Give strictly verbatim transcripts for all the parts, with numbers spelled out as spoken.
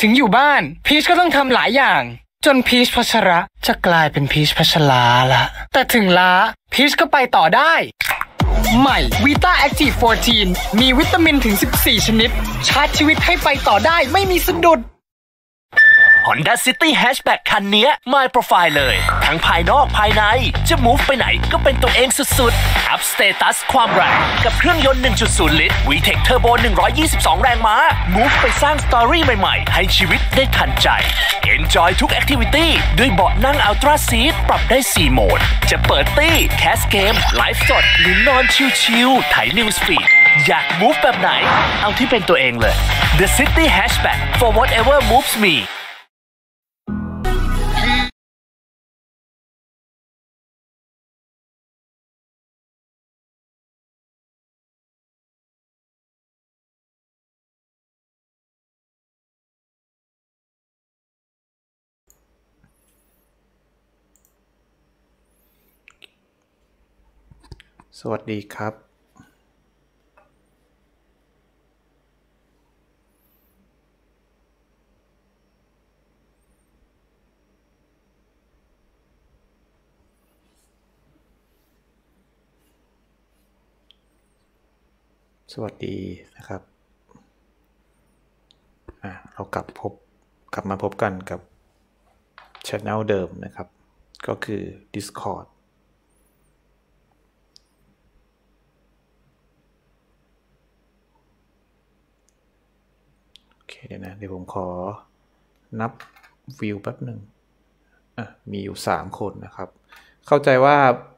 ถึงอยู่บ้านพีชก็ต้องทำหลายอย่างจนพีชพัชระจะกลายเป็นพีชพัชลาละแต่ถึงล้าพีชก็ไปต่อได้ใหม่วีต้าแอคทีฟโฟร์ทีนมีวิตามินถึงสิบสี่ชนิดชาร์จชีวิตให้ไปต่อได้ไม่มีสะดุด Honda City Hatchback คันนี้ My Profile เลยทั้งภายนอกภายในจะ move ไปไหนก็เป็นตัวเองสุดๆ อัพสเตตัสความแรงกับเครื่องยนต์ หนึ่งจุดศูนย์ ลิตร วี เทค Turbo หนึ่งร้อยยี่สิบสอง แรงม้า move ไปสร้างสตอรี่ใหม่ๆให้ชีวิตได้ทันใจ Enjoy ทุก Activity ด้วยเบาะนั่ง Ultra Seat ปรับได้สี่โหมดจะเปิดตี้แคสเกมไลฟ์สดหรือนอนชิลๆไถ News Feed อยาก move แบบไหนเอาที่เป็นตัวเองเลย The City Hatchback for whatever moves me สวัสดีครับสวัสดีนะครับอ่ะเรากลับพบกลับมาพบกันกับ channel เดิมนะครับก็คือ Discordเดี๋ยวนะเดี๋ยวผมขอนับวิวแป๊บหนึ่งอ่ะมีอยู่สามคนนะครับเข้าใจว่า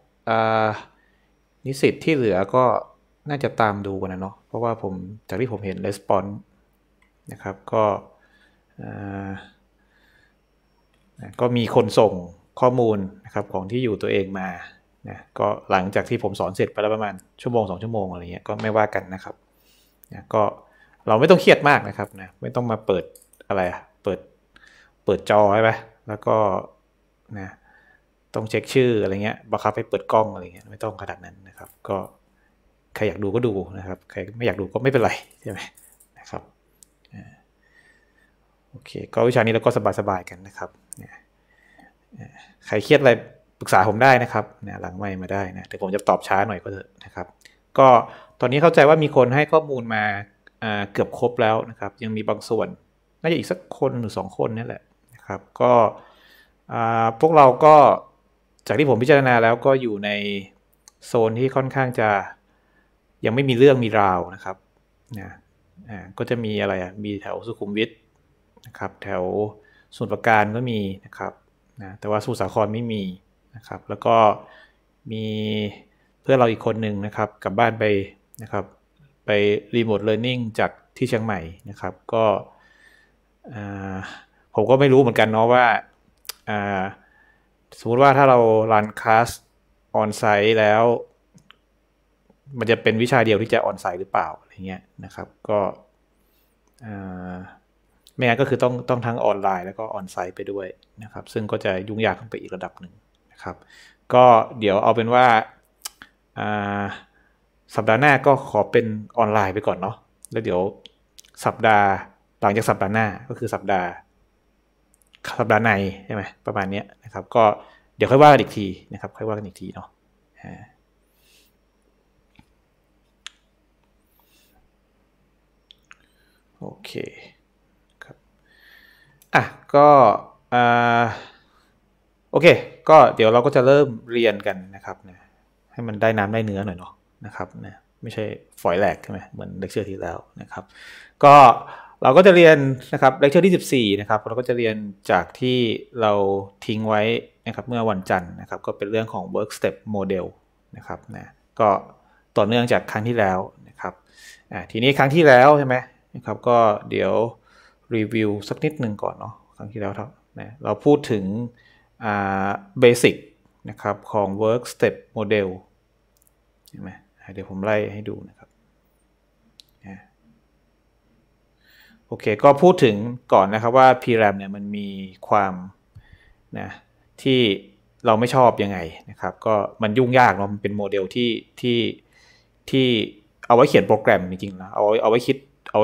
นิสิตที่เหลือก็น่าจะตามดูกันนะเนาะเพราะว่าผมจากที่ผมเห็น response นะครับก็ก็มีคนส่งข้อมูลนะครับของที่อยู่ตัวเองมานะก็หลังจากที่ผมสอนเสร็จไปแล้วประมาณชั่วโมงสองชั่วโมงอะไรเงี้ยก็ไม่ว่ากันนะครับนะก็เราไม่ต้องเครียดมากนะครับนะไม่ต้องมาเปิดอะไรเปิดเปิดจอใช่ไหมแล้วก็นะต้องเช็คชื่ออะไรเงี้ยบังคับให้เปิดกล้องอะไรเงี้ยไม่ต้องขนาดนั้นนะครับก็ใครอยากดูก็ดูนะครับใครไม่อยากดูก็ไม่เป็นไรใช่ไหมนะครับโอเคก็วิชานี้เราก็สบายๆกันนะครับใครเครียดอะไรปรึกษาผมได้นะครับนะหลังไมค์มาได้นะแต่ผมจะตอบช้าหน่อยก็เถอะนะครับก็ตอนนี้เข้าใจว่ามีคนให้ข้อมูลมาเกือบครบแล้วนะครับยังมีบางส่วนน่าจะอีกสักคนหรือสองคนนี่แหละนะครับก็พวกเราก็จากที่ผมพิจารณาแล้วก็อยู่ในโซนที่ค่อนข้างจะยังไม่มีเรื่องมีราวนะครับนะก็จะมีอะไรอ่ะมีแถวสุขุมวิทนะครับแถวสมุทรปราการก็มีนะครับนะแต่ว่าสมุทรสาครไม่มีนะครับแล้วก็มีเพื่อนเราอีกคนหนึ่งนะครับกลับบ้านไปนะครับไป remote learning จากที่เชียงใหม่นะครับก็ผมก็ไม่รู้เหมือนกันเนาะว่าสมมติว่าถ้าเรารันคลาสออนไซต์แล้วมันจะเป็นวิชาเดียวที่จะออนไซต์หรือเปล่าอะไรเงี้ยนะครับก็ไม่งั้นก็คือต้องต้องทั้งออนไลน์แล้วก็ออนไซต์ไปด้วยนะครับซึ่งก็จะยุ่งยากขึ้นไปอีกระดับหนึ่งนะครับก็เดี๋ยวเอาเป็นว่าสัปดาห์หน้าก็ขอเป็นออนไลน์ไปก่อนเนาะแล้วเดี๋ยวสัปดาห์หลังจากสัปดาห์หน้าก็คือสัปดาห์สัปดาห์ในใช่ไหมประมาณนี้นะครับก็เดี๋ยวค่อยว่ากันอีกทีนะครับค่อยว่ากันอีกทีเนาะโอเคครับอ่ะก็อ่าโอเคก็เดี๋ยวเราก็จะเริ่มเรียนกันนะครับนะให้มันได้น้ำได้เนื้อหน่อยเนาะนะครับนะไม่ใช่ฝอยแหลกใช่ไหมเหมือนเลคเชอร์ที่แล้วนะครับก็เราก็จะเรียนนะครับเลคเชอร์ที่สิบสี่นะครับเราก็จะเรียนจากที่เราทิ้งไว้นะครับเมื่อวันจันทร์นะครับก็เป็นเรื่องของ work step model นะครับนะก็ต่อเนื่องจากครั้งที่แล้วนะครับอ่าทีนี้ครั้งที่แล้วใช่ไหมนะครับก็เดี๋ยวรีวิวสักนิดหนึ่งก่อนเนาะครั้งที่แล้วครับนะเราพูดถึงอ่า basic นะครับของ work step model ใช่ไหมเดี๋ยวผมไล่ให้ดูนะครับโอเคก็พูดถึงก่อนนะครับว่า พี แรม เนี่ยมันมีความนะที่เราไม่ชอบยังไงนะครับก็มันยุ่งยากเนาะมันเป็นโมเดลที่ที่ที่เอาไว้เขียนโปรแกรมจริงๆนะเอาไว้เอาไว้คิดเอาไว้คิด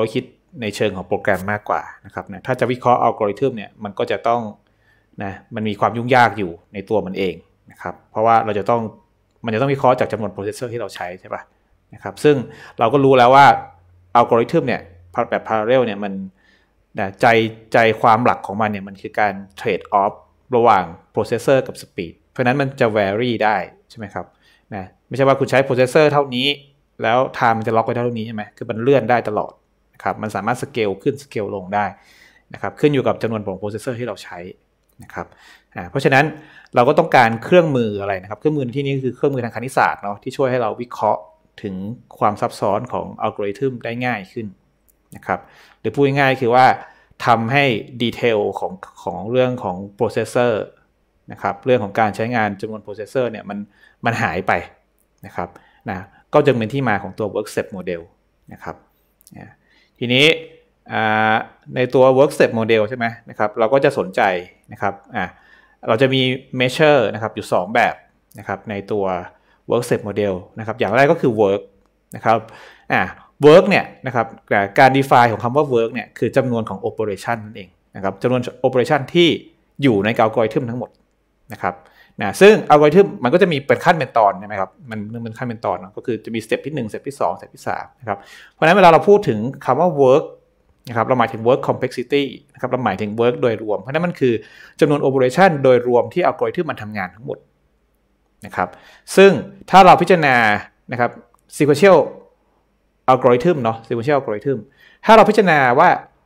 ในเชิงของโปรแกรมมากกว่านะครับนะถ้าจะวิเคราะห์อัลกอริทึมเนี่ยมันก็จะต้องนะมันมีความยุ่งยากอยู่ในตัวมันเองนะครับเพราะว่าเราจะต้องมันจะต้องวิเคราะห์จากจำนวนโปรเซสเซอร์ที่เราใช้ใช่ป่ะนะครับซึ่งเราก็รู้แล้วว่าอัลกอริทึมเนี่ยแบบ parallel เนี่ยมันนะใจใจความหลักของมันเนี่ยมันคือการเทรดออฟระหว่างโปรเซสเซอร์กับสปีดเพราะนั้นมันจะ vary ได้ใช่ไหมครับนะไม่ใช่ว่าคุณใช้โปรเซสเซอร์เท่านี้แล้ว time มันจะล็อกไว้เท่านี้ใช่ไหมคือมันเลื่อนได้ตลอดนะครับมันสามารถสเกลขึ้นสเกลลงได้นะครับขึ้นอยู่กับจำนวนของโปรเซสเซอร์ที่เราใช้นะครับอ่าเพราะฉะนั้นเราก็ต้องการเครื่องมืออะไรนะครับเครื่องมือที่นี้คือเครื่องมือทางคณิตศาสตร์เนาะที่ช่วยให้เราวิเคราะห์ถึงความซับซ้อนของอัลกอริทึมได้ง่ายขึ้นนะครับหรือพูดง่ายๆคือว่าทำให้ดีเทลของของเรื่องของโปรเซสเซอร์นะครับเรื่องของการใช้งานจำนวนโปรเซสเซอร์เนี่ยมันมันหายไปนะครับนะก็จึงเป็นที่มาของตัว work step model นะครับทีนี้ในตัว work step model ใช่ไหมนะครับเราก็จะสนใจนะครับอ่าเราจะมี measure นะครับอยู่สองแบบนะครับในตัว work step model นะครับอย่างแรกก็คือ work นะครับอ่า work เนี่ยนะครับการ define ของคำว่า work เนี่ยคือจำนวนของ operation นั่นเองนะครับจำนวน operation ที่อยู่ในอัลกอริทึมทั้งหมดนะครับนะซึ่งอัลกอริทึมมันก็จะมีเป็นขั้นเป็นตอนใช่ไหมครับมันเป็นขั้นเป็นตอนก็คือจะมีสเต็ปที่หนึ่งสเต็ปที่สองสเต็ปที่สามนะครับเพราะฉะนั้นเวลาเราพูดถึงคำว่า work นะครับเราหมายถึง work complexity นะครับเราหมายถึง work โดยรวมเพราะนั้นมันคือจำนวน operation โดยรวมที่อัลกอริทึมมันทำงานทั้งหมดนะครับซึ่งถ้าเราพิจารณานะครับ sequential algorithm เนาะ sequential algorithm ถ้าเราพิจารณาว่า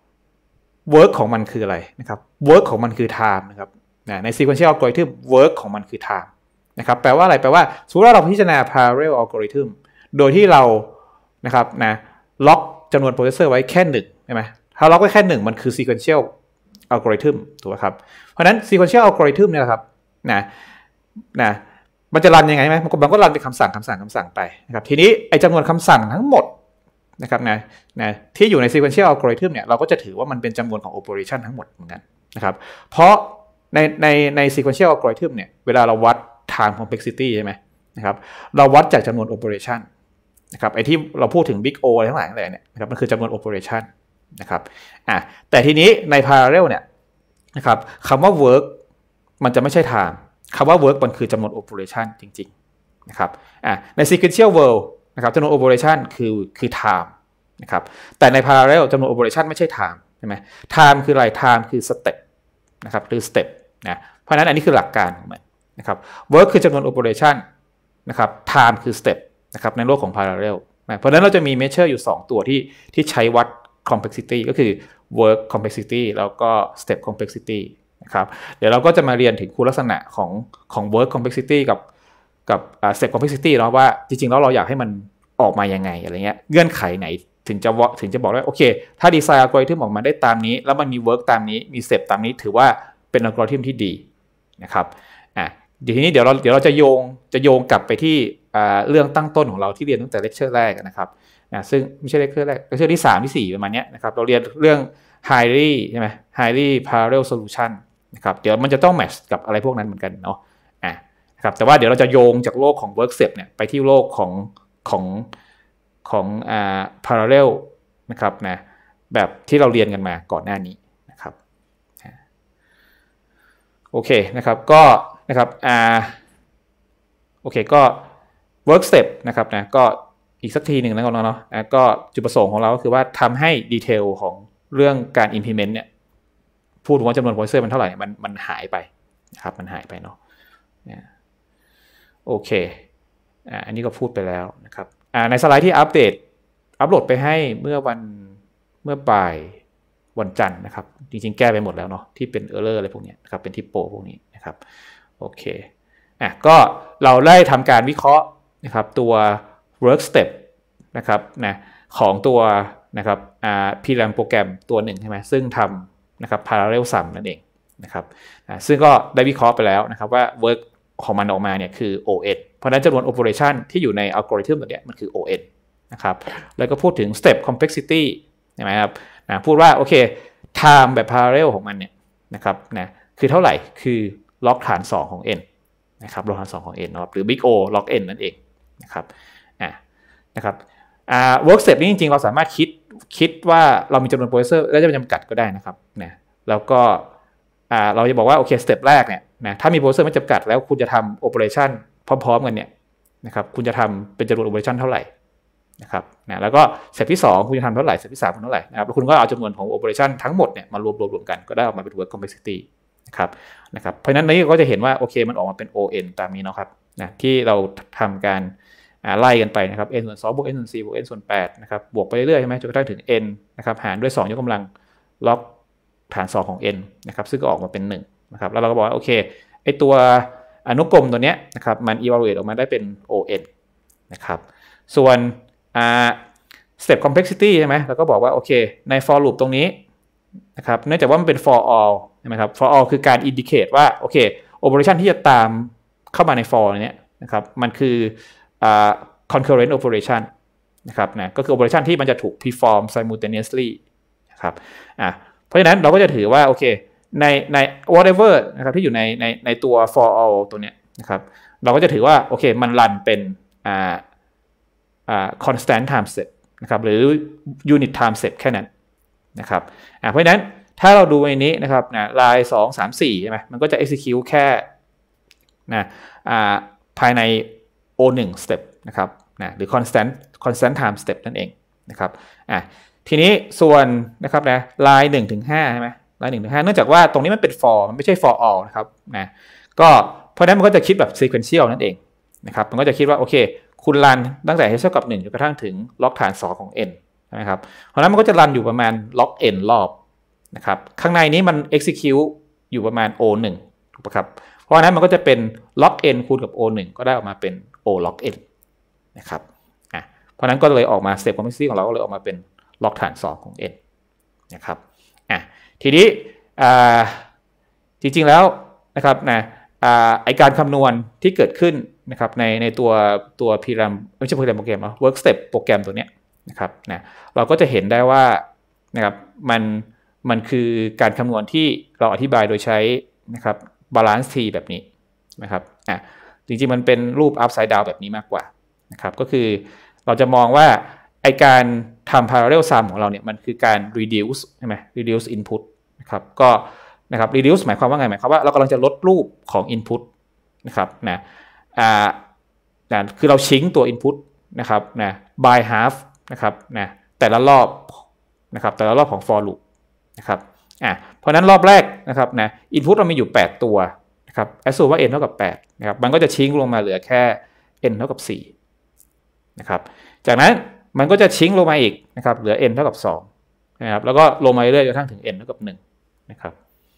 work ของมันคืออะไรนะครับ work ของมันคือ time นะครับใน sequential algorithm work ของมันคือ time นะครับแปลว่าอะไรแปลว่าสมมติว่าเราพิจารณา parallel algorithm โดยที่เรานะครับนะล็อกจำนวนโปรเซสเซอร์ไว้แค่หนึ่งใช่ไหมถ้าล็อกไว้แค่หนึ่งมันคือ sequential algorithm ถูกไหมครับเพราะฉะนั้น sequential algorithm เนี่ยครับนะนะมันจะรันยังไงไหมมันก็มันก็รันเป็นคำสั่งคำสั่งคำสั่งไปนะครับทีนี้ไอจำนวนคำสั่งทั้งหมดนะครับนะนะที่อยู่ใน sequential algorithm เนี่ยเราก็จะถือว่ามันเป็นจำนวนของ operation ทั้งหมดเหมือนกันนะครับเพราะในในใน sequential algorithm เนี่ยเวลาเราวัด time complexity ใช่ไหมนะครับเราวัดจากจำนวน operation นะครับไอที่เราพูดถึง big O อะไรทั้งหลายอะไรเนี่ยนะครับมันคือจำนวน operation นะครับอ่ะแต่ทีนี้ใน parallel เนี่ยนะครับคำว่า work มันจะไม่ใช่ time คำว่า work มันคือจำนวน operation จริงๆนะครับอ่ะใน sequential world นะครับจำนวน operation คือคือ time นะครับแต่ใน parallel จำนวน operation ไม่ใช่ time ใช่ไหม time คืออะไร time คือ step นะครับคือ step นะเพราะฉะนั้นอันนี้คือหลักการของมันนะครับ work คือจำนวน operation นะครับ time คือ step นะครับในโลกของ parallel นะเพราะฉะนั้นเราจะมี measure อยู่สองตัวที่ที่ใช้วัด complexity ก็คือ work complexity แล้วก็ step complexity นะครับเดี๋ยวเราก็จะมาเรียนถึงคุณลักษณะของของ work complexity กับกับ step complexity เนาะว่าจริงๆแล้วเราอยากให้มันออกมายังไงอะไรเงี้ยเงื่อนไขไหนถึงจะถึงจะบอกได้โอเคถ้าดีไซน์อัลกอริทึมออกมาได้ตามนี้แล้วมันมี work ตามนี้มี step ตามนี้ถือว่าเป็นอัลกอริทึมที่ดีนะครับอ่ะเดี๋ยวทีนี้เดี๋ยวเราเดี๋ยวเราจะโยงจะโยงกลับไปที่เรื่องตั้งต้นของเราที่เรียนตั้งแต่เลคเชอร์แรกนะครับนะซึ่งไม่ใช่เลคเชอร์แรกเลคเชอร์ที่สามที่สี่ประมาณนี้นะครับเราเรียนเรื่อง highly ใช่ไหม highly parallel solution นะครับเดี๋ยวมันจะต้อง match กับอะไรพวกนั้นเหมือนกันเนาะอ่ะนะครับแต่ว่าเดี๋ยวเราจะโยงจากโลกของ work step เนี่ยไปที่โลกของของของอ่า parallel นะครับนะแบบที่เราเรียนกันมาก่อนหน้านี้นะครับโอเคนะครับก็นะครับอ่าโอเคก็ work step นะครับนะก็อีกสักทีหนึ่งแล้วกันเนาะนะก็จุดประสงค์ของเราก็คือว่าทำให้ดีเทลของเรื่องการ implement เนี่ยพูดว่าจำนวนโปรเซสเซอร์มันเท่าไหร่มันมันหายไปนะครับมันหายไปเนาะโอเคอ่าอันนี้ก็พูดไปแล้วนะครับอ่าในสไลด์ที่อัปเดตอัปโหลดไปให้เมื่อวันเมื่อบ่ายวันจันทร์นะครับจริงๆแก้ไปหมดแล้วเนาะที่เป็น error อะไรพวกนี้นะครับเป็นที่โปรพวกนี้นะครับโอเคอ่ะก็เราได้ทำการวิเคราะห์นะครับตัว work step นะครับนะของตัวนะครับอ่า พี แรม โปรแกรมตัวหนึ่งใช่ไหมซึ่งทำนะครับ parallel sum นั่นเองนะครับอ่าซึ่งก็ได้วิเคราะห์ไปแล้วนะครับว่า work ของมันออกมาเนี่ยคือ โอ เอ็น เพราะฉะนั้นจำนวน operation ที่อยู่ในอัลกอริทึมตัวเนี้ยมันคือ โอ เอ็น นะครับแล้วก็พูดถึง step complexity ใช่ไหมครับนะพูดว่าโอเค time แบบ parallel ของมันเนี่ยนะครับนะคือเท่าไหร่คือ log ฐานสองของ n นะครับ log ฐานสองของ n นะครับหรือ big O log n นั่นเองนะครับอ่านะครับอ่า work step นี้จริงๆเราสามารถคิดคิดว่าเรามีจำนวนโปรเซสเซอร์และจะจำกัดก็ได้นะครับนะแล้วก็อ่าเราจะบอกว่าโอเคสเต็ปแรกเนี่ยนะถ้ามีโปรเซสเซอร์ไม่จำกัดแล้วคุณจะทำโอเปอเรชั่นพร้อมๆกันเนี่ยนะครับคุณจะทำเป็นจำนวนโอเปอเรชั่นเท่าไหร่นะครับนะแล้วก็สเต็ปที่สองคุณจะทำเท่าไหร่สเต็ปที่สามคุณเท่าไหร่นะครับแล้วคุณก็เอาจำนวนของโอเปอเรชั่นทั้งหมดเนี่ยมารวมๆกันก็ได้ออกมาเป็น work complexity นะครับนะครับเพราะฉะนั้นนี้ก็จะเห็นว่าโอเคมันออกมาเป็น โอ เอ็น ตามนี้เนาะครับนะที่เราทำการไล่กันไปนะครับ n ส่วนสองบวก n ส่วนสี่บวก n ส่วนแปดนะครับบวกไปเรื่อยๆใช่ไหมจนกระทั่งถึง n นะครับหารด้วยสองยกกำลังล็อกฐานสองของ n นะครับซึ่งก็ออกมาเป็นหนึ่งนะครับแล้วเราก็บอกว่าโอเคไอตัวอนุกรมตัวเนี้ยนะครับมัน evaluate ออกมาได้เป็น โอ เอ็น นะครับส่วนอ่า step complexity ใช่ไหมเราก็บอกว่าโอเคใน for loop ตรงนี้นะครับเนื่องจากว่ามันเป็น for all ใช่ไหมครับ for all คือการ indicate ว่าโอเค operation ที่จะตามเข้ามาใน for เนี้ยนะครับมันคืออ่า concurrent operation นะครับนะก็คือ operation ที่มันจะถูก perform simultaneously นะครับอ่ะเพราะฉะนั้นเราก็จะถือว่าโอเคในใน whatever นะครับที่อยู่ในในในตัว for all ตัวเนี้ยนะครับเราก็จะถือว่าโอเคมันรันเป็นอ่าอ่า constant time step นะครับหรือ unit time step แค่นั้นนะครับอ่ะเพราะฉะนั้นถ้าเราดูในนี้นะครับนะลายสอง สาม สี่ใช่ไหมมันก็จะ execute แค่นะอ่าภายใน โอ หนึ่ง step นะครับนะหรือ constant constant time step นั่นเองนะครับอ่ะทีนี้ส่วนนะครับนะลายหนึ่งถึงห้าใช่ไหมลายหนึ่งถึงห้าเนื่องจากว่าตรงนี้มันเป็น for มันไม่ใช่ for all นะครับนะก็เพราะฉะนั้นมันก็จะคิดแบบ sequential นั่นเองนะครับมันก็จะคิดว่าโอเคคุณรันตั้งแต่ h เท่ากับหนึ่งจนกระทั่งถึงล็อกฐานสองของ n ใช่ไหมครับเพราะฉะนั้นมันก็จะรันอยู่ประมาณล็อก n รอบนะครับข้างในนี้มัน execute อยู่ประมาณ โอ หนึ่ง ถูกปะครับเพราะฉะนั้นมันก็จะเป็นล็อก n คูณกับ โอ หนึ่ง ก็ได้ออกมาเป็น o log n นะครับอ่ะเพราะนั้นก็เลยออกมา step complexity ของเราก็เลยออกมาเป็นล็อกฐานสองของ n นะครับอ่ะทีนี้อ่าจริงๆแล้วนะครับนะอ่าไอการคำนวณที่เกิดขึ้นนะครับในในตัวตัวพีรัมไม่ใช่พีรัมโปรแกรมเนาะ work step โปรแกรมตัวเนี้ยนะครับนะเราก็จะเห็นได้ว่านะครับมันมันคือการคำนวณที่เราอธิบายโดยใช้นะครับ balance t แบบนี้นะครับอ่ะจริงๆมันเป็นรูป upside down แบบนี้มากกว่านะครับก็คือเราจะมองว่าไอการทำ parallel sum ของเราเนี่ยมันคือการ reduce ใช่ไหม reduce input นะครับก็นะครับ reduce หมายความว่าไงหมายความว่าเรากำลังจะลดรูปของ input นะครับนะอ่านะคือเราชิงตัว input นะครับนะ by half นะครับนะแต่ละรอบนะครับแต่ละรอบของ for loop นะครับอ่ะเพราะนั้นรอบแรกนะครับนะ input เรามีอยู่แปดตัวนะครับ assume ว่า n เท่ากับแปดนะครับมันก็จะชิงลงมาเหลือแค่ n เท่ากับสี่นะครับจากนั้นมันก็จะชิงลงมาอีกนะครับเหลือ n เท่ากับสองนะครับแล้วก็ลงมาเรื่อยๆจนกระทั่งถึง n เท่ากับหนึ่งนะครับ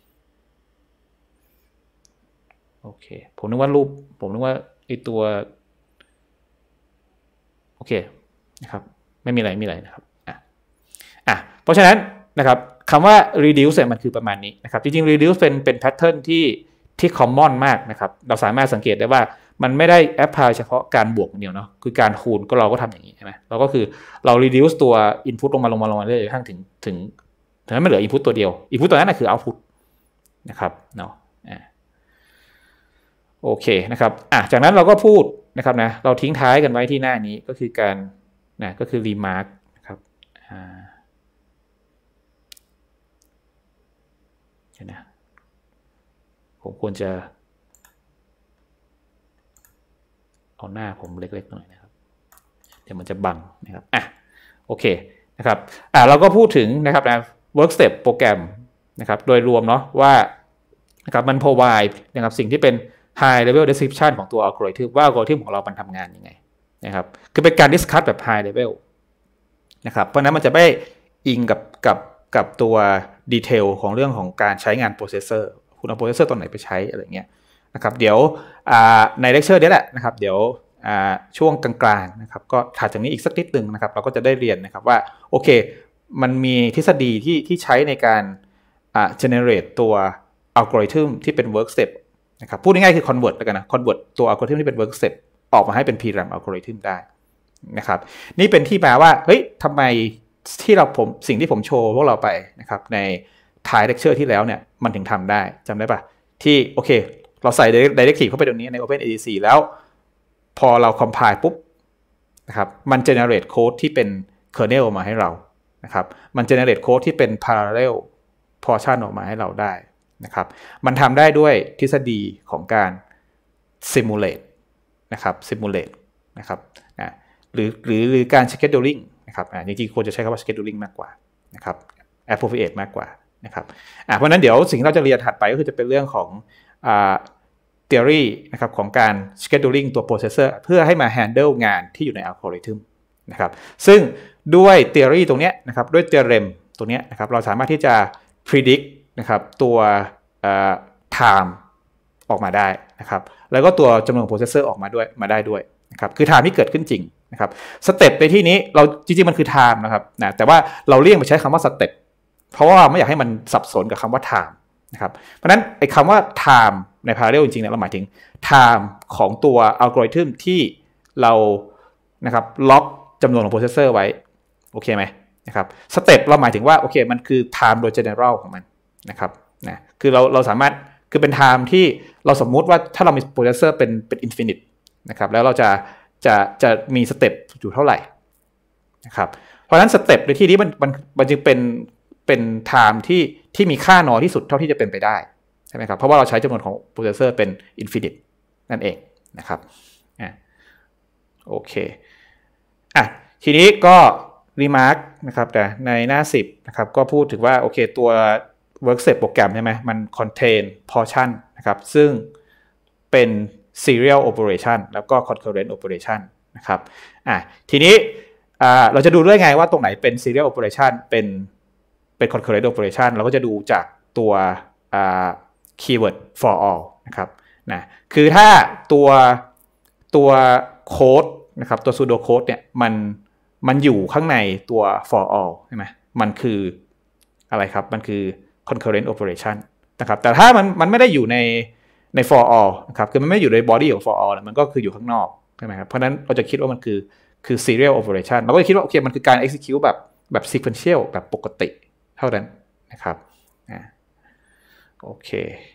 โอเคผมนึกว่ารูปผมนึกว่าไอตัวโอเคนะครับไม่มีอะไรไม่มีอะไรนะครับอ่ะอ่ะเพราะฉะนั้นนะครับคำว่า reduce มันคือประมาณนี้นะครับจริงๆ reduce เป็นเป็น pattern ที่ที่ common มากนะครับเราสามารถสังเกตได้ว่ามันไม่ได้ apply เฉพาะการบวกเดียวเนาะคือการคูณก็เราก็ทำอย่างนี้ใช่ไหมเราก็คือเรา reduce ตัว input ลงมาลงมาลงมาเรื่อยๆจนกระทั่งถึงถึงถึงนั้นไม่เหลือ input ตัวเดียว input ตัวนั้นนะคือ output นะครับเนาะอ่าโอเคนะครับอ่ะจากนั้นเราก็พูดนะครับนะเราทิ้งท้ายกันไว้ที่หน้านี้ก็คือการนะก็คือ remark นะครับอ่าเดี๋ยวนะผมควรจะเอาหน้าผมเล็กๆหน่อยนะครับเดี๋ยวมันจะบังนะครับอ่ะโอเคนะครับอ่ะเราก็พูดถึงนะครับนะ work step โปรแกรมนะครับโดยรวมเนาะว่านะครับมัน provide นะครับสิ่งที่เป็น high level description ของตัว algorithm ว่า algorithm ของเรามันทำงานยังไงนะครับคือเป็นการ discuss แบบ high level นะครับเพราะนั้นมันจะไม่อิงกับกับกับตัว detail ของเรื่องของการใช้งาน processor คุณเอา processor ตัวไหนไปใช้อะไรเงี้ยนะครับเดี๋ยวในเลคเชอร์นี้แหละนะครับเดี๋ยวช่วงกลางๆนะครับก็ถัดจากนี้อีกสักนิดนึงนะครับเราก็จะได้เรียนนะครับว่าโอเคมันมีทฤษฎีที่ที่ใช้ในการ generate ตัว algorithm ที่เป็น work step นะครับพูดง่ายๆคือ convert แล้วกันนะ convert ตัว algorithm ที่เป็น work step ออกมาให้เป็น พีรัม algorithm ได้นะครับนี่เป็นที่มาว่าเฮ้ยทำไมที่เราผมสิ่งที่ผมโชว์พวกเราไปนะครับในท้ายเลคเชอร์ที่แล้วเนี่ยมันถึงทำได้จำได้ปะที่โอเคเราใส่ directive เข้าไปตรงนี้ใน OpenADC แล้วพอเรา compile ปุ๊บนะครับมัน generate code ที่เป็น kernel มาให้เรานะครับมัน generate code ที่เป็น parallel portion ออกมาให้เราได้นะครับมันทำได้ด้วยทฤษฎีของการ simulate นะครับ simulate นะครับนะหรือหรือหรือการ scheduling นะครับอ่าจริงๆควรจะใช้คำว่า scheduling มากกว่านะครับ appropriate มากกว่านะครับอ่าเพราะนั้นเดี๋ยวสิ่งที่เราจะเรียนถัดไปก็คือจะเป็นเรื่องของอ่า theory นะครับของการ scheduling ตัว processor เพื่อให้มา handle งานที่อยู่ใน algorithm นะครับซึ่งด้วย theory ตรงนี้นะครับด้วย theorem ตัวนี้นะครับเราสามารถที่จะ predict นะครับตัว time ออกมาได้นะครับแล้วก็ตัวจำนวน processor ออกมาด้วยมาได้ด้วยนะครับคือ time ที่เกิดขึ้นจริงนะครับสเต็ปในที่นี้เราจริงๆมันคือ time นะครับนะแต่ว่าเราเลี่ยงไปใช้คำว่าสเต็ปเพราะว่าไม่อยากให้มันสับสนกับคำว่า time นะครับเพราะฉะนั้นไอ้คำว่า time ใน parallel จริงๆเนี่ยเราหมายถึง time ของตัวอัลกอริทึมที่เรานะครับล็อกจำนวนของ processor ไว้โอเคไหมนะครับสเต็ปเราหมายถึงว่าโอเคมันคือ time โดย general ของมันนะครับนะคือเราเราสามารถคือเป็น time ที่เราสมมุติว่าถ้าเรามี processor เป็นเป็น infinite นะครับแล้วเราจะจะจะมีสเต็ปอยู่เท่าไหร่นะครับเพราะฉะนั้นสเต็ปในที่นี้มันมันมันจึงเป็นเป็น time ที่ที่มีค่าน้อยที่สุดเท่าที่จะเป็นไปได้ใช่ไหมครับเพราะว่าเราใช้จำนวนของ processor เป็น infinite นั่นเองนะครับอ่ะโอเคอ่ะทีนี้ก็ remark นะครับแต่ในหน้าสิบนะครับก็พูดถึงว่าโอเคตัว workset โปรแกรมใช่ไหมมัน contain portion นะครับซึ่งเป็น serial operation แล้วก็ concurrent operation นะครับอ่ะทีนี้อ่าเราจะดูด้วยไงว่าตรงไหนเป็น serial operation เป็นเป็น concurrent operation เราก็จะดูจากตัวอ่า keyword for all นะครับนะคือถ้าตัวตัวโค้ดนะครับตัว pseudo code เนี่ยมันมันอยู่ข้างในตัว for all ใช่ไหมมันคืออะไรครับมันคือ concurrent operation นะครับแต่ถ้ามันมันไม่ได้อยู่ในใน for all นะครับคือมันไม่อยู่ใน body ของ for all มันก็คืออยู่ข้างนอกใช่ไหมครับเพราะนั้นเราจะคิดว่ามันคือคือ serial operation เราก็จะคิดว่าโอเคมันคือการ execute แบบแบบ sequential แบบปกติเท่านั้นนะครับอ่าโอเค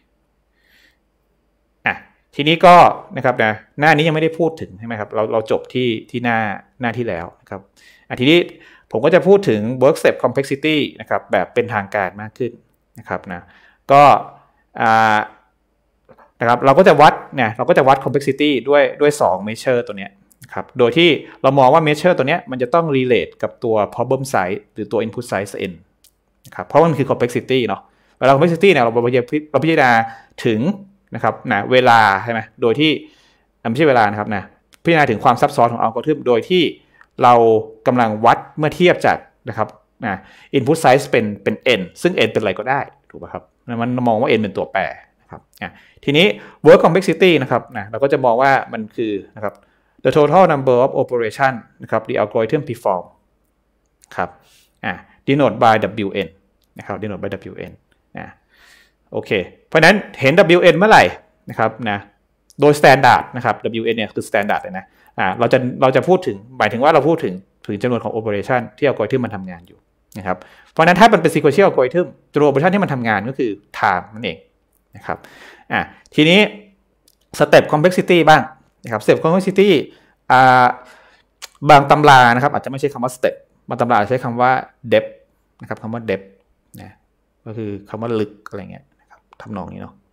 อ่ะทีนี้ก็นะครับนะหน้านี้ยังไม่ได้พูดถึงใช่ไหมครับเราเราจบที่ที่หน้าหน้าที่แล้วนะครับอ่ะทีนี้ผมก็จะพูดถึง work step complexity นะครับแบบเป็นทางการมากขึ้นนะครับนะก็อ่านะครับเราก็จะวัดเนี่ยเราก็จะวัด complexity ด้วยด้วยสอง measure ตัวเนี้ยครับโดยที่เรามองว่า measure ตัวเนี้ยมันจะต้อง relate กับตัว problem size หรือตัว input size n นะครับเพราะมันคือ complexity เนาะเวลา complexity เนี่ยเราเราพิจารณาถึงนะครับนะเวลาใช่ไหมโดยที่ไม่ใช่เวลานะครับนะพิจารณาถึงความซับซ้อนของอัลกอริทึมโดยที่เรากำลังวัดเมื่อเทียบจากนะครับนะ input size เป็นเป็น n ซึ่ง n เป็นอะไรก็ได้ถูกป่ะครับมันมองว่า n เป็นตัวแปรนะครับอ่ะทีนี้ work complexity นะครับนะเราก็จะมองว่ามันคือนะครับ the total number of operation นะครับ the algorithm perform ครับอ่ะ denote by wn นะครับ denote by wn นะโอเคเพราะนั้นเห็น wn เมื่อไหร่นะครับนะโดย standard นะครับ wn เนี่ยคือ standard เลยนะอ่าเราจะเราจะพูดถึงหมายถึงว่าเราพูดถึงถึงจำนวนของ operation ที่ algorithm มันทำงานอยู่นะครับเพราะนั้นถ้ามันเป็น sequential algorithm จำนวน operation ที่มันทำงานก็คือ time นั่นเองนะครับอ่าทีนี้ step complexity บ้างนะครับ step complexity อ่าบางตำรานะครับอาจจะไม่ใช่คำว่า step บางตำราใช้คำว่า depth นะครับคำว่า depth นะก็คือคำว่าลึกอะไรเงี้ยนะครับทำนองนี้เนาะ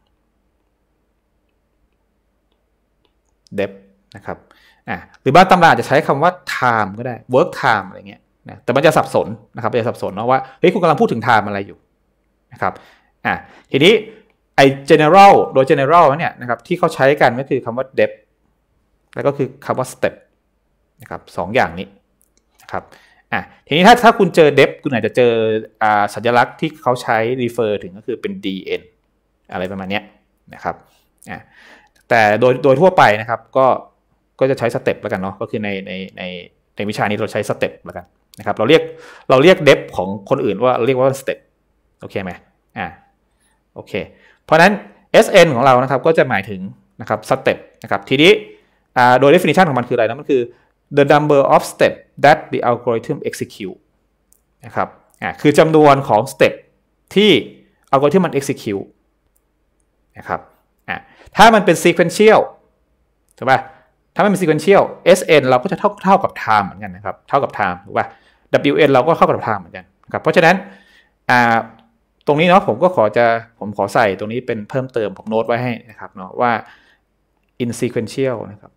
depth นะครับอ่ะหรือบางตำราจะใช้คำว่า time ก็ได้ work time อะไรเงี้ยนะแต่มันจะสับสนนะครับจะสับสนเนาะว่าเฮ้ยคุณกำลังพูดถึง time อะไรอยู่นะครับอ่ะทีนี้ไอ้ general โดย general เนี่ยนะครับที่เขาใช้กันก็คือคำว่า depth แล้วก็คือคำว่า step นะครับสองอย่างนี้นะครับอ่ะทีนี้ถ้าถ้าคุณเจอ depth คุณอาจจะเจออ่าสัญลักษณ์ที่เขาใช้ refer ถึงก็คือเป็น dn อะไรประมาณเนี้ยนะครับอ่ะแต่โดยโดยทั่วไปนะครับก็ก็จะใช้สเต็ปแล้วกันเนาะก็คือในในในในวิชานี้เราใช้สเต็ปแล้วกันนะครับเราเรียกเราเรียก depth ของคนอื่นว่าเรียกว่าสเต็ปโอเคไหมอ่าโอเคเพราะฉะนั้น sn ของเรานะครับก็จะหมายถึงนะครับสเต็ปนะครับทีนี้อ่าโดย definition ของมันคืออะไรนะมันคือ the number of step that the algorithm execute นะครับอ่าคือจำนวนของ step ที่อัลกอริทึมมัน execute นะครับอ่าถ้ามันเป็น sequential ถูกป่ะถ้ามันเป็น sequential sn เราก็จะเท่าเท่ากับ time เหมือนกันนะครับเท่ากับ time ถูกป่ะดับเบิลยู เอ็น เราก็เข้ากับไทม์เหมือนกันครับเพราะฉะนั้นอ่าตรงนี้เนาะผมก็ขอจะผมขอใส่ตรงนี้เป็นเพิ่มเติมผมโน้ตไว้ให้นะครับเนาะว่า in sequential นะครับ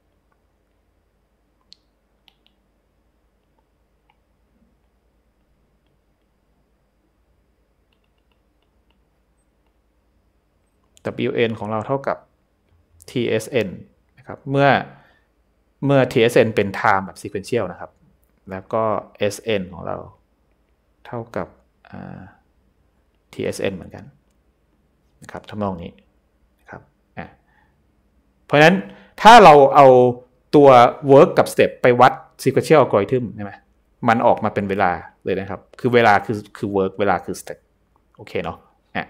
ดับเบิลยู เอ็น ของเราเท่ากับ ที เอส เอ็น นะครับเมื่อเมื่อ ที เอส เอ็น เป็น time แบบ sequential นะครับแล้วก็ เอส เอ็น ของเราเท่ากับ ที เอส เอ็น เหมือนกันนะครับทำนองนี้นะครับเพราะฉะนั้นถ้าเราเอาตัว work กับ step ไปวัด sequential algorithm ใช่ไหมมันออกมาเป็นเวลาเลยนะครับคือเวลาคือคือ work เวลาคือ step โอเคเนาะ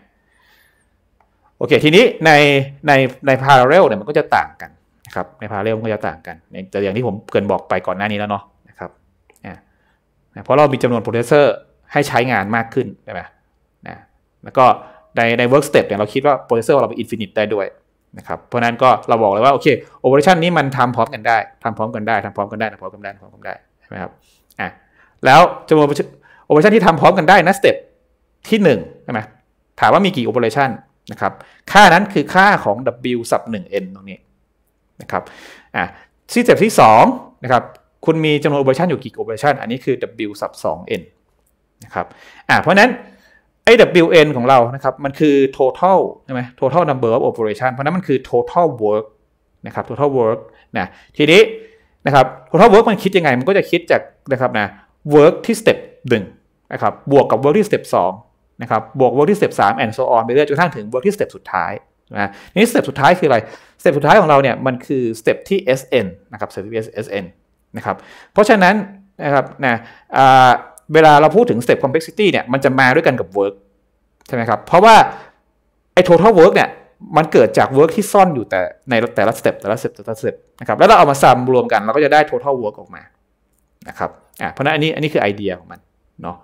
โอเคทีนี้ในในใน parallel เนี่ยมันก็จะต่างกันนะครับใน parallel มันก็จะต่างกันแต่อย่างที่ผมเกริ่นบอกไปก่อนหน้านี้แล้วเนาะนะครับเพราะเรามีจำนวนโปรเซสเซอร์ให้ใช้งานมากขึ้นใช่ไหมนะแล้วก็ในใน work step เนี่ยเราคิดว่าโปรเซสเซอร์เราเป็น infinite ได้ด้วยนะครับเพราะนั้นก็เราบอกเลยว่าโอเค operation นี้มันทำพร้อมกันได้ทำพร้อมกันได้ทำพร้อมกันได้ทำพร้อมกันได้ทำพร้อมกันได้ใช่ไหมครับอ่ะแล้วจำนวน operation ที่ทำพร้อมกันได้นะ step ที่หนึ่งใช่ไหมถามว่ามีกี่ operation นะครับค่านั้นคือค่าของ w sub หนึ่ง n ตรงนี้นะครับอ่ะที่ step ที่สองนะครับคุณมีจำนวน operation อยู่กี่ operation อันนี้คือ w sub สอง n นะครับอ่ะเพราะนั้นไอ้ wn ของเรานะครับมันคือ total ใช่ไหม total number of operation เพราะนั้นมันคือ total work นะครับ total work นะทีนี้นะครับ total work มันคิดยังไงมันก็จะคิดจากนะครับนะ work ที่ step หนึ่งนะครับบวกกับ work ที่ step สองนะครับบวก work ที่ step สาม and so on ไปเรื่อยจนกระทั่งถึง work ที่ step สุดท้ายนะนี่ step สุดท้ายคืออะไร step สุดท้ายของเราเนี่ยมันคือ step ที่ sn นะครับ step ที่ sn นะครับเพราะฉะนั้นนะครับนะเวลาเราพูดถึง step complexity เนี่ยมันจะมาด้วยกันกับ work ใช่ไหมครับเพราะว่าไอ้ total work เนี่ยมันเกิดจาก work ที่ซ่อนอยู่แต่ในแต่ละ step แต่ละ step แต่ละ step นะครับแล้วเราเอามาซัมรวมกันเราก็จะได้ total work ออกมานะครับอ่าเพราะนั้นอันนี้อันนี้คือไอเดียของมันเนาะ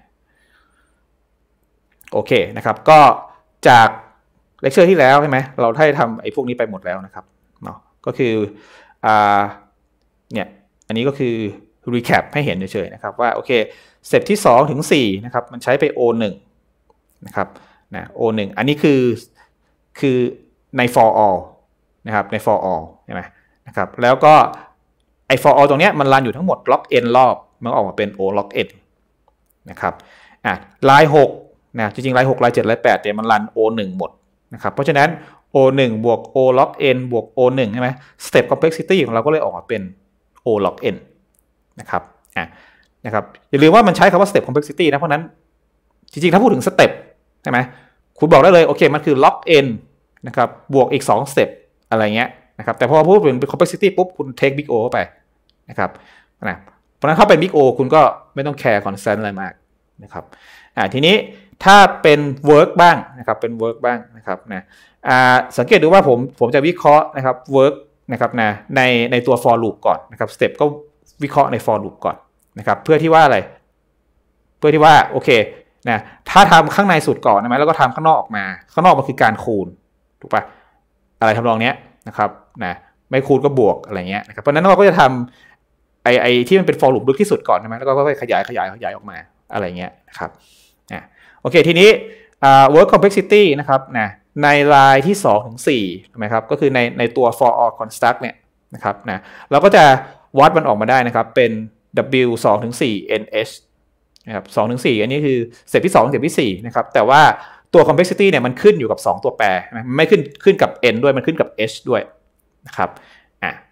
โอเคนะครับก็จากเลคเชอร์ที่แล้วใช่ไหมเราได้ทำไอ้พวกนี้ไปหมดแล้วนะครับเนาะก็คืออ่าเนี่ยอันนี้ก็คือ recap ให้เห็นเฉยๆนะครับว่าโอเคสเต็ปที่สองถึงสี่นะครับมันใช้ไป โอ หนึ่ง นะครับนะ โอ หนึ่ง อันนี้คือคือใน for all นะครับใน for all ใช่ไหมนะครับแล้วก็ไอ้ for all ตรงเนี้ยมันรันอยู่ทั้งหมด log n รอบมันออกมาเป็น o log n นะครับอ่ะลายหกนะจริงๆลายหกลายเจ็ดลายแปดเนี่ยมันรัน โอ หนึ่ง หมดนะครับเพราะฉะนั้น โอ หนึ่ง บวก o log n บวก โอ หนึ่ง ใช่ไหม step complexity ของเราก็เลยออกมาเป็น o log n นะครับอ่ะนะครับอย่าลืมว่ามันใช้คำว่า step complexity นะเพราะนั้นจริงๆถ้าพูดถึง step ใช่ไหมคุณบอกได้เลยโอเคมันคือ log n นะครับบวกอีกสอง step อะไรเงี้ยนะครับแต่พอพูดเป็น complexity ปุ๊บคุณ take big O เข้าไปนะครับนะเพราะนั้นถ้าเป็น big O คุณก็ไม่ต้องแคร์ constant อะไรมากนะครับอ่าทีนี้ถ้าเป็น work บ้างนะครับเป็น work บ้างนะครับนะอ่าสังเกตดูว่าผมผมจะวิเคราะห์นะครับ work นะครับนะในในตัว for loop ก่อนนะครับ step ก็วิเคราะห์ใน for loop ก่อนนะครับเพื่อที่ว่าอะไรเพื่อที่ว่าโอเคนะถ้าทำข้างในสุดก่อนนะแล้วก็ทำข้างนอกออกมาข้างนอกมันคือการคูณถูกปะอะไรทำนองเนี้ยนะครับนะไม่คูณก็บวกอะไรเงี้ยนะครับเพราะนั้นเราก็จะทำไอไอที่มันเป็น for loop ลึกที่สุดก่อนใช่ไหมแล้วก็ค่อยขยายขยายขยายออกมาอะไรเงี้ยนะครับนะโอเคทีนี้ uh, work complexity นะครับนะในลายที่สองถึงสี่ถูกไหมครับก็คือในในตัว for all construct เนี่ยนะครับนะเราก็จะวัดมันออกมาได้นะครับเป็น w สองถึงสี่ nh นะครับสองถึงสี่อันนี้คือสเต็ปที่สองสเต็ปที่สี่นะครับแต่ว่าตัว complexity เนี่ยมันขึ้นอยู่กับสองตัวแปรนะไม่ขึ้นขึ้นกับ n ด้วยมันขึ้นกับ h ด้วยนะครับอ่ะ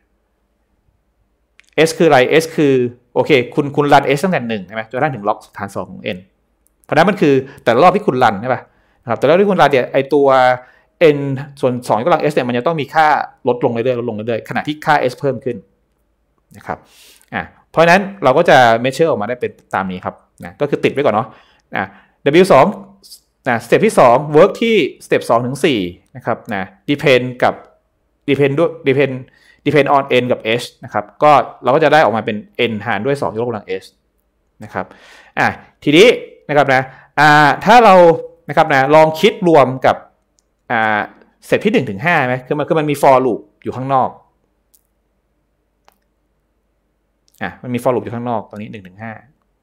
s คืออะไร s คือโอเคคุณคุณรัน s ตั้งแต่หนึ่งใช่ไหมจนกระทั่งถึงล็อกฐานสองของ n เพราะนั้นมันคือแต่ละรอบที่คุณรันใช่ป่ะนะครับแต่ละรอบที่คุณรันเนี่ยไอตัว n ส่วนสองยกกำลัง s เนี่ยมันจะต้องมีค่าลดลงเรื่อยๆลดลงเรื่อยๆขณะที่ค่า s เพิ่มขึ้นนะครับอ่ะเพราะฉะนั้นเราก็จะ measure ออกมาได้เป็นตามนี้ครับนะก็คือติดไว้ก่อนเนาะนะ w สองนะสเต็ปที่สอง work ที่สเต็ปสองถึงสี่นะครับนะ depend กับ depend ด้วย depend depend on n กับ h นะครับก็เราก็จะได้ออกมาเป็น n หารด้วยสองยกกำลัง h นะครับอ่ะทีนี้นะครับนะอ่าถ้าเรานะครับนะลองคิดรวมกับอ่าสเต็ปที่หนึ่งถึงห้าไหมคือมันคือมันมี for loop อยู่ข้างนอกอ่ะมันมี for loop อยู่ข้างนอกตรงนี้หนึ่งถึงห้า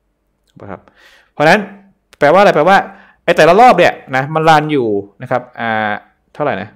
นะครับเพราะฉะนั้นแปลว่าอะไรแปลว่าไอ้แต่ละรอบเนี่ยนะมันรันอยู่นะครับอ่าเท่าไหร่นะ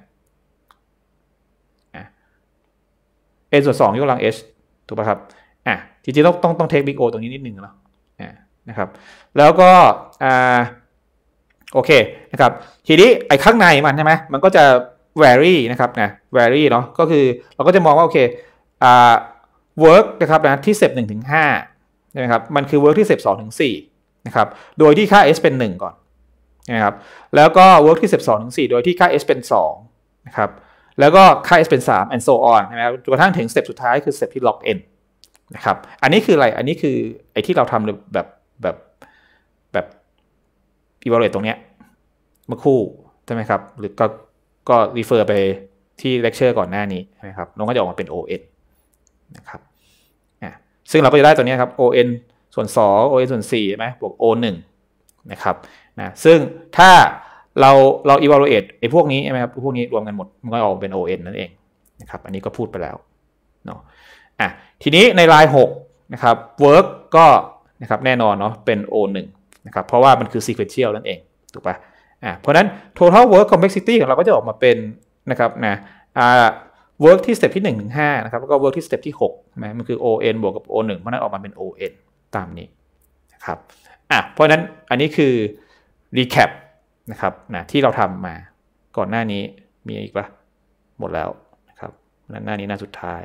อ่ะ n ส่วนสองยกกำลัง h ถูกป่ะครับอ่ะจริงๆต้องต้องต้องเทคบิ๊กโอตรงนี้นิดนึงเนาะอ่านะครับแล้วก็อ่าโอเคนะครับทีนี้ไอ้ข้างในมันใช่ไหมมันก็จะ vary นะครับนะ vary เนาะก็คือเราก็จะมองว่าโอเคอ่า work นะครับนะที่ step หนึ่งถึงห้าใช่ไหมครับมันคือ work ที่ step สองถึงสี่นะครับโดยที่ค่า s เป็นหนึ่งก่อนนะครับแล้วก็ work ที่ step สองถึงสี่โดยที่ค่า s เป็นสองนะครับแล้วก็ค่า s เป็นสาม and so on นะครับจนกระทั่งถึง step สุดท้ายคือ step ที่ log n นะครับอันนี้คืออะไรอันนี้คือไอ้ที่เราทำแบบแบบแบบ evaluate ตรงเนี้ยเมื่อคู่ใช่ไหมครับหรือก็ก็ refer ไปที่เลคเชอร์ก่อนหน้านี้ใช่ไหมครับน้องก็จะออกมาเป็น โอ เอ็น นะครับอ่ะซึ่งเราก็จะได้ตัวนี้ครับ โอ เอ็น ส่วนสอง โอ เอ็น ส่วนสี่ใช่ไหมบวก โอ หนึ่ง นะครับนะซึ่งถ้าเราเรา evaluate ไอ้พวกนี้ใช่ไหมครับพวกนี้รวมกันหมดมันก็ออกเป็น โอ เอ็น นั่นเองนะครับอันนี้ก็พูดไปแล้วเนาะอ่ะทีนี้ในรายหกนะครับ work ก็นะครับแน่นอนเนาะเป็น โอ หนึ่ง นะครับเพราะว่ามันคือ sequential นั่นเองถูกปะอ่ะเพราะนั้น total work complexity ของเราก็จะออกมาเป็นนะครับนะอ่า work ที่ step ที่หนึ่งถึงห้านะครับแล้วก็ work ที่ step ที่หกนะมันคือ โอ เอ็น บวกกับ โอ หนึ่ง เพราะนั้นออกมาเป็น โอ เอ็น ตามนี้นะครับอ่ะเพราะนั้นอันนี้คือ recap นะครับนะที่เราทำมาก่อนหน้านี้มีอีกปะหมดแล้วนะครับหน้านี้หน้าสุดท้าย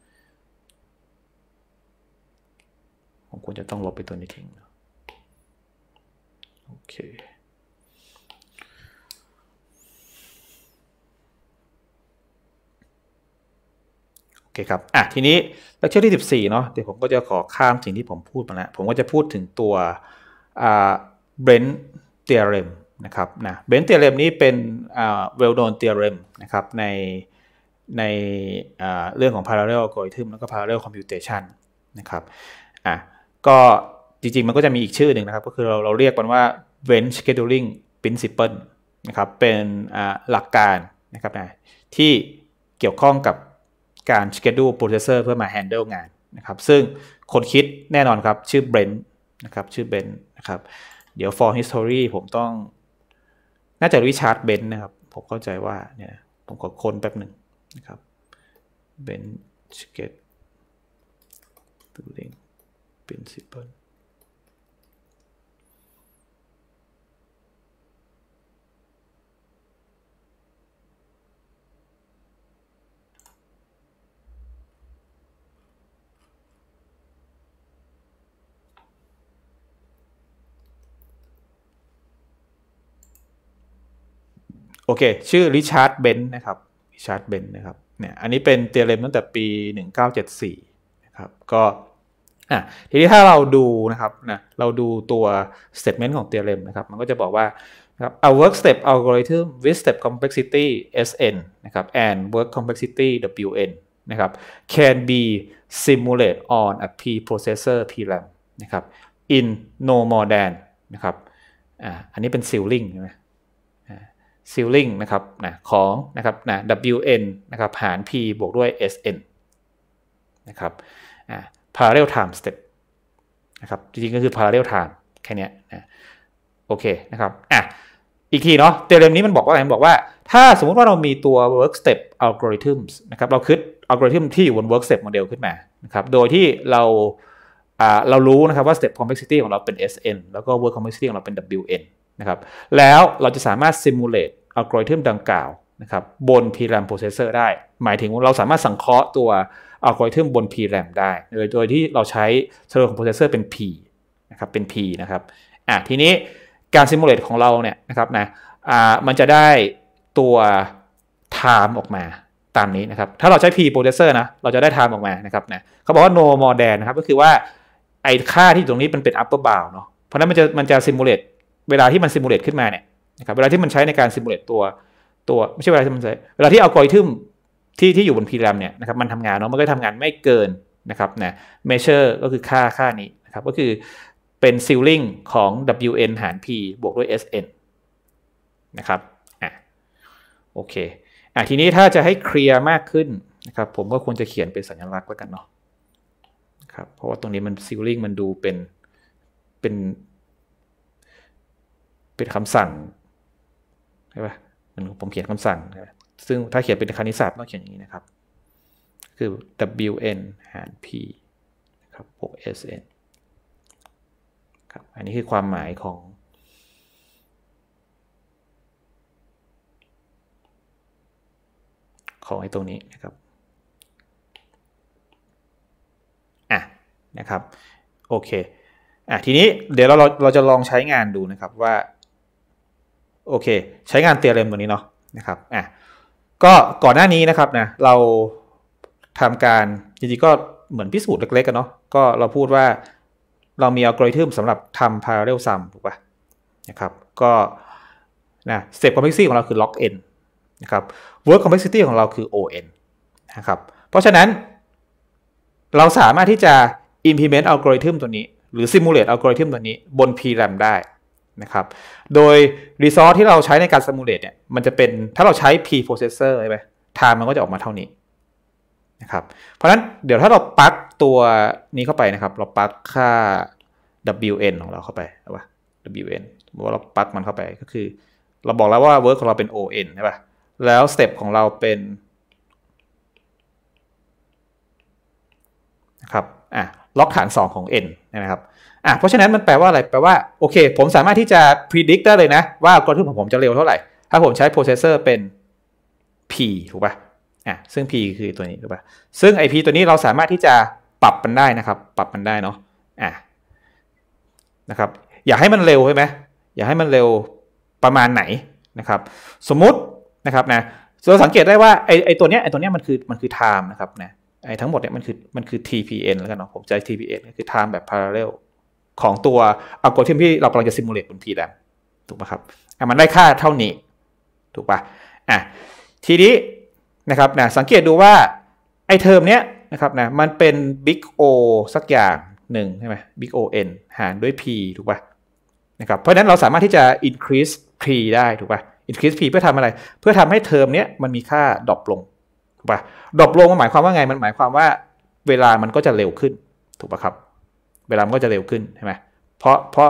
ผมควรจะต้องลบไปตัวนี้ทิ้งโอเคโอเคครับอ่ะทีนี้เลคเชอร์ที่สิบสี่เนาะเดี๋ยวผมก็จะขอข้ามสิ่งที่ผมพูดมาแล้วผมก็จะพูดถึงตัวอ่า Brent theorem นะครับนะ Brent theorem นี้เป็นอ่า well known theorem นะครับในในอ่าเรื่องของ parallel algorithm แล้วก็ parallel computation นะครับอ่ะก็จริงๆมันก็จะมีอีกชื่อหนึ่งนะครับก็คือเราเราเรียกมันว่า Brent scheduling principle นะครับเป็นอ่าหลักการนะครับนะที่เกี่ยวข้องกับการ schedule processor เพื่อมา handle งานนะครับซึ่งคนคิดแน่นอนครับชื่อ Brent นะครับชื่อ Brent นะครับเดี๋ยว for history ผมต้องน่าจะริชาร์ด Brent นะครับผมเข้าใจว่าเนี่ยผมขอค้นแป๊บหนึ่งนะครับ Brent scheduling principleโอเคชื่อริชาร์ด เบนซ์นะครับริชาร์ด เบนซ์นะครับเนี่ยอันนี้เป็นเทอเรมตั้งแต่ปีหนึ่งพันเก้าร้อยเจ็ดสิบสี่นะครับก็อ่ะทีนี้ถ้าเราดูนะครับนะเราดูตัว statement ของเทอเรมนะครับมันก็จะบอกว่านะครับ a work step algorithm with step complexity เอส เอ็น นะครับ and work complexity ดับเบิลยู เอ็น นะครับ can be simulated on a preprocessor พี แรม นะครับ in no more than นะครับอ่าอันนี้เป็น ceiling ใช่ไหมceiling นะครับนะของนะครับนะ ดับเบิลยู เอ็น นะครับหาร p บวกด้วย เอส เอ็น นะครับอ่า parallel time step นะครับจริงๆก็คือ parallel time แค่นี้นะโอเคนะครับอ่ะอีกทีเนาะเทอเรมนี้มันบอกว่าอะไรมันบอกว่าถ้าสมมุติว่าเรามีตัว work step algorithms นะครับเราคิด algorithm ที่อยู่บน work step model ขึ้นมานะครับโดยที่เราอ่าเรารู้นะครับว่า step complexity ของเราเป็น เอส เอ็น แล้วก็ work complexity ของเราเป็น ดับเบิลยู เอ็น นะครับแล้วเราจะสามารถ simulate อัลกอริทึมดังกล่าวนะครับบน พี แรม processor ได้หมายถึงเราสามารถสังเคราะห์ตัวอัลกอริทึมบน พี แรม ได้โดยโดยที่เราใช้เฉลี่ยของ processor เป็น P นะครับเป็น P นะครับอ่ะทีนี้การ simulate ของเราเนี่ยนะครับนะอ่ามันจะได้ตัว time ออกมาตามนี้นะครับถ้าเราใช้ P processor นะเราจะได้ time ออกมานะครับนะเขาบอกว่า no more than นะครับก็คือว่าไอ้ค่าที่ตรงนี้มันเป็น upper bound เนาะเพราะนั้นมันจะมันจะ simulate เวลาที่มัน simulate ขึ้นมาเนี่ยนะครับเวลาที่มันใช้ในการ simulate ตัวตัวไม่ใช่เวลาที่มันใช้เวลาที่อัลกอริทึมที่ที่อยู่บน พี แรม เนี่ยนะครับมันทำงานเนาะมันก็ทำงานไม่เกินนะครับนะ measure ก็คือค่าค่านี้นะครับก็คือเป็น ceiling ของ ดับเบิลยู เอ็น หาร P บวกด้วย เอส เอ็น นะครับอ่ะโอเคอ่ะทีนี้ถ้าจะให้เคลียร์มากขึ้นนะครับผมก็ควรจะเขียนเป็นสัญลักษณ์แล้วกันเนาะครับเพราะว่าตรงนี้มัน ceiling มันดูเป็นเป็นเป็นคำสั่งใช่ป่ะผมเขียนคำสั่งซึ่งถ้าเขียนเป็นคณิตศาสตร์ต้องเขียนอย่างนี้นะครับคือ wn หาร p ครับบวก sn ครับอันนี้คือความหมายของของไอ้ตรงนี้นะครับอ่ะนะครับโอเคอ่ะทีนี้เดี๋ยวเราเราเราจะลองใช้งานดูนะครับว่าโอเคใช้งานเทอเรมตัวนี้เนาะนะครับอ่ะก็ก่อนหน้านี้นะครับนะเราทำการจริงๆก็เหมือนพิสูจน์เล็กๆกันเนาะก็เราพูดว่าเรามีอัลกอริทึมสำหรับทำ parallel sum ถูกป่ะนะครับก็นะ step complexity ของเราคือ log n นะครับ work complexity ของเราคือ on นะครับเพราะฉะนั้นเราสามารถที่จะ implement อัลกอริทึมตัวนี้หรือ simulate อัลกอริทึมตัวนี้บน พี แรม ได้นะครับโดย resource ที่เราใช้ในการ simulate เนี่ยมันจะเป็นถ้าเราใช้ p processor ใช่ไหม time มันก็จะออกมาเท่านี้นะครับเพราะฉะนั้นเดี๋ยวถ้าเราปลั๊กตัวนี้เข้าไปนะครับเราปลั๊กค่า wn ของเราเข้าไปใช่ป่ะ wn สมมติว่าเราปลั๊กมันเข้าไปก็คือเราบอกแล้วว่า work ของเราเป็น on ใช่ป่ะแล้ว step ของเราเป็นนะครับอ่ะล็อกฐานสองของ n นะครับอ่ะเพราะฉะนั้นมันแปลว่าอะไรแปลว่าโอเคผมสามารถที่จะ predict ได้เลยนะว่าอัลกอริทึมของผมจะเร็วเท่าไหร่ถ้าผมใช้ processor เป็น p ถูกป่ะอ่ะซึ่ง p คือตัวนี้ถูกป่ะซึ่งไอ p ตัวนี้เราสามารถที่จะปรับมันได้นะครับปรับมันได้เนาะอ่ะนะครับอยากให้มันเร็วใช่ไหมอยากให้มันเร็วประมาณไหนนะครับสมมุตินะครับนะเราสังเกตได้ว่าไอไอตัวเนี้ยไอตัวเนี้ยมันคือมันคือ time นะครับนะไอทั้งหมดเนี่ยมันคือมันคือ tpn แล้วกันเนาะผมใช้ tpn คือ time แบบ parallel ของตัวอัลกอริทึมที่เรากำลังจะ simulate บน พี แรม ถูกป่ะครับอ่ะมันได้ค่าเท่านี้ถูกป่ะอ่ะทีนี้นะครับนะสังเกตดูว่าไอเทอมเนี้ยนะครับนะมันเป็น big O สักอย่างหนึ่งใช่ไหม big on หารด้วย p ถูกป่ะนะครับเพราะฉะนั้นเราสามารถที่จะ increase p ได้ถูกป่ะ increase p เพื่อทำอะไรเพื่อทำให้เทอมเนี้ยมันมีค่าดรอปลงถูกป่ะดรอปลงมันหมายความว่าไงมันหมายความว่าเวลามันก็จะเร็วขึ้นถูกป่ะครับเวลามันก็จะเร็วขึ้นใช่ไหมเพราะเพราะ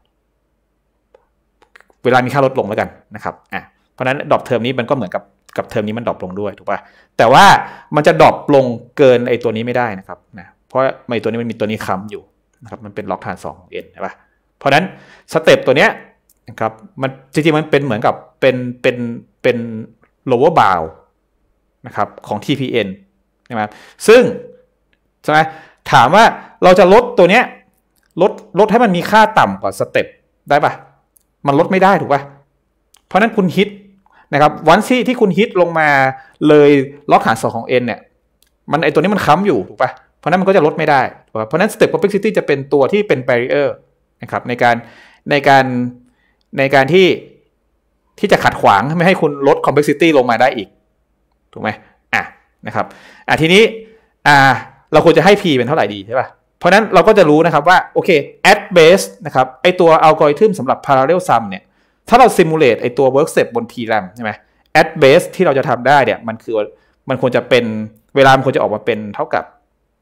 เวลามีค่าลดลงแล้วกันนะครับอ่ะเพราะฉะนั้นดรอปเทอมนี้มันก็เหมือนกับกับเทอมนี้มันดรอปลงด้วยถูกป่ะแต่ว่ามันจะดรอปลงเกินไอ้ตัวนี้ไม่ได้นะครับนะเพราะไอ้ตัวนี้มันมีตัวนี้ค้ำอยู่นะครับมันเป็นล็อกฐานสองของ n ใช่ป่ะเพราะฉะนั้นสเต็ปตัวเนี้ยนะครับมันจริงๆมันเป็นเหมือนกับเป็นเป็นเป็น lower bound นะครับของ tpn ใช่ไหมซึ่งใช่ไหมถามว่าเราจะลดตัวเนี้ยลดลดให้มันมีค่าต่ำกว่าสเต็ปได้ป่ะมันลดไม่ได้ถูกป่ะเพราะนั้นคุณฮิตนะครับวันที่ที่คุณฮิตลงมาเลยล็อกฐานสองของ n เนี่ยมันไอตัวนี้มันค้ำอยู่ถูกป่ะเพราะนั้นมันก็จะลดไม่ได้เพราะนั้น step complexity จะเป็นตัวที่เป็น barrier นะครับในการในการในการที่ที่จะขัดขวางไม่ให้คุณลด complexity ลงมาได้อีกถูกไหมอ่ะนะครับอ่ะทีนี้อ่าเราควรจะให้ p เป็นเท่าไหร่ดีใช่ป่ะเพราะนั้นเราก็จะรู้นะครับว่าโอเค at base นะครับไอตัวอัลกอริทึมสำหรับ parallel sum เนี่ยถ้าเรา simulate ไอตัว work step บน พี แรม ใช่ไหม at base ที่เราจะทำได้เนี่ยมันคือมันควรจะเป็นเวลามันควรจะออกมาเป็นเท่ากับ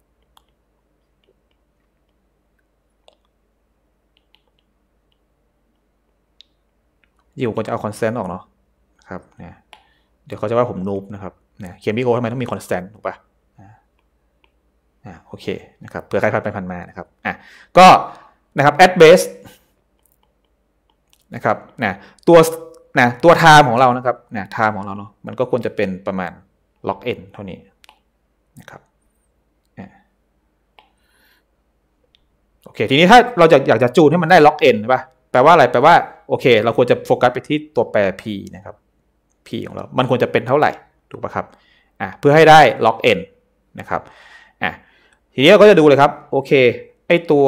อยู่ควรจะเอา constant ออกเนาะครับเนี่ยเดี๋ยวเขาจะว่าผมนูบนะครับเนี่ยเขียนบิ๊กโอทำไมต้องมี constant ถูกป่ะอ่าโอเคนะครับเผื่อใครผ่านไปผ่านมานะครับอ่ะก็นะครับ at base นะครับนะตัวนะตัว time ของเรานะครับนะ time ของเราเนาะมันก็ควรจะเป็นประมาณ log n เท่านี้นะครับโอเคทีนี้ถ้าเราอยากอยากจะจูนให้มันได้ log n ใช่ป่ะแปลว่าอะไรแปลว่าโอเคเราควรจะโฟกัสไปที่ตัวแปร p นะครับ p ของเรามันควรจะเป็นเท่าไหร่ถูกป่ะครับอ่ะเพื่อให้ได้ log n นะครับอ่ะทีนี้เราก็จะดูเลยครับโอเคไอตัว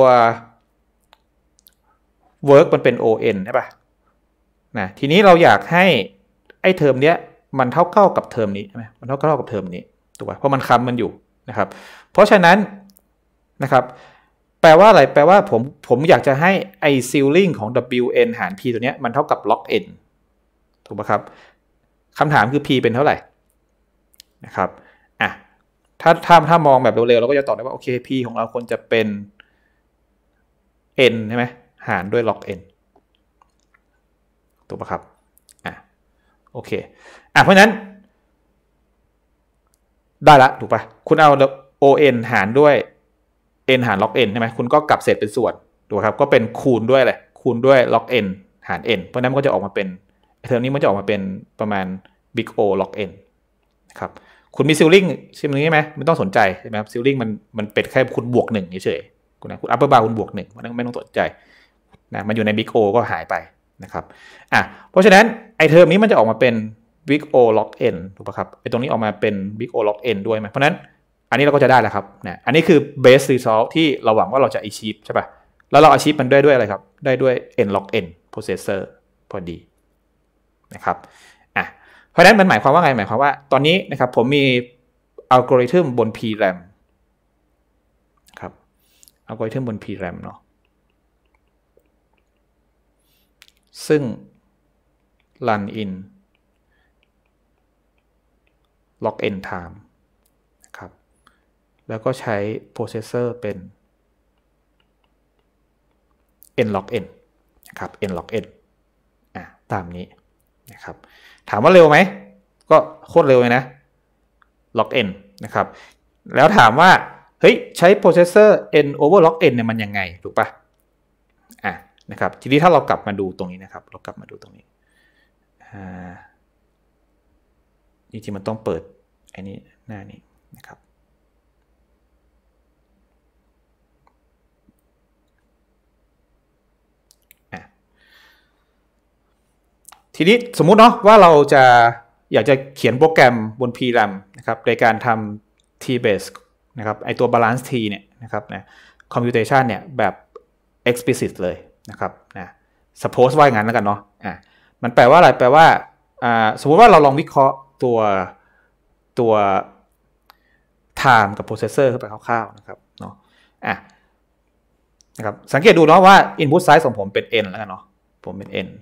work มันเป็น on ใช่ป่ะนะทีนี้เราอยากให้ไอเทอมเนี้ยมันเท่าเท่ากับเทอมนี้ใช่ไหมมันเท่าเท่ากับเทอมนี้ถูกป่ะเพราะมันค้ำมันอยู่นะครับเพราะฉะนั้นนะครับแปลว่าอะไรแปลว่าผมผมอยากจะให้ไอ ceiling ของ wn หาร p ตัวเนี้ยมันเท่ากับ log n ถูกป่ะครับคำถามคือ p เป็นเท่าไหร่นะครับอ่ะถ้าถ้าถ้ามองแบบเร็วๆเราก็จะตอบได้ว่าโอเค p ของเราควรจะเป็น n ใช่ไหมหารด้วย log n ถูกปะครับอ่ะโอเคอ่ะเพราะฉะนั้นได้ละถูกปะคุณเอา on หารด้วย n หาร log n ใช่ไหมคุณก็กลับเศษเป็นส่วนถูกครับก็เป็นคูณด้วยอะไรคูณด้วย log n หาร n เพราะนั้นมันก็จะออกมาเป็นเทอมนี้มันจะออกมาเป็นประมาณ big O log n นะครับคุณมีซิลลิงใช่ไหมไม่ต้องสนใจใช่ไหมครับซิลลิงมันมันเป็นแค่คุณบวกหนึ่งเฉยๆคุณนะคุณ upper bound คุณบวกหนึ่งมันไม่ต้องสนใจนะมันอยู่ใน big O ก็หายไปนะครับอ่ะเพราะฉะนั้นไอเทอมนี้มันจะออกมาเป็น big O log n ถูกป่ะครับไอตรงนี้ออกมาเป็น big O log n ด้วยไหมเพราะนั้นอันนี้เราก็จะได้แล้วครับนะอันนี้คือ base result ที่เราหวังว่าเราจะ achieve ใช่ป่ะแล้วเรา achieve มันได้ด้วยอะไรครับได้ด้วย n log n processor พอดีนะครับอ่ะเพราะฉะนั้นมันหมายความว่าไงหมายความว่าตอนนี้นะครับผมมีอัลกอริทึมบน พี แรม ครับอัลกอริทึมบน พี แรม เนาะซึ่ง run in log n time นะครับแล้วก็ใช้ processor เป็น n log n นะครับ n log n อ่ะตามนี้นะครับถามว่าเร็วไหมก็โคตรเร็วเลยนะ log n นะครับแล้วถามว่าเฮ้ยใช้ processor n over log n เนี่ยมันยังไงถูกปะอ่ะนะครับทีนี้ถ้าเรากลับมาดูตรงนี้นะครับเรากลับมาดูตรงนี้อ่าจริงๆมันต้องเปิดไอ้นี้หน้านี้นะครับทีนี้สมมุติเนาะว่าเราจะอยากจะเขียนโปรแกรมบน พี แรม นะครับในการทำ t-base นะครับไอตัว balance t เนี่ยนะครับนะ computation เนี่ยแบบ explicit เลยนะครับนะ suppose ว่าอย่างนั้นแล้วกันเนาะอ่ะมันแปลว่าอะไรแปลว่าอ่าสมมุติว่าเราลองวิเคราะห์ตัวตัว time กับ processor เข้าไปคร่าวๆนะครับเนาะอ่ะนะครับสังเกตดูเนาะว่า input size ของผมเป็น n แล้วกันเนาะผมเป็น n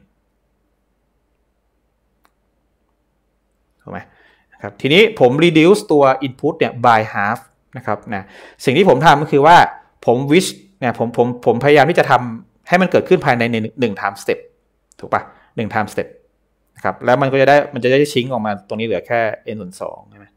ถูกไหมครับทีนี้ผม reduce ตัว input เนี่ย by half นะครับนะสิ่งที่ผมทำก็คือว่าผม wish เนี่ยผมผมผมพยายามที่จะทำให้มันเกิดขึ้นภายในหนึ่ง time step ถูกปะหนึ่ง time step นะครับแล้วมันก็จะได้มันจะได้ชิงออกมาตรงนี้เหลือแค่ n ส่วนสองใช่ไหม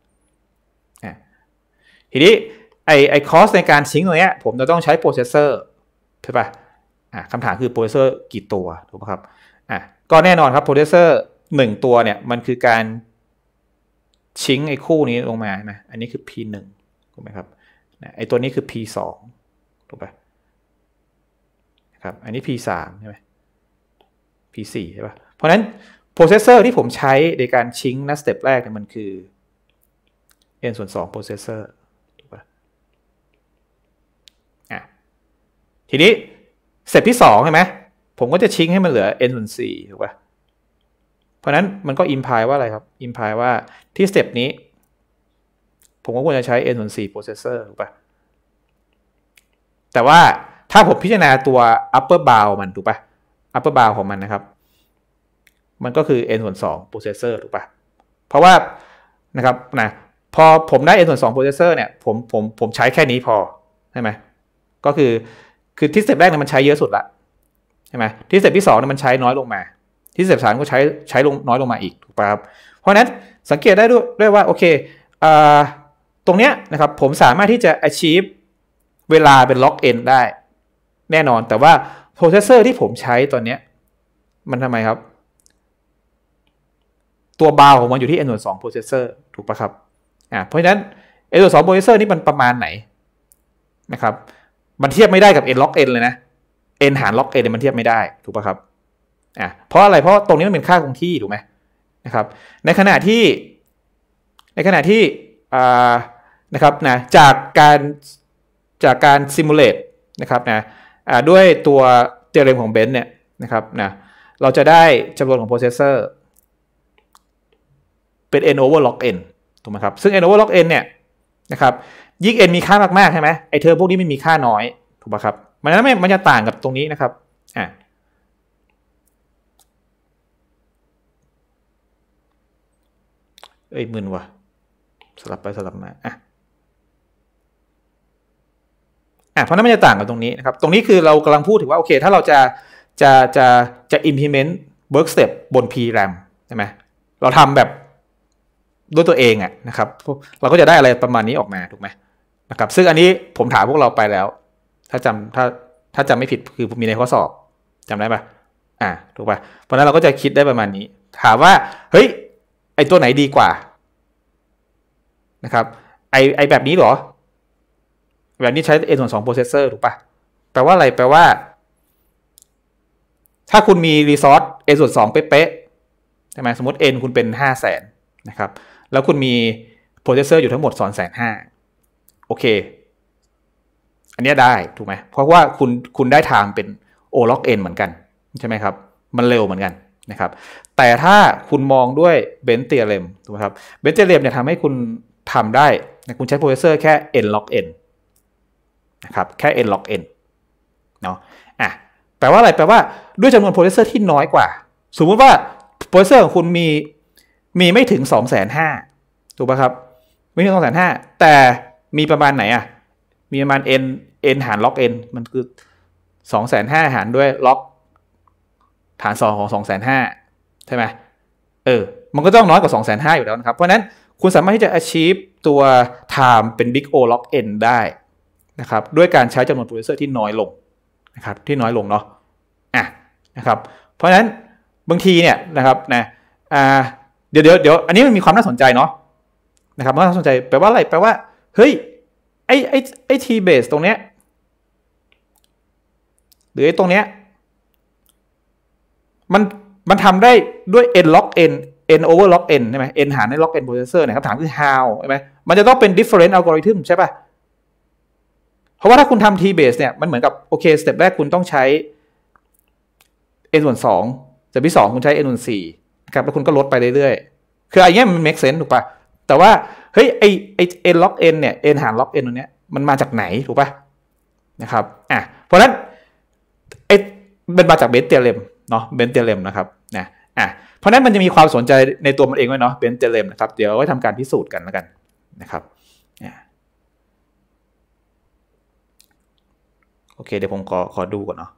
ทีนี้ไอไอ cost ในการชิงตรงนี้ผมจะต้องใช้ processor ใช่ปะอ่ะคำถามคือ processor กี่ตัวถูกปะครับอ่ะก็แน่นอนครับ processor หนึ่งตัวเนี่ยมันคือการชิงไอ้คู่นี้ลงมาใช่ไหมอันนี้คือ พี หนึ่ง ถูกไหมครับไอ้ตัวนี้คือ พี สอง ถูกป่ะครับอันนี้ พี สาม ใช่ไหม พี สี่ ใช่ป่ะเพราะฉะนั้นโปรเซสเซอร์ที่ผมใช้ในการชิงนะสเต็ปแรกเนี่ยมันคือ n ส่วนสองโปรเซสเซอร์ถูกป่ะอ่ะทีนี้สเต็ปที่สองใช่ไหมผมก็จะชิงให้มันเหลือ n ส่วนสี่ถูกป่ะเพราะนั้นมันก็อิมพลายว่าอะไรครับอิมพลายว่าที่สเต็ปนี้ผมก็ควรจะใช้ n ส่วนสี่ processor ถูกป่ะแต่ว่าถ้าผมพิจารณาตัว upper bound มันถูกป่ะ upper bound ของมันนะครับมันก็คือ n ส่วนสอง processor ถูกป่ะเพราะว่านะครับนะพอผมได้ n ส่วนสอง processor เนี่ยผมผมผมใช้แค่นี้พอใช่ไหมก็คือคือที่สเต็ปแรกเนี่ยมันใช้เยอะสุดละใช่ไหมที่สเต็ปที่สองเนี่ยมันใช้น้อยลงมาที่สเต็ปสามก็ใช้ใช้ลงน้อยลงมาอีกถูกป่ะครับเพราะฉะนั้นสังเกตได้ด้วยด้วยว่าโอเคอ่าตรงเนี้ยนะครับผมสามารถที่จะ achieve เวลาเป็น log n ได้แน่นอนแต่ว่า processor ที่ผมใช้ตอนเนี้ยมันทำไมครับตัวบาวของมันอยู่ที่ n ส่วนสอง processor ถูกป่ะครับอ่าเพราะฉะนั้น n ส่วนสอง processor นี่มันประมาณไหนนะครับมันเทียบไม่ได้กับ n log n เลยนะ n หาร log n เนี่ยมันเทียบไม่ได้ถูกป่ะครับอ่าเพราะอะไรเพราะตรงนี้มันเป็นค่าคงที่ถูกไหมนะครับในขณะที่ในขณะที่อ่านะครับนะจากการจากการ simulate นะครับนะอ่าด้วยตัว theorem ของ Benz เนี่ยนะครับนะเราจะได้จำนวนของ processor เป็น n over log n ถูกไหมครับซึ่ง n over log n เนี่ยนะครับยิ่ง n มีค่ามากๆใช่ไหมไอเทอมพวกนี้ไม่มีค่าน้อยถูกป่ะครับมันนั้นมันจะต่างกับตรงนี้นะครับอ่าเอ้ยมึนว่ะสลับไปสลับมาอ่ะอ่ะเพราะนั้นมันจะต่างกับตรงนี้นะครับตรงนี้คือเรากำลังพูดถึงว่าโอเคถ้าเราจะจะจะจะ implement work step บน พี แรม ใช่ไหมเราทำแบบด้วยตัวเองอ่ะนะครับเราก็จะได้อะไรประมาณนี้ออกมาถูกไหมนะครับซึ่งอันนี้ผมถามพวกเราไปแล้วถ้าจำถ้าถ้าจำไม่ผิดคือมีในข้อสอบจำได้ปะอ่าถูกปะเพราะนั้นเราก็จะคิดได้ประมาณนี้ถามว่าเฮ้ยไอตัวไหนดีกว่านะครับไอไอแบบนี้เหรอแบบนี้ใช้ เอ็น ส่วน สอง processor ถูกปะแปลว่าอะไรแปลว่าถ้าคุณมี resource n ส่วน สองเป๊ะๆใช่ไหมสมมติ n คุณเป็น ห้าแสน นะครับแล้วคุณมี processor อยู่ทั้งหมด สองแสนห้าหมื่น โอเคอันนี้ได้ถูกไหมเพราะว่าคุณคุณได้ time เป็น O log n เหมือนกันใช่ไหมครับมันเร็วเหมือนกันนะครับแต่ถ้าคุณมองด้วย Benz theorem ถูกไหมครับ Benz theorem เนี่ยทำให้คุณทำได้คุณใช้ processor แค่ n log n นะครับแค่ n log n เนาะอ่ะแปลว่าอะไรแปลว่าด้วยจำนวน processor ที่น้อยกว่าสมมุติว่า processor ของคุณมีมีไม่ถึง สองแสนห้าหมื่น ถูกป่ะครับไม่ถึง สองแสนห้าหมื่น แต่มีประมาณไหนอ่ะมีประมาณ n n หาร log n มันคือ สองแสนห้าหมื่น หารด้วย log ฐานสองของ สองแสนห้าหมื่น ใช่ไหมเออมันก็ต้องน้อยกว่า สองแสนห้าหมื่น อยู่แล้วนะครับเพราะนั้นคุณสามารถที่จะ achieve ตัว time เป็น big O log n ได้นะครับด้วยการใช้จำนวน processor ที่น้อยลงนะครับที่น้อยลงเนาะอ่ะนะครับเพราะฉะนั้นบางทีเนี่ยนะครับนะอ่าเดี๋ยวเดี๋ยวเดี๋ยวอันนี้มันมีความน่าสนใจเนาะนะครับน่าสนใจแปลว่าอะไรแปลว่าเฮ้ยไอไอไอ T base ตรงเนี้ยหรือไอตรงเนี้ยมันมันทำได้ด้วย n log n n over log n ใช่ไหม n หารใน log n processor เนี่ยครับถามคือ how ใช่ไหมมันจะต้องเป็น different algorithm ใช่ป่ะเพราะว่าถ้าคุณทำ T base เนี่ยมันเหมือนกับโอเคสเต็ปแรกคุณต้องใช้ n ส่วนสองสเต็ปที่สองคุณใช้ n ส่วนสี่ครับแล้วคุณก็ลดไปเรื่อยๆคือไอ้เงี้ยมัน make sense ถูกป่ะแต่ว่าเฮ้ยไอไอ n log n เนี่ย n หาร log n ตรงเนี้ยมันมาจากไหนถูกป่ะนะครับอ่ะเพราะฉะนั้นไอเป็นมาจาก Benz theorem เนาะ Benz theorem นะครับนะอ่ะเพราะนั้นมันจะมีความสนใจในตัวมันเองด้วยเนาะ Benz theorem นะครับเดี๋ยวไว้ทำการพิสูจน์กันแล้วกันนะครับโอเคเดี๋ยวผมขอขอดูก่อนเนาะ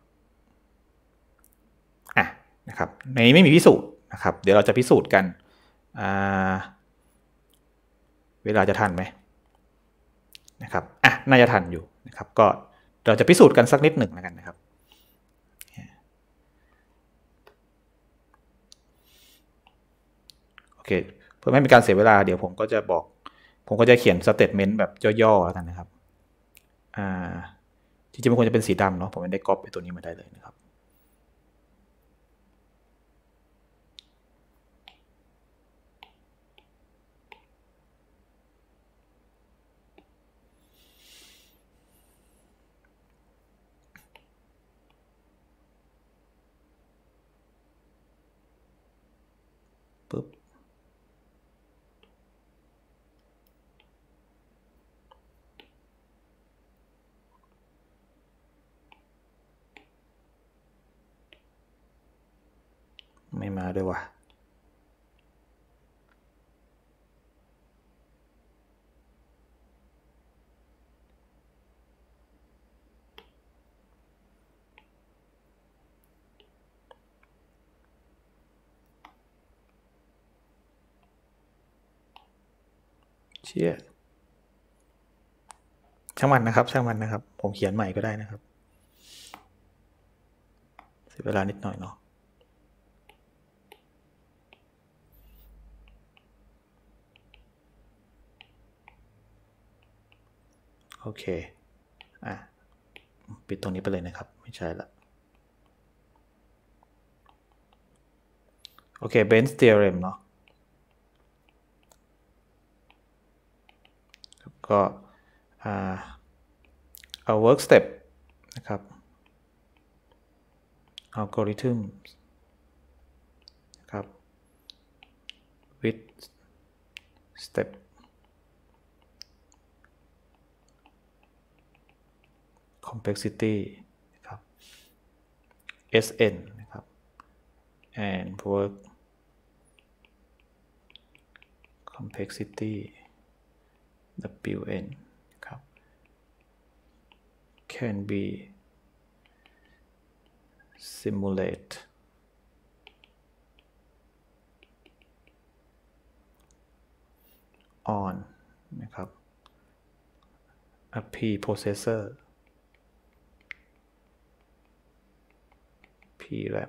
อ่ะนะครับในนี้ไม่มีพิสูจน์นะครับเดี๋ยวเราจะพิสูจน์กันอ่าเวลาจะทันไหมนะครับอ่ะน่าจะทันอยู่นะครับก็เราจะพิสูจน์กันสักนิดหนึ่งแล้วกันนะครับโอเคเพื่อไม่เป็นการเสียเวลาเดี๋ยวผมก็จะบอกผมก็จะเขียนสเตทเมนต์แบบย่อๆแล้วกันนะครับอ่าจริงๆมันควรจะเป็นสีดำเนาะผมไม่ได้ก๊อปไปตัวนี้มาได้เลยนะครับปึ๊บไม่มาด้วยว่ะเชี่ยช่างมันนะครับช่างมันนะครับผมเขียนใหม่ก็ได้นะครับเสียเวลานิดหน่อยเนาะโอเคอ่ะปิดตรงนี้ไปเลยนะครับไม่ใช่ละโอเค Benz theorem เนาะก็เอา work step นะครับ algorithm นะครับ with step complexity นะครับ sn นะครับ and work complexity wn ครับโอเค can be simulate on นะครับ a preprocessor pram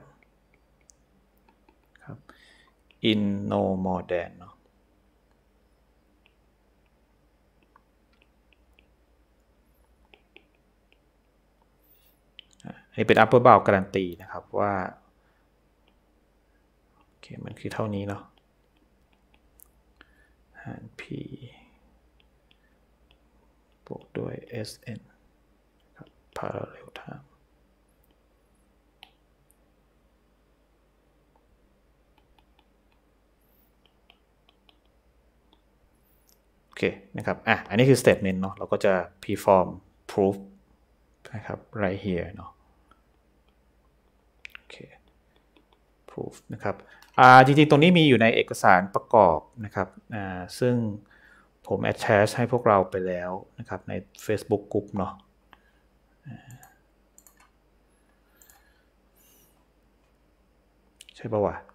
ครับ in no more than เนาะนี่เป็น upper bound การันตีนะครับว่าโอเคมันคือเท่านี้เนาะหาร p บวกด้วย sn ครับ parallel time โอเคนะครับอ่ะอันนี้คือ statement เนาะเราก็จะ perform proof นะครับ right here เนาะโอเค proof นะครับอ่าจริงๆตรงนี้มีอยู่ในเอกสารประกอบนะครับอ่าซึ่งผม attach ให้พวกเราไปแล้วนะครับใน Facebook Group เนาะใช่ป่าววะ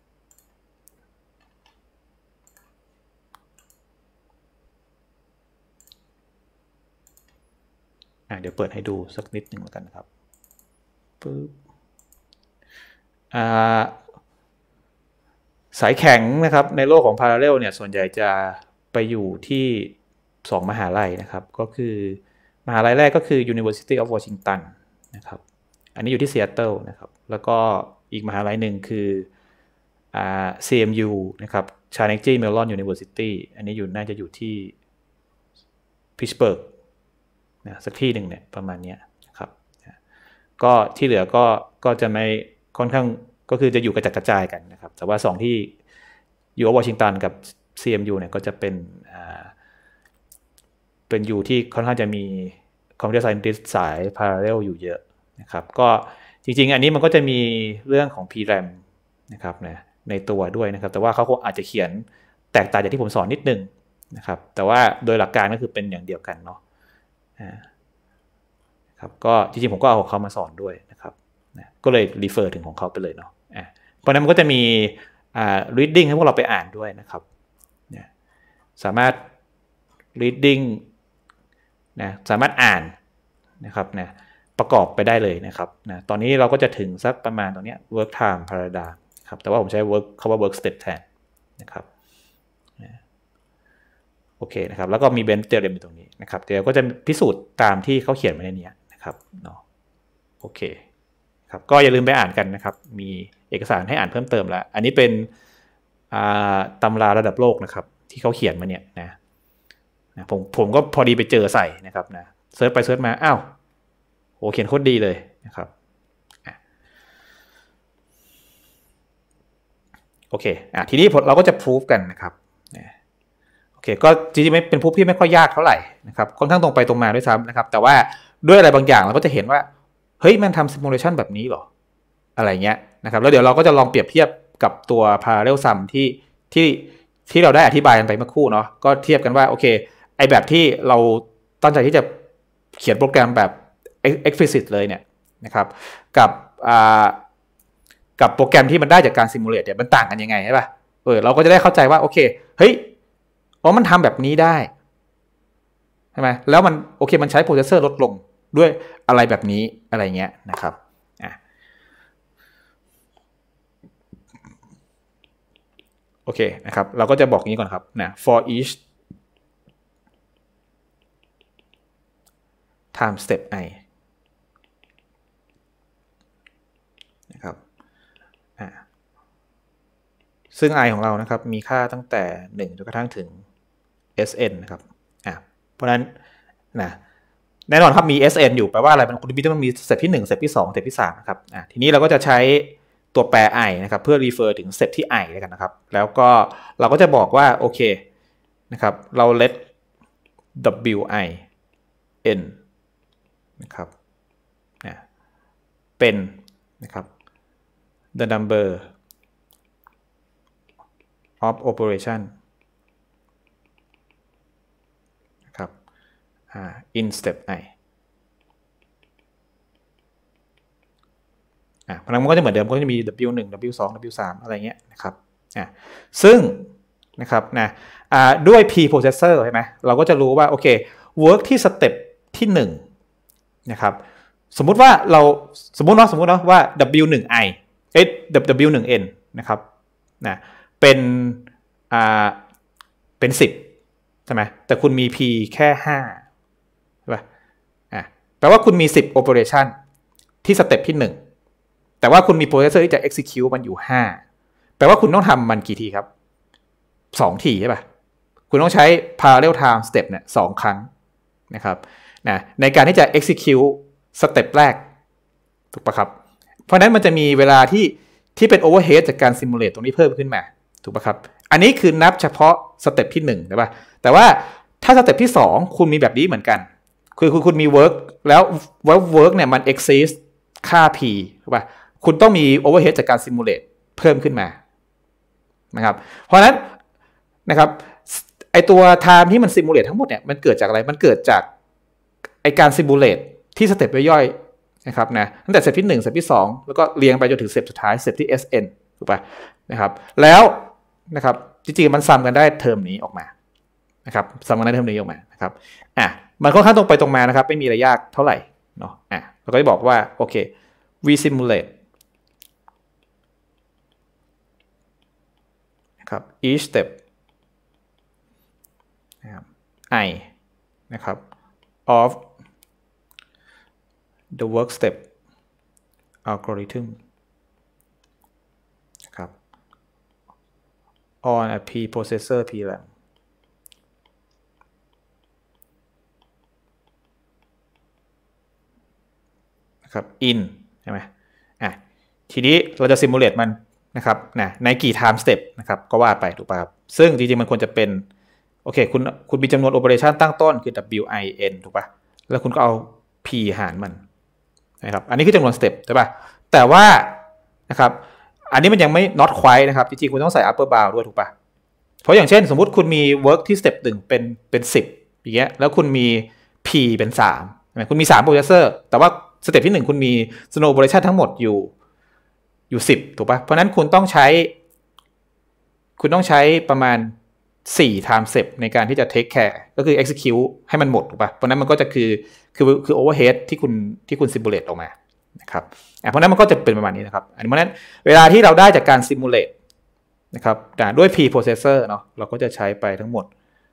อ่ะเดี๋ยวเปิดให้ดูสักนิดหนึ่งแล้วกันนะครับปึ๊บอ่าสายแข็งนะครับในโลกของ Parallel เนี่ยส่วนใหญ่จะไปอยู่ที่สองมหาลัยนะครับก็คือมหาลัยแรกก็คือ University of Washington นะครับอันนี้อยู่ที่ซีแอตเทิลนะครับแล้วก็อีกมหาลัยหนึ่งคืออ่า ซี เอ็ม ยู นะครับ Carnegie Mellon University อันนี้อยู่น่าจะอยู่ที่ Pittsburgh นะสักที่หนึ่งเนี่ยประมาณนี้นะครับก็ที่เหลือก็ก็จะไม่ค่อนข้างก็คือจะอยู่กระจัดกระจายกันนะครับแต่ว่าสองที่อยู่วอชิงตันกับ ซี เอ็ม ยู เนี่ยก็จะเป็นอ่าเป็นอยู่ที่ค่อนข้างจะมี Computer Scientist สาย Parallel อยู่เยอะนะครับก็จริงๆอันนี้มันก็จะมีเรื่องของ พี แรม นะครับนะในตัวด้วยนะครับแต่ว่าเขาคงอาจจะเขียนแตกต่างจากที่ผมสอนนิดนึงนะครับแต่ว่าโดยหลักการก็คือเป็นอย่างเดียวกันเนาะครับก็จริงๆผมก็เอาของเขามาสอนด้วยนะครับนะก็เลย refer ถึงของเขาไปเลยเนาะอ่ะเพราะนั้นมันก็จะมีอ่า reading ให้พวกเราไปอ่านด้วยนะครับนะสามารถ reading นะสามารถอ่านนะครับนะประกอบไปได้เลยนะครับนะตอนนี้เราก็จะถึงสักประมาณตรงนี้ work time paradigm ครับแต่ว่าผมใช้ work คำว่า work step แทนนะครับนะโอเคนะครับแล้วก็มี Benz theorem อยู่ตรงนี้นะครับเดี๋ยวก็จะพิสูจน์ตามที่เขาเขียนไว้ในนี้นะครับเนาะโอเคครับก็อย่าลืมไปอ่านกันนะครับมีเอกสารให้อ่านเพิ่มเติมแล้วอันนี้เป็นตำราระดับโลกนะครับที่เขาเขียนมาเนี่ยนะนะผมผมก็พอดีไปเจอใส่นะครับนะเซิร์ชไปเซิร์ชมาอ้าวโหเขียนโคตรดีเลยนะครับโอเคอ่ะทีนี้เราก็จะพิสูจกันนะครับโอเคก็จริงๆไม่เป็นพิสูจที่ไม่ค่อยยากเท่าไหร่นะครับค่อนข้างตรงไปตรงมาด้วยซ้ำนะครับแต่ว่าด้วยอะไรบางอย่างเราก็จะเห็นว่าเฮ้ยมันทำซิมูเลชันแบบนี้หรออะไรเงี้ยนะครับแล้วเดี๋ยวเราก็จะลองเปรียบเทียบกับตัว parallel sum ที่ที่ที่เราได้อธิบายกันไปเมื่อครู่เนาะก็เทียบกันว่าโอเคไอแบบที่เราตั้งใจที่จะเขียนโปรแกรมแบบ explicit เลยเนี่ยนะครับกับอ่ากับโปรแกรมที่มันได้จากการซิมูเลตเนี่ยมันต่างกันยังไงใช่ป่ะเออเราก็จะได้เข้าใจว่าโอเคเฮ้ยอ๋อมันทำแบบนี้ได้ใช่ไหมแล้วมันโอเคมันใช้โปรเซสเซอร์ลดลงด้วยอะไรแบบนี้อะไรเงี้ยนะครับอ่ะโอเคนะครับเราก็จะบอกงี้ก่อนครับนะ for each time step i นะครับอ่ะซึ่ง i ของเรานะครับมีค่าตั้งแต่หนึ่งจนกระทั่งถึง sn นะครับอ่ะเพราะนั้นนะแน่นอนครับมี sn อยู่แปลว่าอะไรมันคุณมีต้องมีสเต็ปที่หนึ่งสเต็ปที่สองสเต็ปที่สามนะครับอ่ะทีนี้เราก็จะใช้ตัวแปร i นะครับเพื่อ refer ถึงสเต็ปที่ i แล้วกันนะครับแล้วก็เราก็จะบอกว่าโอเคนะครับเรา let wi n นะครับนะเป็นนะครับ the number of operation นะครับ in step i อ่ะเพราะนั้นมันก็จะเหมือนเดิมก็จะมี ดับเบิลยู หนึ่ง ดับเบิลยู สอง ดับเบิลยู สาม อะไรเงี้ยนะครับอ่ะซึ่งนะครับนะอ่าด้วย preprocessor ใช่ไหมเราก็จะรู้ว่าโอเค work ที่สเต็ปที่หนึ่งนะครับสมมุติว่าเราสมมุติเนาะสมมุติเนาะว่า ดับเบิลยู หนึ่ง ไอ เอ๊ะ ดับเบิลยู หนึ่ง เอ็น นะครับนะเป็นอ่าเป็นสิบใช่ไหมแต่คุณมี p แค่ห้าใช่ป่ะอ่ะแปลว่าคุณมีสิบ operation ที่สเต็ปที่หนึ่งแต่ว่าคุณมี processor ที่จะ execute มันอยู่ห้าแปลว่าคุณต้องทำมันกี่ทีครับสองทีใช่ป่ะคุณต้องใช้ parallel time step เนี่ยสองครั้งนะครับนะในการที่จะ execute สเต็ปแรกถูกป่ะครับเพราะนั้นมันจะมีเวลาที่ที่เป็น overhead จากการ simulate ตรงนี้เพิ่มขึ้นมาถูกป่ะครับอันนี้คือนับเฉพาะสเต็ปที่หนึ่งใช่ป่ะแต่ว่าถ้าสเต็ปที่สองคุณมีแบบนี้เหมือนกันคือคุณคุณมี work แล้วว่า work เนี่ยมัน exceed ค่า p ถูกป่ะคุณต้องมี overhead จากการ simulate เพิ่มขึ้นมานะครับเพราะฉะนั้นนะครับไอตัว time ที่มัน simulate ทั้งหมดเนี่ยมันเกิดจากอะไรมันเกิดจากไอการ simulate ที่สเต็ปย่อยๆนะครับนะตั้งแต่สเต็ปที่หนึ่งสเต็ปที่สองแล้วก็เรียงไปจนถึงสเต็ปสุดท้ายสเต็ปที่ เอส เอ็น ถูกป่ะนะครับแล้วนะครับจริงๆมันซ้ำกันได้เทอมนี้ออกมานะครับซ้ำกันได้เทอมนี้ออกมานะครับอ่ะมันค่อนข้างตรงไปตรงมานะครับไม่มีอะไรยากเท่าไหร่เนาะอ่ะเราก็จะบอกว่าโอเค we simulate นะครับ each step นะครับ i นะครับ of the work step algorithm นะครับ on a preprocessor pram นะครับ in ใช่ไหมอ่ะทีนี้เราจะ simulate มันนะครับนะในกี่ time step นะครับก็ว่าไปถูกป่ะครับซึ่งจริงๆมันควรจะเป็นโอเคคุณคุณมีจำนวน operation ตั้งต้นคือ win ถูกป่ะแล้วคุณก็เอา p หารมันนะครับอันนี้คือจำนวน step ใช่ป่ะแต่ว่านะครับอันนี้มันยังไม่ not quite นะครับจริงๆคุณต้องใส่ upper bound ด้วยถูกป่ะเพราะอย่างเช่นสมมุติคุณมี work ที่ step หนึ่งเป็นเป็นสิบอย่างเงี้ยแล้วคุณมี p เป็นสามคุณมีสาม processor แต่ว่าสเต็ปที่หนึ่งคุณมี snow operation ทั้งหมดอยู่อยู่สิบถูกป่ะเพราะนั้นคุณต้องใช้คุณต้องใช้ประมาณสี่ time step ในการที่จะ take care ก็คือ execute ให้มันหมดถูกป่ะเพราะนั้นมันก็จะคือคือคือ overhead ที่คุณที่คุณ simulate ออกมานะครับเพราะนั้นมันก็จะเป็นประมาณนี้นะครับเพราะนั้นเวลาที่เราได้จากการ simulate นะครับด้วย preprocessor เนาะเราก็จะใช้ไปทั้งหมด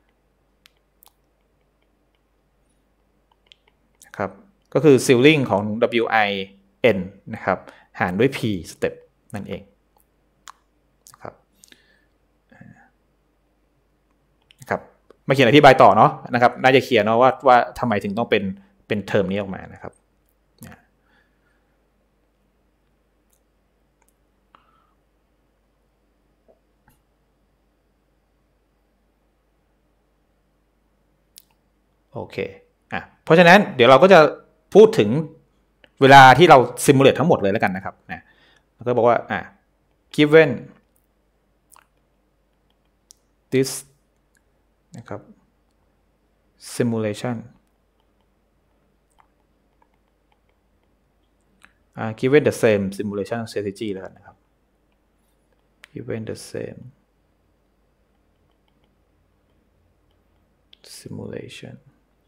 นะครับก็คือ ceiling ของ win นะครับหารด้วย p step นั่นเองนะครับนะครับมาเขียนอธิบายต่อเนาะนะครับน่าจะเคลียร์เนาะว่าว่าทำไมถึงต้องเป็นเป็นเทอมนี้ออกมานะครับโอเคอ่ะเพราะฉะนั้นเดี๋ยวเราก็จะพูดถึงเวลาที่เรา simulate ทั้งหมดเลยแล้วกันนะครับนะแล้วก็บอกว่าอ่ะ given this นะครับ simulation อ่า given the same simulation strategy แล้วกันนะครับ given the same simulation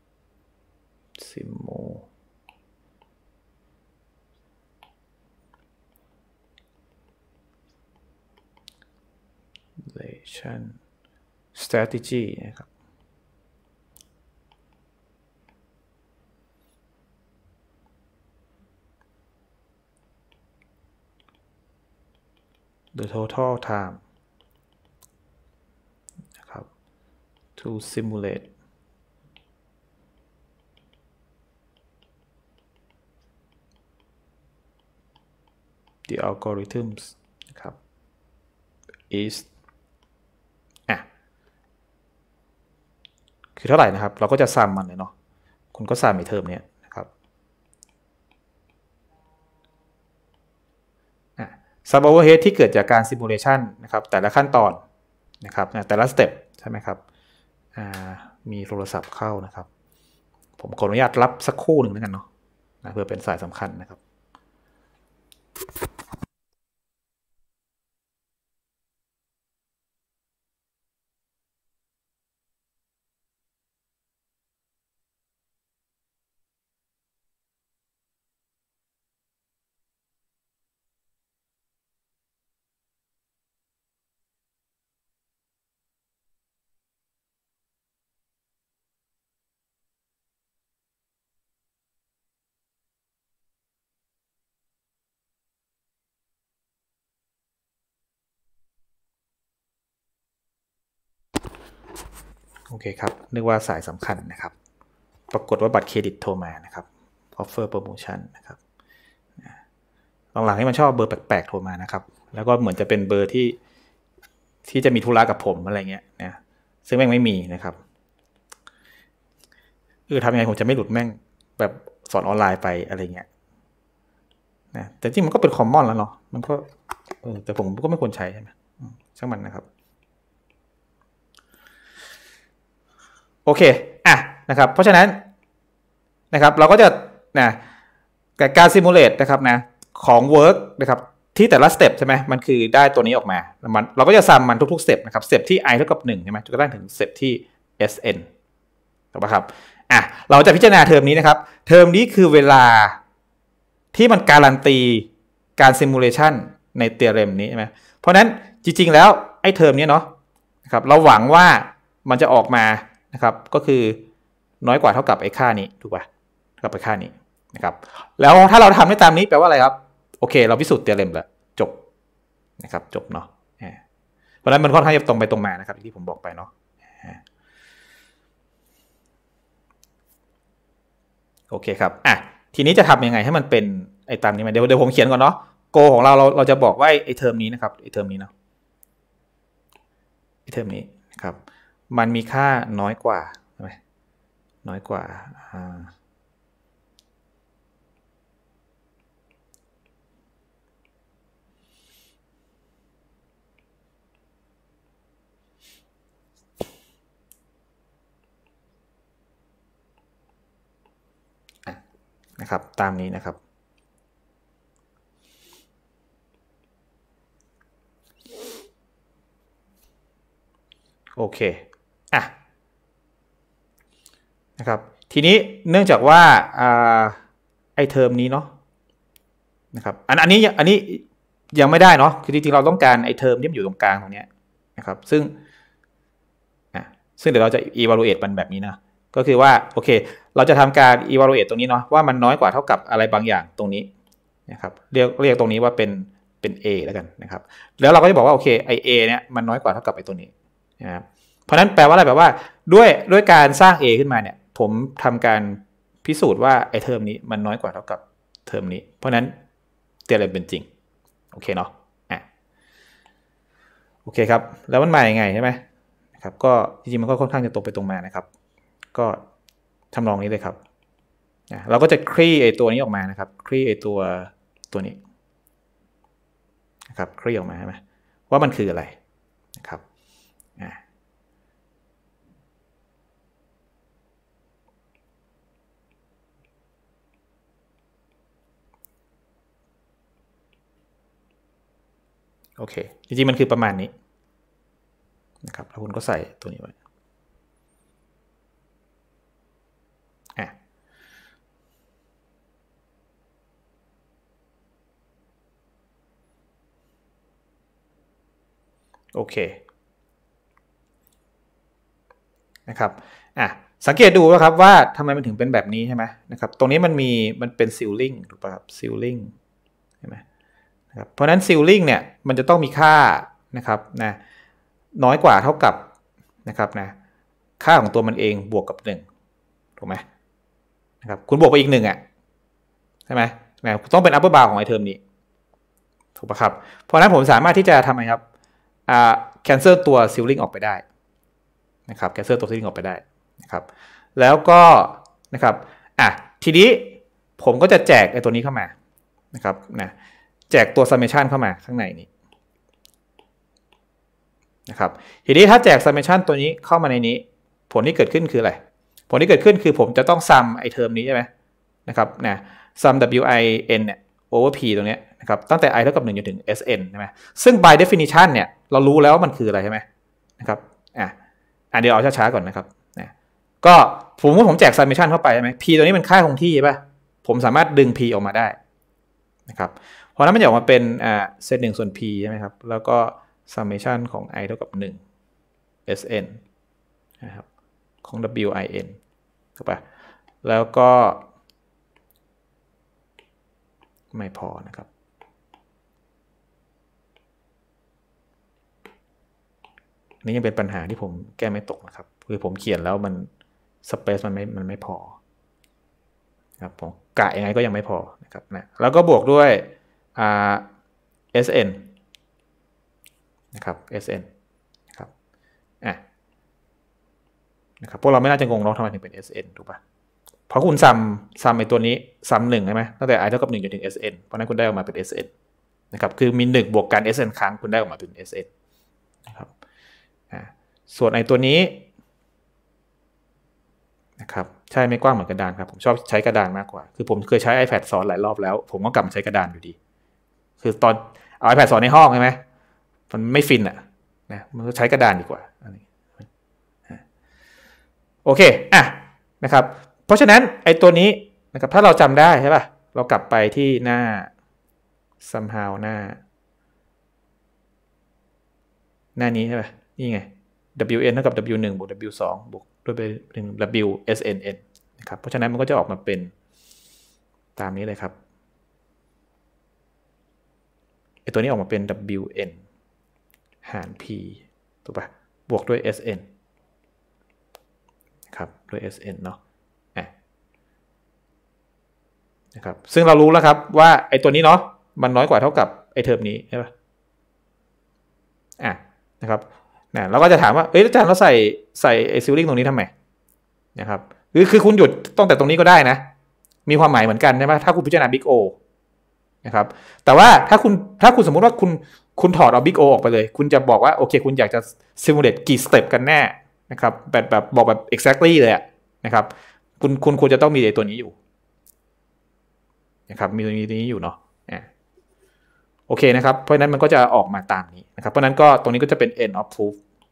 simulation strategy นะครับ the total time นะครับ to simulate the algorithms นะครับ is อ่ะคือเท่าไหร่นะครับเราก็จะซัมมันเลยเนาะคุณก็ซัมในเทอมนี้นะครับอ่ะ sum overhead ที่เกิดจากการ simulation นะครับแต่ละขั้นตอนนะครับแต่ละสเต็ปใช่ไหมครับอ่ามีโทรศัพท์เข้านะครับผมขออนุญาตรับสักครู่หนึ่งแล้วกันเนาะนะเพื่อเป็นสายสำคัญนะครับโอเคครับนึกว่าสายสำคัญนะครับปรากฏว่าบัตรเครดิตโทรมานะครับ offer promotion นะครับหลังๆนี่มันชอบเบอร์แปลกๆโทรมานะครับแล้วก็เหมือนจะเป็นเบอร์ที่ที่จะมีธุระกับผมอะไรเงี้ยนะซึ่งแม่งไม่มีนะครับเออทำยังไงผมจะไม่หลุดแม่งแบบสอนออนไลน์ไปอะไรเงี้ยนะแต่จริงมันก็เป็นคอมมอนแล้วเนาะมันก็เออแต่ผมก็ไม่ควรใช้ใช่ไหมช่างมันนะครับโอเคอ่ะนะครับเพราะฉะนั้นนะครับเราก็จะนะการซิมูเลตนะครับนะของเวิร์กนะครับที่แต่ละสเต็ปใช่ไหมมันคือได้ตัวนี้ออกมามันเราก็จะซัมมันทุกๆสเต็ปนะครับสเต็ปที่ i เท่ากับหนึ่งใช่ไหมจนกระทั่งถึงสเต็ปที่ sn ถูกป่ะครับอ่ะเราจะพิจารณาเทอมนี้นะครับเทอมนี้คือเวลาที่มันการันตีการซิมูเลชันในเทอเรมนี้ใช่ไหมเพราะนั้นจริงๆแล้วไอ้เทอมนี้เนาะนะครับเราหวังว่ามันจะออกมานะครับก็คือน้อยกว่าเท่ากับไอ้ค่านี้ถูกป่ะเท่ากับไอ้ค่านี้นะครับแล้วถ้าเราทำได้ตามนี้แปลว่าอะไรครับโอเคเราพิสูจน์เทอเรมแล้วจบนะครับจบเนาะเพราะฉะนั้นมันค่อนข้างจะตรงไปตรงมานะครับที่ผมบอกไปเนาะโอเคครับอ่ะทีนี้จะทำยังไงให้มันเป็นไอ้ตามนี้มาเดี๋ยวเดี๋ยวผมเขียนก่อนเนาะโกของเราเราเราจะบอกว่าไอ้เทอมนี้นะครับไอ้เทอมนี้เนาะไอ้เทอมนี้นะครับมันมีค่าน้อยกว่าใช่ไหมน้อยกว่าอ่านะครับตามนี้นะครับโอเคอ่ะนะครับทีนี้เนื่องจากว่าอ่าไอเทอมนี้เนาะนะครับอันอันนี้อันนี้ยังไม่ได้เนาะคือจริงๆเราต้องการไอเทอมที่มันอยู่ตรงกลางตรงนี้นะครับซึ่งอ่ะซึ่งเดี๋ยวเราจะ evaluate มันแบบนี้นะก็คือว่าโอเคเราจะทำการ evaluate ตรงนี้เนาะว่ามันน้อยกว่าเท่ากับอะไรบางอย่างตรงนี้นะครับเรียกเรียกตรงนี้ว่าเป็นเป็น a แล้วกันนะครับแล้วเราก็จะบอกว่าโอเคไอ a เนี่ยมันน้อยกว่าเท่ากับไอตัวนี้นะครับเพราะนั้นแปลว่าอะไรแปลว่าด้วยด้วยการสร้าง a ขึ้นมาเนี่ยผมทำการพิสูจน์ว่าไอเทอมนี้มันน้อยกว่าเท่ากับเทอมนี้เพราะนั้นเทอเรมเป็นจริงโอเคเนาะอ่ะโอเคครับแล้วมันมาอย่างไงใช่ไหมนะครับก็จริงๆมันก็ค่อนข้างจะตรงไปตรงมานะครับก็ทำนองนี้เลยครับเราก็จะคลี่ไอตัวนี้ออกมานะครับคลี่ไอตัวตัวนี้นะครับคลี่ออกมาใช่ไหมว่ามันคืออะไรนะครับอ่าโอเคจริงๆมันคือประมาณนี้นะครับแล้วคุณก็ใส่ตัวนี้ไว้อ่ะโอเคนะครับอ่ะสังเกตดูนะครับว่าทำไมมันถึงเป็นแบบนี้ใช่ไหมนะครับตรงนี้มันมีมันเป็นซีลลิ่งถูกป่ะครับซีลลิ่งใช่ไหมนะครับเพราะนั้นซีลลิ่งเนี่ยมันจะต้องมีค่านะครับนะน้อยกว่าเท่ากับนะครับนะค่าของตัวมันเองบวกกับหนึ่งถูกไหมนะครับคุณบวกไปอีกหนึ่งอ่ะใช่ไหมนะต้องเป็น upper bound ของไอเทอมนี้ถูกป่ะครับเพราะนั้นผมสามารถที่จะทำไงครับอ่า cancel ตัว ceiling ออกไปได้นะครับ cancel ตัว ceiling ออกไปได้นะครับแล้วก็นะครับอ่ะทีนี้ผมก็จะแจกไอตัวนี้เข้ามานะครับนะแจกตัว summation เข้ามาข้างในนี้นะครับทีนี้ถ้าแจก summation ตัวนี้เข้ามาในนี้ผลที่เกิดขึ้นคืออะไรผลที่เกิดขึ้นคือผมจะต้อง sum ไอเทอมนี้ใช่ไหมนะครับนะ sum win เนี่ย over p ตรงนี้นะครับตั้งแต่ i เท่ากับหนึ่งจนถึง sn ใช่ไหมซึ่ง by definition เนี่ยเรารู้แล้วว่ามันคืออะไรใช่ไหมนะครับอ่ะอ่ะเดี๋ยวเอาช้าๆก่อนนะครับนะก็ผมว่าผมแจก summation เข้าไปใช่ไหม p ตัวนี้เป็นค่าคงที่ใช่ป่ะผมสามารถดึง p ออกมาได้นะครับเพราะนั้นมันจะออกมาเป็นอ่าเซตหนึ่งส่วน p ใช่ไหมครับแล้วก็ summation ของ i เท่ากับหนึ่ง sn นะครับของ win ถูกป่ะแล้วก็ไม่พอนะครับนี่ยังเป็นปัญหาที่ผมแก้ไม่ตกนะครับคือผมเขียนแล้วมันสเปซมันไม่มันไม่พอครับผมกะยังไงก็ยังไม่พอนะครับนะแล้วก็บวกด้วยอ่า sn นะครับ sn นะครับอ่ะนะครับพวกเราไม่น่าจะงงเนาะทำไมถึงเป็น sn ถูกป่ะเพราะคุณซัมซัมไอตัวนี้ซัมหนึ่งใช่ไหมตั้งแต่ i เท่ากับหนึ่งจนถึง sn เพราะนั้นคุณได้ออกมาเป็น sn นะครับคือมีหนึ่งบวกกัน sn ครั้งคุณได้ออกมาเป็น sn นะครับอ่าส่วนไอตัวนี้นะครับใช่ไม่กว้างเหมือนกระดานครับผมชอบใช้กระดานมากกว่าคือผมเคยใช้ iPad สอนหลายรอบแล้วผมก็กลับมาใช้กระดานอยู่ดีคือตอนเอา iPad สอนในห้องใช่ไหมมันไม่ฟินอ่ะนะมันก็ใช้กระดานดีกว่าโอเคอ่ะนะครับเพราะฉะนั้นไอ้ตัวนี้นะครับถ้าเราจำได้ใช่ป่ะเรากลับไปที่หน้า somehow หน้าหน้านี้ใช่ป่ะนี่ไง wn เท่ากับ ดับเบิลยู หนึ่ง บวก ดับเบิลยู สอง บวกด้วยไปถึง wsnn นะครับเพราะฉะนั้นมันก็จะออกมาเป็นตามนี้เลยครับไอ้ตัวนี้ออกมาเป็น wn หาร p ถูกป่ะบวกด้วย sn ครับด้วย sn เนาะนะครับซึ่งเรารู้แล้วครับว่าไอ้ตัวนี้เนาะมันน้อยกว่าเท่ากับไอ้เทอมนี้ใช่ป่ะอ่ะนะครับนะเราก็จะถามว่าเอ้ยอาจารย์เราใส่ใส่ไอ้ซิลลิ่งตรงนี้ทำไมนะครับคือคือคุณหยุดตั้งแต่ตรงนี้ก็ได้นะมีความหมายเหมือนกันใช่ไหมถ้าคุณพิจารณา Big O นะครับแต่ว่าถ้าคุณถ้าคุณสมมุติว่าคุณคุณถอดเอา Big O ออกไปเลยคุณจะบอกว่าโอเคคุณอยากจะ simulate กี่สเต็ปกันแน่นะครับแบบแบบบอกแบบ exactly เลยอะนะครับคุณคุณควรจะต้องมีไอ้ตัวนี้อยู่นะครับมีตัวนี้อยู่เนาะโอเคนะครับเพราะฉะนั้นมันก็จะออกมาตามนี้นะครับเพราะนั้นก็ตรงนี้ก็จะเป็น end of proof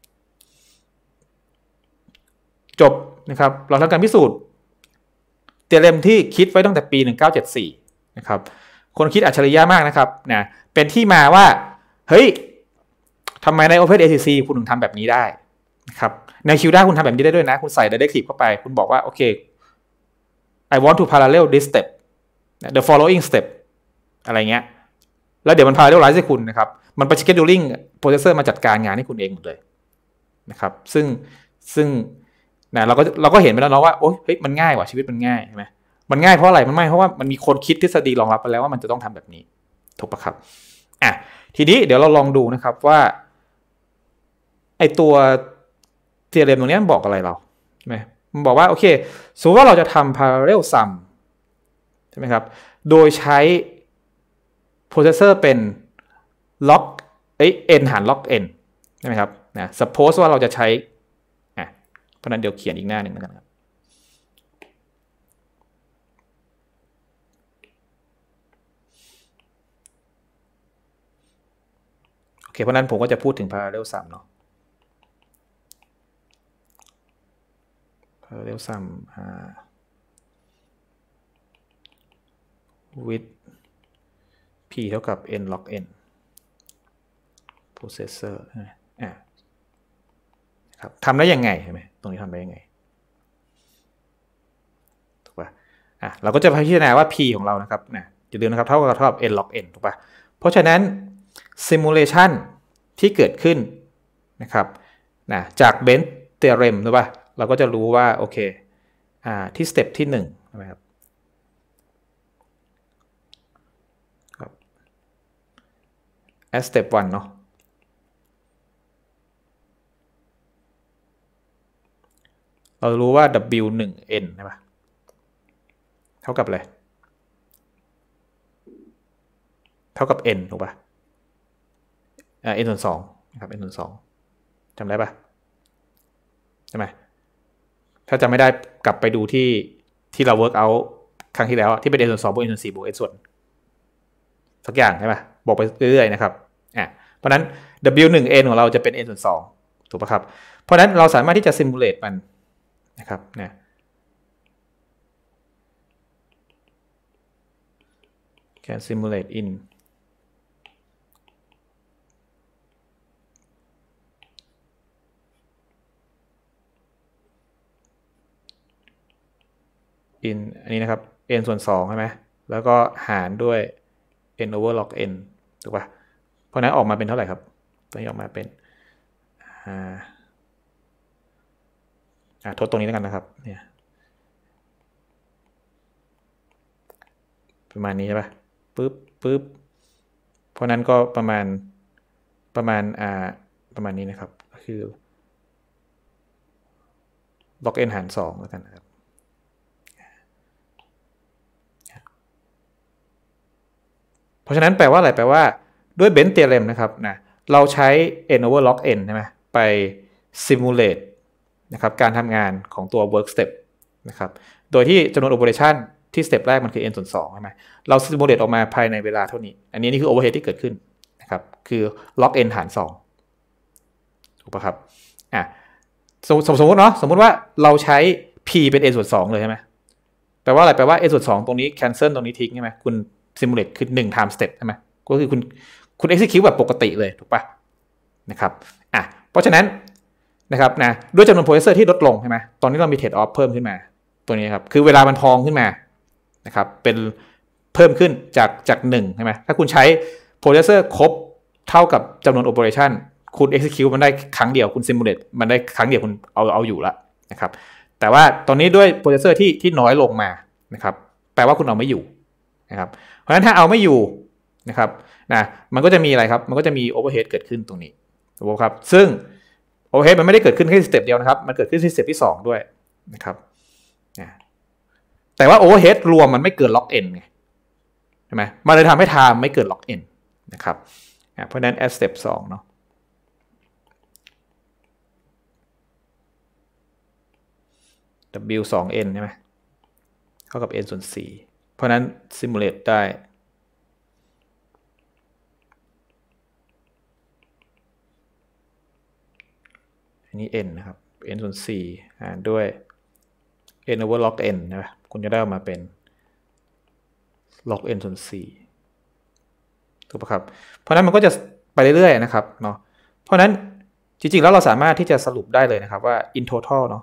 จบนะครับเราทำการพิสูจน์เทอเรมที่คิดไว้ตั้งแต่ปีหนึ่งเก้าเจ็ดสี่นะครับคนคิดอัจฉริยะมากนะครับนะเป็นที่มาว่าเฮ้ยทำไมใน OpenACC คุณถึงทำแบบนี้ได้นะครับใน CUDA คุณทำแบบนี้ได้ด้วยนะคุณใส่ directive เข้าไปคุณบอกว่าโอเค I want to parallel this step the following step อะไรเงี้ยแล้วเดี๋ยวมัน parallelize ให้คุณนะครับมันไป scheduling processor มาจัดการงานให้คุณเองหมดเลยนะครับซึ่งซึ่งนะเราก็เราก็เห็นไปแล้วเนาะว่าโอ๊ยเฮ้ยมันง่ายว่ะชีวิตมันง่ายใช่ไหมมันง่ายเพราะอะไรมันไม่เพราะว่ามันมีคนคิดทฤษฎีรองรับไปแล้วว่ามันจะต้องทำแบบนี้ถูกปะครับอ่ะทีนี้เดี๋ยวเราลองดูนะครับว่าไอตัวเทอเรมตรงนี้มันบอกอะไรเราใช่ไหมมันบอกว่าโอเคสมมติว่าเราจะทำ parallel sum ใช่ไหมครับโดยใช้ processor เป็น log เอ้ย n หาร log n ใช่ไหมครับนะ suppose ว่าเราจะใช้อ่ะเพราะนั้นเดี๋ยวเขียนอีกหน้าหนึ่งแล้วกันครับโอเคเพราะนั้นผมก็จะพูดถึง parallel sum เนาะ parallel sum อ่า with p เท่ากับ n log n processor อ่าครับทำได้ยังไงใช่ไหมตรงนี้ทำได้ยังไงถูกป่ะอ่ะเราก็จะพิจารณาว่า p ของเรานะครับนะอย่าลืมนะครับเท่ากับเท่ากับ n log n ถูกป่ะเพราะฉะนั้น simulation ที่เกิดขึ้นนะครับนะจาก Benz theorem ถูกป่ะเราก็จะรู้ว่าโอเคอ่าที่ step ที่หนึ่งใช่ไหมครับครับ at step หนึ่งเนาะเรารู้ว่า ดับเบิลยู หนึ่ง เอ็น ใช่ป่ะเท่ากับอะไรเท่ากับ n ถูกป่ะอ่า n ส่วนสองนะครับ n ส่วนสองจำได้ป่ะใช่ไหมถ้าจำไม่ได้กลับไปดูที่ที่เรา work out ครั้งที่แล้วที่เป็น n ส่วนสองบวก n ส่วนสี่บวก n ส่วนสักอย่างใช่ป่ะบอกไปเรื่อยๆนะครับอ่ะเพราะนั้น ดับเบิลยู หนึ่ง n ของเราจะเป็น n ส่วนสองถูกป่ะครับเพราะนั้นเราสามารถที่จะ simulate มันนะครับนะ can simulate in in อันนี้นะครับ n ส่วนสองใช่ไหมแล้วก็หารด้วย n over log n ถูกป่ะเพราะนั้นออกมาเป็นเท่าไหร่ครับตอนนี้ออกมาเป็นอ่าอ่าทดตรงนี้แล้วกันนะครับเนี่ยประมาณนี้ใช่ป่ะปึ๊บปึ๊บเพราะนั้นก็ประมาณประมาณอ่าประมาณนี้นะครับก็คือ log n หารสองแล้วกันนะครับเพราะฉะนั้นแปลว่าอะไรแปลว่าด้วย Benz theorem นะครับนะเราใช้ n over log n ใช่ไหมไป simulate นะครับการทำงานของตัว work step นะครับโดยที่จำนวน operation ที่ step แรกมันคือ n ส่วนสองใช่ไหมเรา simulate ออกมาภายในเวลาเท่านี้อันนี้นี่คือ overhead ที่เกิดขึ้นนะครับคือ log n หารสองถูกป่ะครับอ่ะสมสมมติเนาะสมมติว่าเราใช้ p เป็น n ส่วนสองเลยใช่ไหมแปลว่าอะไรแปลว่า n ส่วนสองตรงนี้ cancel ตรงนี้ทิ้งใช่ไหมคุณsimulate คือหนึ่ง time step ใช่ไหมก็คือคุณคุณ execute แบบปกติเลยถูกป่ะนะครับอ่ะเพราะฉะนั้นนะครับนะด้วยจำนวน processor ที่ลดลงใช่ไหมตอนนี้เรามี trade off เพิ่มขึ้นมาตัวนี้ครับคือเวลามันพองขึ้นมานะครับเป็นเพิ่มขึ้นจากจากหนึ่งใช่ไหมถ้าคุณใช้ processor ครบเท่ากับจำนวน operation คุณ execute มันได้ครั้งเดียวคุณ simulate มันได้ครั้งเดียวคุณเอาเอาอยู่ละนะครับแต่ว่าตอนนี้ด้วย processor ที่ที่น้อยลงมานะครับแปลว่าคุณเอาไม่อยู่นะครับเพราะฉะนั้นถ้าเอาไม่อยู่นะครับนะมันก็จะมีอะไรครับมันก็จะมี overhead เกิดขึ้นตรงนี้ถูกไหมครับซึ่ง overhead มันไม่ได้เกิดขึ้นแค่สเต็ปเดียวนะครับมันเกิดขึ้นที่สเต็ปที่สองด้วยนะครับนะแต่ว่า overhead รวมมันไม่เกิน log n ไงใช่ไหมมันเลยทำให้ time ไม่เกิน log n นะครับเพราะฉะนั้น at step สองเนาะ w สอง n ใช่ไหมเท่ากับ n ส่วนสี่เพราะนั้น simulate ได้อันนี้ n นะครับ n ส่วนสี่หารด้วย n over log n นะคุณจะได้ออกมาเป็น log n ส่วนสี่ถูกปะครับเพราะนั้นมันก็จะไปเรื่อยๆนะครับเนาะเพราะนั้นจริงๆแล้วเราสามารถที่จะสรุปได้เลยนะครับว่า in total เนาะ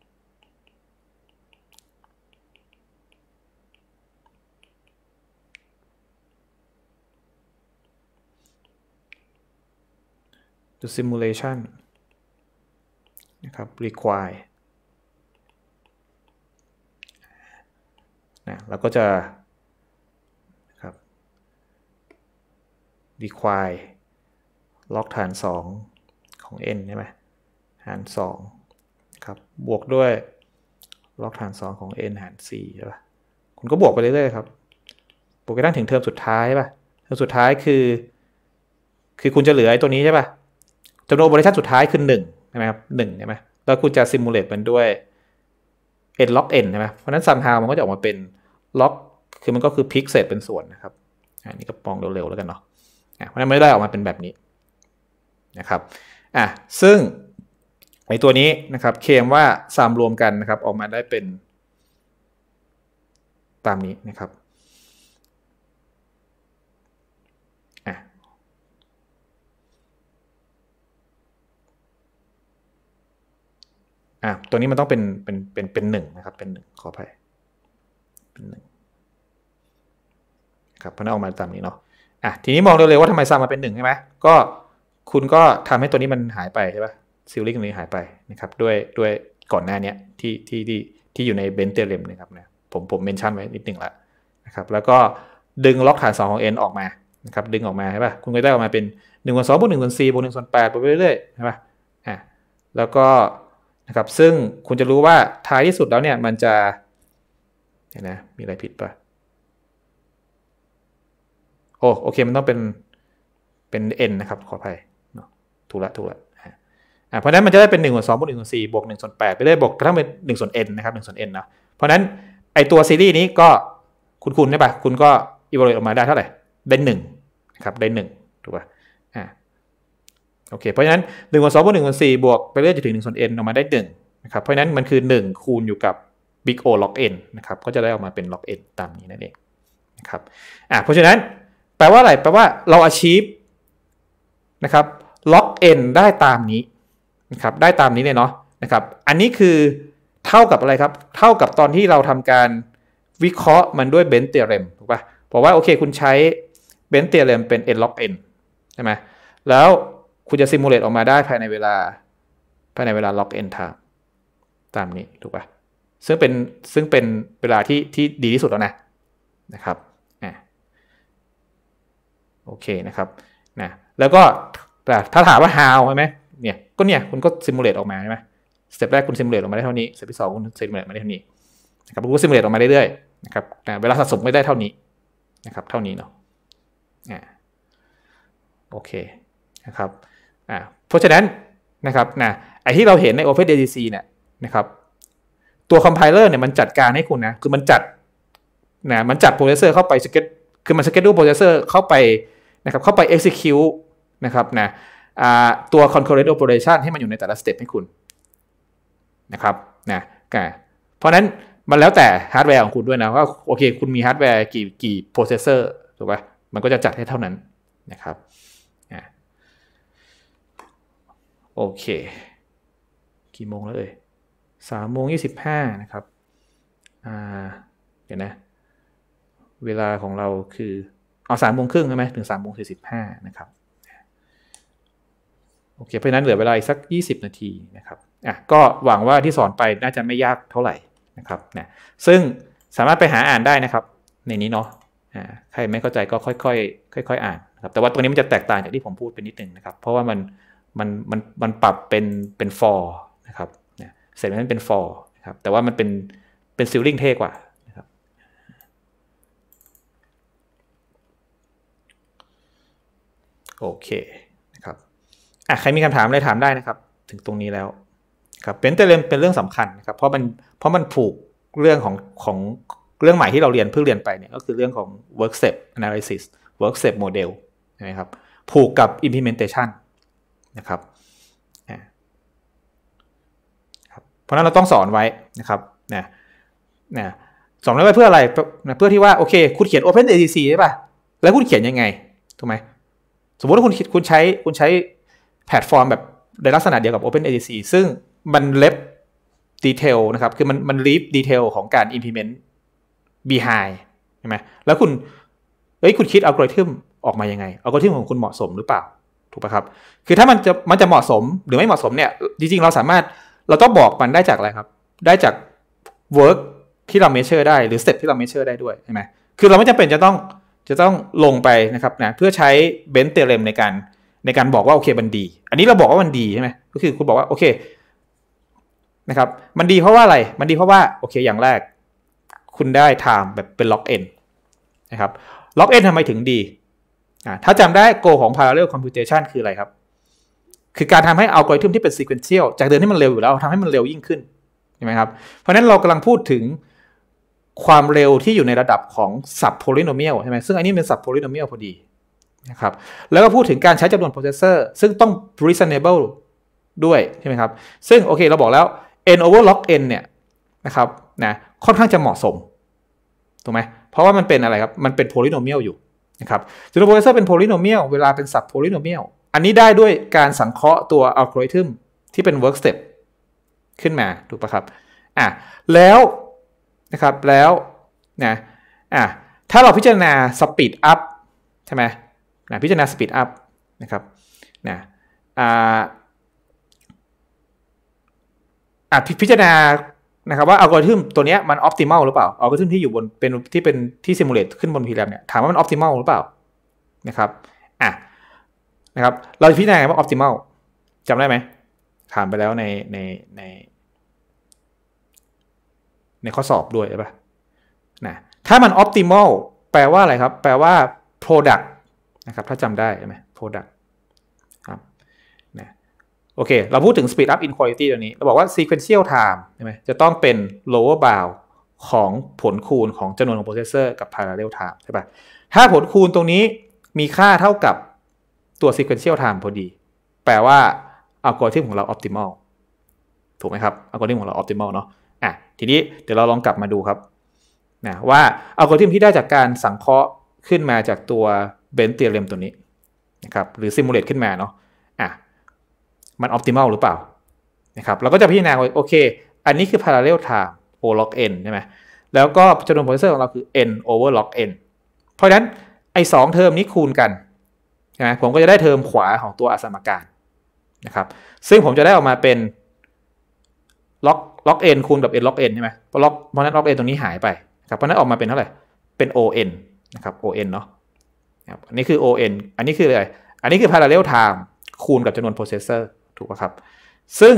the simulation นะครับ require นะเราก็จะนะครับ require log ฐานสองของ n ใช่ไหมหารสองครับบวกด้วย log ฐานสองของ n หารสี่ใช่ป่ะคุณก็บวกไปเรื่อยๆครับบวกไปได้ถึงเทอมสุดท้ายใช่ป่ะเทอมสุดท้ายคือคือคุณจะเหลือไอ้ตัวนี้ใช่ป่ะจำนวน operation สุดท้ายคือหนึ่งใช่ไหมครับหนึ่งใช่ไหมแล้วคุณจะ simulate มันด้วย n log n ใช่ไหมเพราะนั้น somehow มันก็จะออกมาเป็น log คือมันก็คือ pick เศษเป็นส่วนนะครับอันนี้ก็ปองเร็วๆแล้วกันเนาะเพราะนั้นไม่ได้ออกมาเป็นแบบนี้นะครับอ่ะซึ่งไอตัวนี้นะครับเคลมว่าซามรวมกันนะครับออกมาได้เป็นตามนี้นะครับอ่ะอ่ะตัวนี้มันต้องเป็นเป็นเป็นเป็นหนึ่งนะครับเป็นหนึ่งขออภัยเป็นหนึ่งครับเพราะนั้นออกมาตามนี้เนาะอ่ะทีนี้มองเร็วๆว่าทำไมซามมาเป็นหนึ่งใช่ไหมก็คุณก็ทำให้ตัวนี้มันหายไปใช่ป่ะซิลลิงตรงนี้หายไปนะครับด้วยด้วยก่อนหน้านี้ที่ที่ที่ที่อยู่ในเบนเทเลมนะครับนะผมผมเมนชั่นไว้นิดหนึ่งละนะครับแล้วก็ดึงล็อกฐานสองของ n ออกมานะครับดึงออกมาใช่ป่ะคุณก็ได้ออกมาเป็นหนึ่งส่วนสองบวกหนึ่งส่วนสี่บวกหนึ่งส่วนแปดไปเรื่อยๆใช่ป่ะอ่ะแล้วก็นะครับซึ่งคุณจะรู้ว่าท้ายที่สุดแล้วเนี่ยมันจะเห็นนะมีอะไรผิดป่ะโอ้โอเคมันต้องเป็นเป็น n นะครับขออภัยเนาะถูกละถูกละอ่าเพราะนั้นมันจะได้เป็นหนึ่งส่วนสองบวกหนึ่งส่วนสี่บวกหนึ่งส่วนแปดไปเรื่อยบวกกระทั่งเป็นหนึ่งส่วน n นะครับหนึ่งส่วน n นะเพราะนั้นไอตัวซีรีส์นี้ก็คุณคุณใช่ป่ะคุณก็ evaluate ออกมาได้เท่าไหร่ได้หนึ่งนะครับได้หนึ่งถูกป่ะอ่าโอเคเพราะฉะนั้นหนึ่งส่วนสองบวกหนึ่งส่วนสี่บวกไปเรื่อยจนถึงหนึ่งส่วน n ออกมาได้หนึ่งนะครับเพราะฉะนั้นมันคือหนึ่งคูณอยู่กับ big O log n นะครับก็จะได้ออกมาเป็น log n ตามนี้นั่นเองนะครับอ่าเพราะฉะนั้นแปลว่าอะไรแปลว่าเรา achieve นะครับ log n ได้ตามนี้นะครับได้ตามนี้เลยเนาะนะครับอันนี้คือเท่ากับอะไรครับเท่ากับตอนที่เราทำการวิเคราะห์มันด้วย Benz theorem ถูกป่ะบอกว่าโอเคคุณใช้ Benz theorem เป็น n log n ใช่ไหมแล้วคุณจะซิมูเลตออกมาได้ภายในเวลาภายในเวลา log n time ตามนี้ถูกป่ะซึ่งเป็นซึ่งเป็นเวลาที่ที่ดีที่สุดแล้วนะนะครับอ่าโอเคนะครับนะแล้วก็แต่ถ้าถามว่า how ใช่ไหมเนี่ยก็เนี่ยคุณก็ซิมูเลตออกมาใช่ไหมสเต็ปแรกคุณซิมูเลตออกมาได้เท่านี้สเต็ปที่สองคุณซิมูเลตมาได้เท่านี้นะครับคุณก็ซิมูเลตออกมาเรื่อยๆนะครับนะเวลาสะสมไม่ได้เท่านี้นะครับเท่านี้เนาะอ่าโอเคนะครับอ่าเพราะฉะนั้นนะครับนะไอที่เราเห็นใน OpenADC เนี่ยนะครับตัวคอมไพเลอร์เนี่ยมันจัดการให้คุณนะคือมันจัดนะมันจัดโปรเซสเซอร์เข้าไปสเกตคือมันสเกจดูโปรเซสเซอร์เข้าไปนะครับเข้าไป execute นะครับนะอ่าตัว concurrent operation ให้มันอยู่ในแต่ละสเต็ปให้คุณนะครับนะเพราะนั้นมันแล้วแต่ฮาร์ดแวร์ของคุณด้วยนะว่าโอเคคุณมีฮาร์ดแวร์กี่กี่โปรเซสเซอร์ถูกป่ะมันก็จะจัดให้เท่านั้นนะครับโอเคกี่โมงแล้วเอ่ยสามโมงยี่สิบห้านะครับอ่าเดี๋ยวนะเวลาของเราคือเอาสามโมงครึ่งใช่ไหมถึงสามโมงสี่สิบห้านะครับโอเคเพราะนั้นเหลือเวลาอีกสักยี่สิบนาทีนะครับอ่ะก็หวังว่าที่สอนไปน่าจะไม่ยากเท่าไหร่นะครับนะซึ่งสามารถไปหาอ่านได้นะครับในนี้เนาะอ่าใครไม่เข้าใจก็ค่อยๆค่อยๆอ่านนะครับแต่ว่าตัวนี้มันจะแตกต่างจากที่ผมพูดไปนิดนึงนะครับเพราะว่ามันมันมันมันปรับเป็นเป็น for นะครับเนี่ยเสร็จมันเป็น for นะครับแต่ว่ามันเป็นเป็น ceiling เท่กว่านะครับโอเคนะครับอ่ะใครมีคำถามอะไรถามได้นะครับถึงตรงนี้แล้วครับเป็นแต่เรื่องเป็นเรื่องสำคัญนะครับเพราะมันเพราะมันผูกเรื่องของของเรื่องใหม่ที่เราเรียนเพิ่งเรียนไปเนี่ยก็คือเรื่องของ work step analysis work step model ใช่ไหมครับผูกกับ implementationนะครับเพราะนั้นเราต้องสอนไว้นะครับนะนะสอนไว้เพื่ออะไรเพื่อที่ว่าโอเคคุณเขียน OpenADC ใช่ป่ะแล้วคุณเขียนยังไงถูกไหมสมมติว่าคุณคุณใช้คุณใช้แพลตฟอร์มแบบในลักษณะเดียวกับ OpenADC ซึ่งมันเล็บดีเทลนะครับคือมันมันลีฟดีเทลของการ implement behind ใช่ไหมแล้วคุณเอ้ยคุณคิดอัลกอริทึมออกมายังไงอัลกอริทึมของคุณเหมาะสมหรือเปล่าถูกป่ะครับคือถ้ามันจะมันจะเหมาะสมหรือไม่เหมาะสมเนี่ยจริงๆเราสามารถเราต้องบอกมันได้จากอะไรครับได้จาก work ที่เรา measure ได้หรือ step ที่เรา measure ได้ด้วยใช่ไหมคือเราไม่จำเป็นจะต้องจะต้องลงไปนะครับนะเพื่อใช้ Benz theorem ในการในการบอกว่าโอเคมันดีอันนี้เราบอกว่ามันดีใช่ไหมก็คือคุณบอกว่าโอเคนะครับมันดีเพราะว่าอะไรมันดีเพราะว่าโอเคอย่างแรกคุณได้ time แบบเป็น log n นะครับ log n ทำไมถึงดีอ่าถ้าจำได้ goal ของ parallel computation คืออะไรครับคือการทำให้อัลกอริทึมที่เป็น sequential จากเดิมที่มันเร็วอยู่แล้วทำให้มันเร็วยิ่งขึ้นใช่ไหมครับเพราะฉะนั้นเรากำลังพูดถึงความเร็วที่อยู่ในระดับของ sub polynomial ใช่ไหมซึ่งอันนี้เป็น sub polynomial พอดีนะครับแล้วก็พูดถึงการใช้จำนวนโปรเซสเซอร์ซึ่งต้อง reasonable ด้วยใช่ไหมครับซึ่งโอเคเราบอกแล้ว n over log n เนี่ยนะครับนะค่อนข้างจะเหมาะสมถูกไหมเพราะว่ามันเป็นอะไรครับมันเป็น polynomial อยู่นะครับจำนวนโปรเซสเซอร์เป็น polynomial เวลาเป็น sub polynomial อันนี้ได้ด้วยการสังเคราะห์ตัวอัลกอริทึมที่เป็น work step ขึ้นมาถูกป่ะครับอ่ะแล้วนะครับแล้วนะอ่ะถ้าเราพิจารณา speed up ใช่ไหมนะพิจารณา speed up นะครับนะอ่าอ่ะพิจารณานะครับว่าอัลกอริทึมตัวนี้มัน optimal หรือเปล่าอัลกอริทึมที่อยู่บนเป็นที่เป็นที่ simulate ขึ้นบน พี แรม เนี่ยถามว่ามัน optimal หรือเปล่านะครับอ่ะนะครับเราพิจารณาว่า optimal จำได้ไหมถามไปแล้วในในในในข้อสอบด้วยใช่ป่ะนะถ้ามัน optimal แปลว่าอะไรครับแปลว่า product นะครับถ้าจำได้ใช่ไหม product ครับนะโอเคเราพูดถึง speed up inequality ตัวนี้เราบอกว่า sequential time ใช่ไหมจะต้องเป็น lower bound ของผลคูณของจำนวนของ processor กับ parallel time ใช่ป่ะถ้าผลคูณตรงนี้มีค่าเท่ากับตัว sequential time พอดีแปลว่าอัลกอริทึมของเรา optimal ถูกไหมครับอัลกอริทึมของเรา optimal เนาะอ่ะทีนี้เดี๋ยวเราลองกลับมาดูครับนะว่าอัลกอริทึมที่ได้จากการสังเคราะห์ขึ้นมาจากตัว Benz theorem ตัวนี้นะครับหรือ simulate ขึ้นมาเนาะอ่ะมัน optimal หรือเปล่านะครับเราก็จะพิจารณาว่าโอเคอันนี้คือ parallel time o log n ใช่ไหมแล้วก็จำนวน processor ของเราคือ n over log n เพราะฉะนั้นไอ้สองเทอมนี้คูณกันใช่ไหมผมก็จะได้เทอมขวาของตัวอสมการนะครับซึ่งผมจะได้ออกมาเป็น log log n คูณกับ n log n ใช่ไหมเพราะ log เพราะนั้น log n ตรงนี้หายไปครับเพราะนั้นออกมาเป็นเท่าไหร่เป็น on นะครับ on เนาะอันนี้คือ on อันนี้คืออะไรอันนี้คือ parallel time คูณกับจำนวน processor ถูกป่ะครับซึ่ง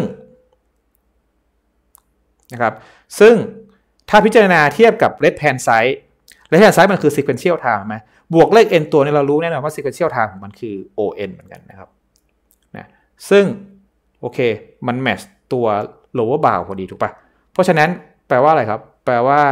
นะครับซึ่งถ้าพิจารณาเทียบกับ left hand side left hand side มันคือ sequential time ไหมบวกเลข n ตัวนี้เรารู้แน่นอนว่า sequential time ของมันคือ on เหมือนกันนะครับนะซึ่งโอเคมัน match ตัว lower bound พอดีถูกป่ะเพราะฉะนั้นแปลว่าอะไรครับแปลว่า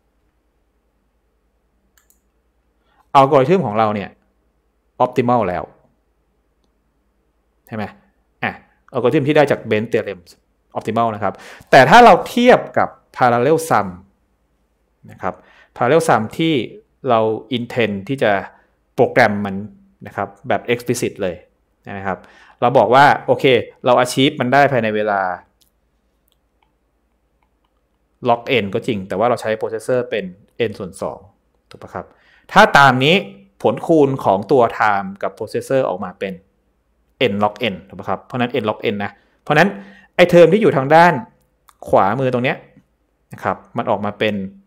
อัลกอริทึมของเราเนี่ย optimal แล้วใช่ไหมอ่ะอัลกอริทึมที่ได้จาก Benz theorem optimal นะครับแต่ถ้าเราเทียบกับ parallel sum นะครับ parallel sum ที่เรา intend ที่จะโปรแกรมมันนะครับแบบ explicit เลยนะครับเราบอกว่าโอเคเรา achieve มันได้ภายในเวลา log n ก็จริงแต่ว่าเราใช้ processor เป็น n ส่วนสองถูกปะครับถ้าตามนี้ผลคูณของตัว time กับ processor ออกมาเป็น n log n ถูกปะครับเพราะนั้น n log n นะเพราะนั้นไอเทอมที่อยู่ทางด้านขวามือตรงนี้นะครับมันออกมาเป็น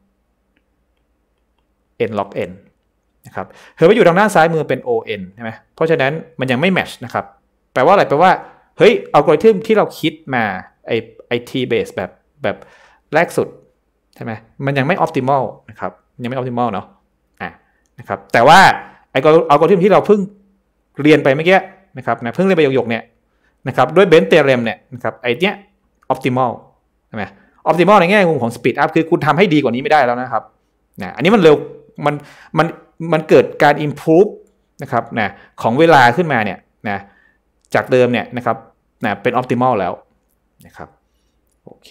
n log n นะครับเทอมที่อยู่ทางด้านซ้ายมือเป็น on ใช่ไหมเพราะฉะนั้นมันยังไม่แมทช์นะครับแปลว่าอะไรแปลว่าเฮ้ยอัลกอริทึมที่เราคิดมาไอไอ t base แบบแบบแรกสุดใช่ไหมมันยังไม่ optimal นะครับยังไม่ optimal เนาะอ่ะนะครับแต่ว่าไออัลกอริทึมที่เราเพิ่งเรียนไปเมื่อกี้นะครับนะเพิ่งเรียนไปหยกๆเนี่ยนะครับด้วย Benz theorem เนี่ยนะครับไอเนี้ย optimal ใช่ไหม optimal ในแง่มุมของ speed up คือคุณทำให้ดีกว่านี้ไม่ได้แล้วนะครับนะอันนี้มันเร็วมันมันมันเกิดการ improve นะครับนะของเวลาขึ้นมาเนี่ยนะจากเดิมเนี่ยนะครับนะเป็น optimal แล้วนะครับโอเค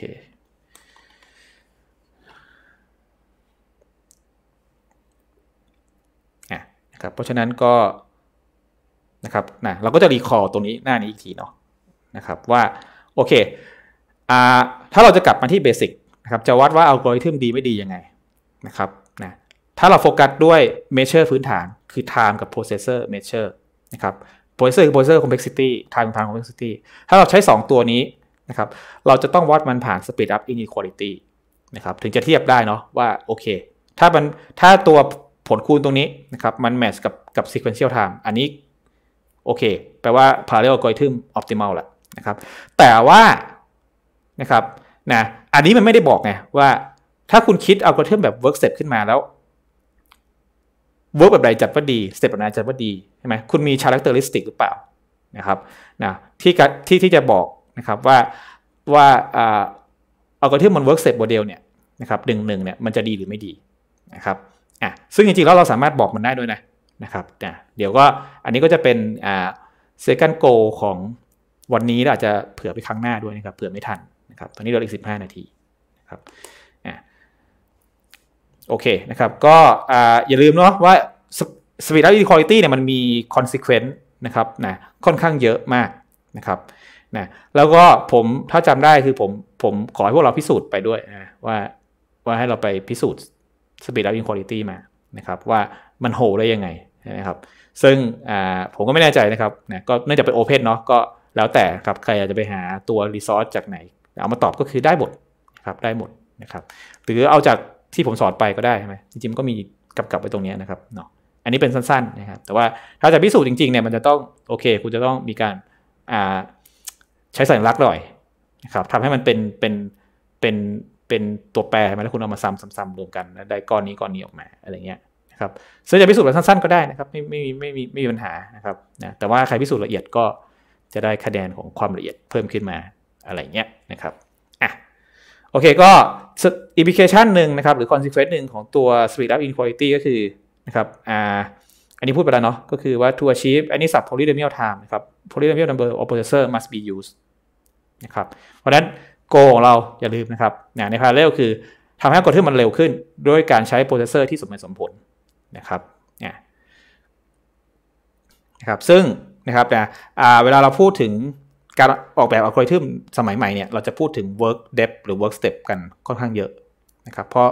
อ่ะนะครับเพราะฉะนั้นก็นะครับนะเราก็จะรีคอร์ตรงนี้หน้านี้อีกทีเนาะนะครับว่าโอเคอ่าถ้าเราจะกลับมาที่เบสิกนะครับจะวัดว่าอัลกอริทึมดีไม่ดียังไงนะครับนะถ้าเราโฟกัสด้วย measure พื้นฐานคือ time กับ processor measure นะครับ processor คือ processor complexity time คือ time complexity ถ้าเราใช้สองตัวนี้นะครับเราจะต้องวัดมันผ่าน speed up inequality นะครับถึงจะเทียบได้เนาะว่าโอเคถ้ามันถ้าตัวผลคูณตรงนี้นะครับมัน match กับกับ sequential time อันนี้โอเคแปลว่า parallel algorithm optimal แหละนะครับแต่ว่านะครับนะอันนี้มันไม่ได้บอกไงว่าถ้าคุณคิดอัลกอริทึมแบบ work step ขึ้นมาแล้ว work แบบใดจัดว่าดี step แบบไหนจัดว่าดีใช่ไหมคุณมี characteristic หรือเปล่านะครับนะที่ที่ที่จะบอกนะครับว่าว่าอัลกอริทึมมัน work step model เนี่ยนะครับหนึ่งหนึ่งเนี่ยมันจะดีหรือไม่ดีนะครับอ่ะซึ่งจริงๆแล้วเราสามารถบอกมันได้ด้วยนะนะครับนะเดี๋ยวก็อันนี้ก็จะเป็นอ่า second goal ของวันนี้อาจจะเผื่อไปครั้งหน้าด้วยนะครับเผื่อไม่ทันนะครับตอนนี้เราอีกสิบห้านาทีนะครับอ่าโอเคนะครับก็อ่าอย่าลืมเนาะว่า speed up inequality เนี่ยมันมี consequence นะครับนะค่อนข้างเยอะมากนะครับนะแล้วก็ผมถ้าจำได้คือผมผมขอให้พวกเราพิสูจน์ไปด้วยนะว่าว่าให้เราไปพิสูจน์ speed up inequality มานะครับว่ามันโหได้ยังไงนะครับซึ่งอ่าผมก็ไม่แน่ใจนะครับนะก็เนื่องจากเป็น open เนาะก็แล้วแต่ครับใครอยากจะไปหาตัว resource จากไหนเอามาตอบก็คือได้หมดนะครับได้หมดนะครับหรือเอาจากที่ผมสอนไปก็ได้ใช่ไหมจริงๆก็มีกลับๆไปตรงนี้นะครับเนาะอันนี้เป็นสั้นๆนะครับแต่ว่าถ้าจะพิสูจน์จริงๆเนี่ยมันจะต้องโอเคคุณจะต้องมีการอ่าใช้สัญลักษณ์หน่อยนะครับทำให้มันเป็นเป็นเป็นเป็นตัวแปรมาแล้วคุณเอามาซ้ำๆรวมกันได้ก้อนนี้ก้อนนี้ออกมาอะไรเงี้ยนะครับซึ่งจะพิสูจน์แบบสั้นๆก็ได้นะครับไม่ไม่ไม่มีไม่มีปัญหานะครับนะแต่ว่าใครพิสูจน์ละเอียดก็จะได้คะแนนของความละเอียดเพิ่มขึ้นมาอะไรเงี้ยนะครับอ่ะโอเคก็ implication หนึ่งนะครับหรือ consequence หนึ่งของตัว speed up inequality ก็คือนะครับอ่าอันนี้พูดไปแล้วเนาะก็คือว่า to achieve any sub polynomial time นะครับ polynomial number of processor must be used นะครับเพราะฉะนั้น goal ของเราอย่าลืมนะครับใน parallel คือทำให้อัลกอริทึมมันเร็วขึ้นด้วยการใช้โปรเซสเซอร์ที่สมเหตุสมผลนะครับเนี่ยนะครับซึ่งนะครับนะเวลาเราพูดถึงการออกแบบอัลกอริทึมสมัยใหม่เนี่ยเราจะพูดถึง work depth หรือ work step กันค่อนข้างเยอะนะครับเพราะ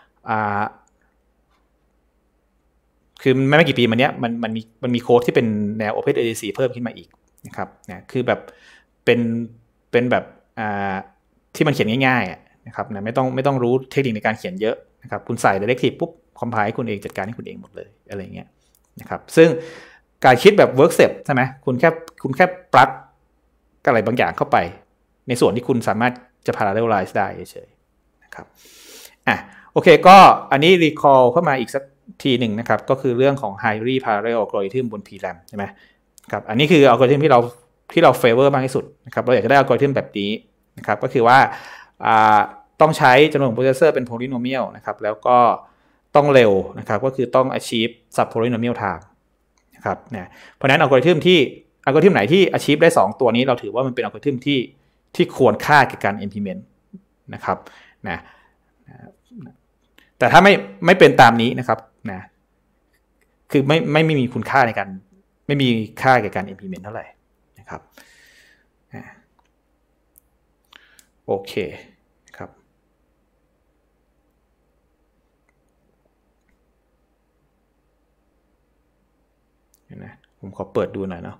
คือไม่ไม่กี่ปีมาเนี้ยมันมันมีมันมีโค้ดที่เป็นแนว OpenADC เพิ่มขึ้นมาอีกนะครับนะคือแบบเป็นเป็นแบบที่มันเขียนง่ายๆนะครับนะไม่ต้องไม่ต้องรู้เทคนิคในการเขียนเยอะนะครับคุณใส่ directive ปุ๊บคอมไพล์ให้คุณเองจัดการให้คุณเองหมดเลยอะไรเงี้ยนะครับซึ่งการคิดแบบ work step ใช่ไหมคุณแค่คุณแค่ปลั๊กอะไรบางอย่างเข้าไปในส่วนที่คุณสามารถจะ parallelize ได้เฉยๆนะครับอ่ะโอเคก็อันนี้ recall เข้ามาอีกสักทีหนึ่งนะครับก็คือเรื่องของ highly parallel algorithm บน พี แรม ใช่ไหมครับอันนี้คืออัลกอริทึมที่เราที่เรา favor มากที่สุดนะครับเราอยากจะได้อัลกอริทึมแบบนี้นะครับก็คือว่าต้องใช้จำนวนโปรเซสเซอร์เป็น polynomial นะครับแล้วก็ต้องเร็วนะครับก็คือต้อง achieve sub polynomial time นะครับเนี่ยเพราะฉะนั้นอัลกอริทึมที่อัลกอริทึมไหนที่ achieve ได้สองตัวนี้เราถือว่ามันเป็นอัลกอริทึมที่ที่ควรค่าแก่การ implement นะครับนะแต่ถ้าไม่ไม่เป็นตามนี้นะครับนะคือไม่ไม่ไม่มีคุณค่าในการไม่มีค่าแก่การ implement เท่าไหร่นะครับโอเคครับเห็นไหมผมขอเปิดดูหน่อยเนาะ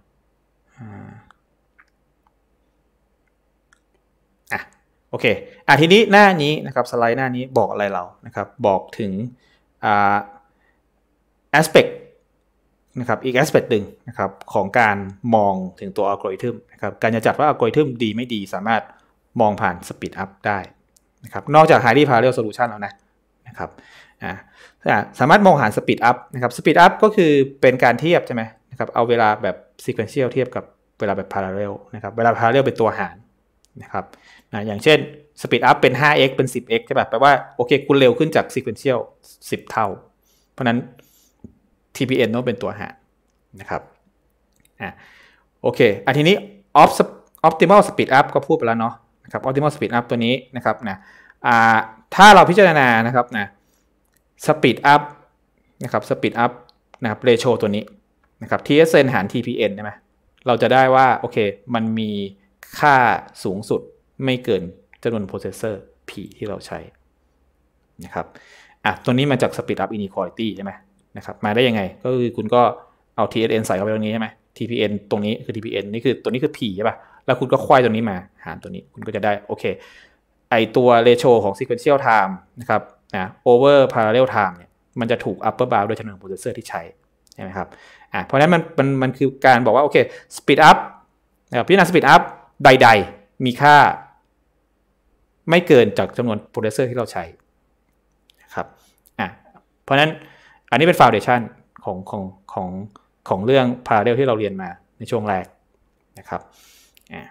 อ่ะโอเคอ่ะทีนี้หน้านี้นะครับสไลด์หน้านี้บอกอะไรเรานะครับบอกถึงอ่า aspect นะครับอีก aspect หนึ่งนะครับของการมองถึงตัวอัลกอริทึมนะครับการจะจัดว่าอัลกอริทึมดีไม่ดีสามารถมองผ่าน speed up ได้นะครับนอกจาก highly parallel solution แล้วนะนะครับอ่าสามารถมองหา speed up นะครับ speed up ก็คือเป็นการเทียบใช่ไหมนะครับเอาเวลาแบบ sequential เทียบกับเวลาแบบ parallel นะครับเวลา parallel เป็นตัวหารนะครับนะอย่างเช่น speed up เป็น ห้า x เป็น สิบ x ใช่ป่ะแปลว่าโอเคคุณเร็วขึ้นจาก sequential สิบเท่าเพราะนั้น ที พี เอ็น ต้องเป็นตัวหารนะครับอ่ะโอเคอ่ะทีนี้ optimal speed up ก็พูดไปแล้วเนาะนะครับ optimal speed up ตัวนี้นะครับนะอ่าถ้าเราพิจารณานะครับนะ speed up นะครับ speed up นะครับ ratio ตัวนี้นะครับ ที เอส เอ็น หาร ที พี เอ็น ใช่ไหมเราจะได้ว่าโอเคมันมีค่าสูงสุดไม่เกินจำนวนโปรเซสเซอร์ P ที่เราใช้นะครับอ่ะตัวนี้มาจาก speed up inequality ใช่ไหมนะครับมาได้ยังไงก็คือคุณก็เอา ที เอส เอ็น ใส่เข้าไปตรงนี้ใช่ไหม ที พี เอ็น ตรงนี้คือ ที พี เอ็น นี่คือตัวนี้คือ P ใช่ป่ะแล้วคุณก็ควายตัวนี้มาหารตัวนี้คุณก็จะได้โอเคไอตัว ratio ของ sequential time นะครับนะ over parallel time เนี่ยมันจะถูก upper bound โดยจำนวนโปรเซสเซอร์ที่ใช้ใช่ไหมครับอ่ะเพราะฉะนั้นมันมันมันคือการบอกว่าโอเค speed up นะครับพิจารณา speed up ใดๆมีค่าไม่เกินจากจำนวนโปรเซสเซอร์ที่เราใช้นะครับอ่ะเพราะฉะนั้นอันนี้เป็น foundation ของของของของเรื่อง parallel ที่เราเรียนมาในช่วงแรกนะครับอ่ะ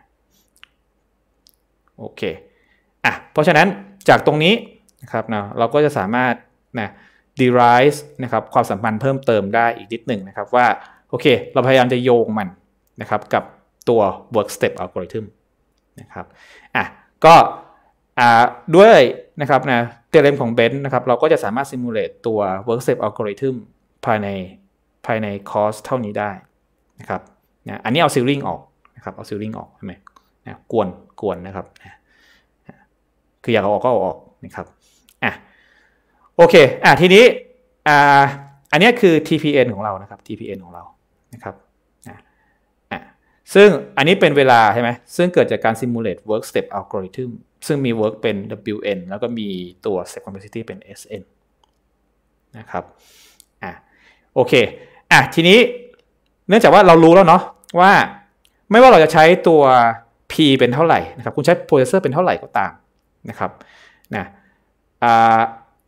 โอเคอ่ะเพราะฉะนั้นจากตรงนี้นะครับนะเราก็จะสามารถนะ derive นะครับความสัมพันธ์เพิ่มเติมได้อีกนิดหนึ่งนะครับว่าโอเคเราพยายามจะโยงมันนะครับกับตัว work step algorithm นะครับอ่ะก็อ่าด้วยนะครับนะเทอเรมของเบนซ์นะครับเราก็จะสามารถ simulate ตัว work step algorithm ภายในภายในคอร์สเท่านี้ได้นะครับนะอันนี้เอา ceiling ออกนะครับเอา ceiling ออกใช่ไหมนะกวนกวนนะครับนะคืออยากเอาออกก็เอาออกนะครับอ่ะโอเคอ่ะทีนี้อ่าอันนี้คือ ที พี เอ็น ของเรานะครับ ที พี เอ็น ของเรานะครับอ่ะอ่ะซึ่งอันนี้เป็นเวลาใช่ไหมซึ่งเกิดจากการ simulate work step algorithm ซึ่งมี work เป็น ดับเบิลยู เอ็น แล้วก็มีตัว step complexity เป็น เอส เอ็น นะครับอ่ะโอเคอ่ะทีนี้เนื่องจากว่าเรารู้แล้วเนาะว่าไม่ว่าเราจะใช้ตัว P เป็นเท่าไหร่นะครับคุณใช้ processor เป็นเท่าไหร่ก็ตามนะครับนะอ่า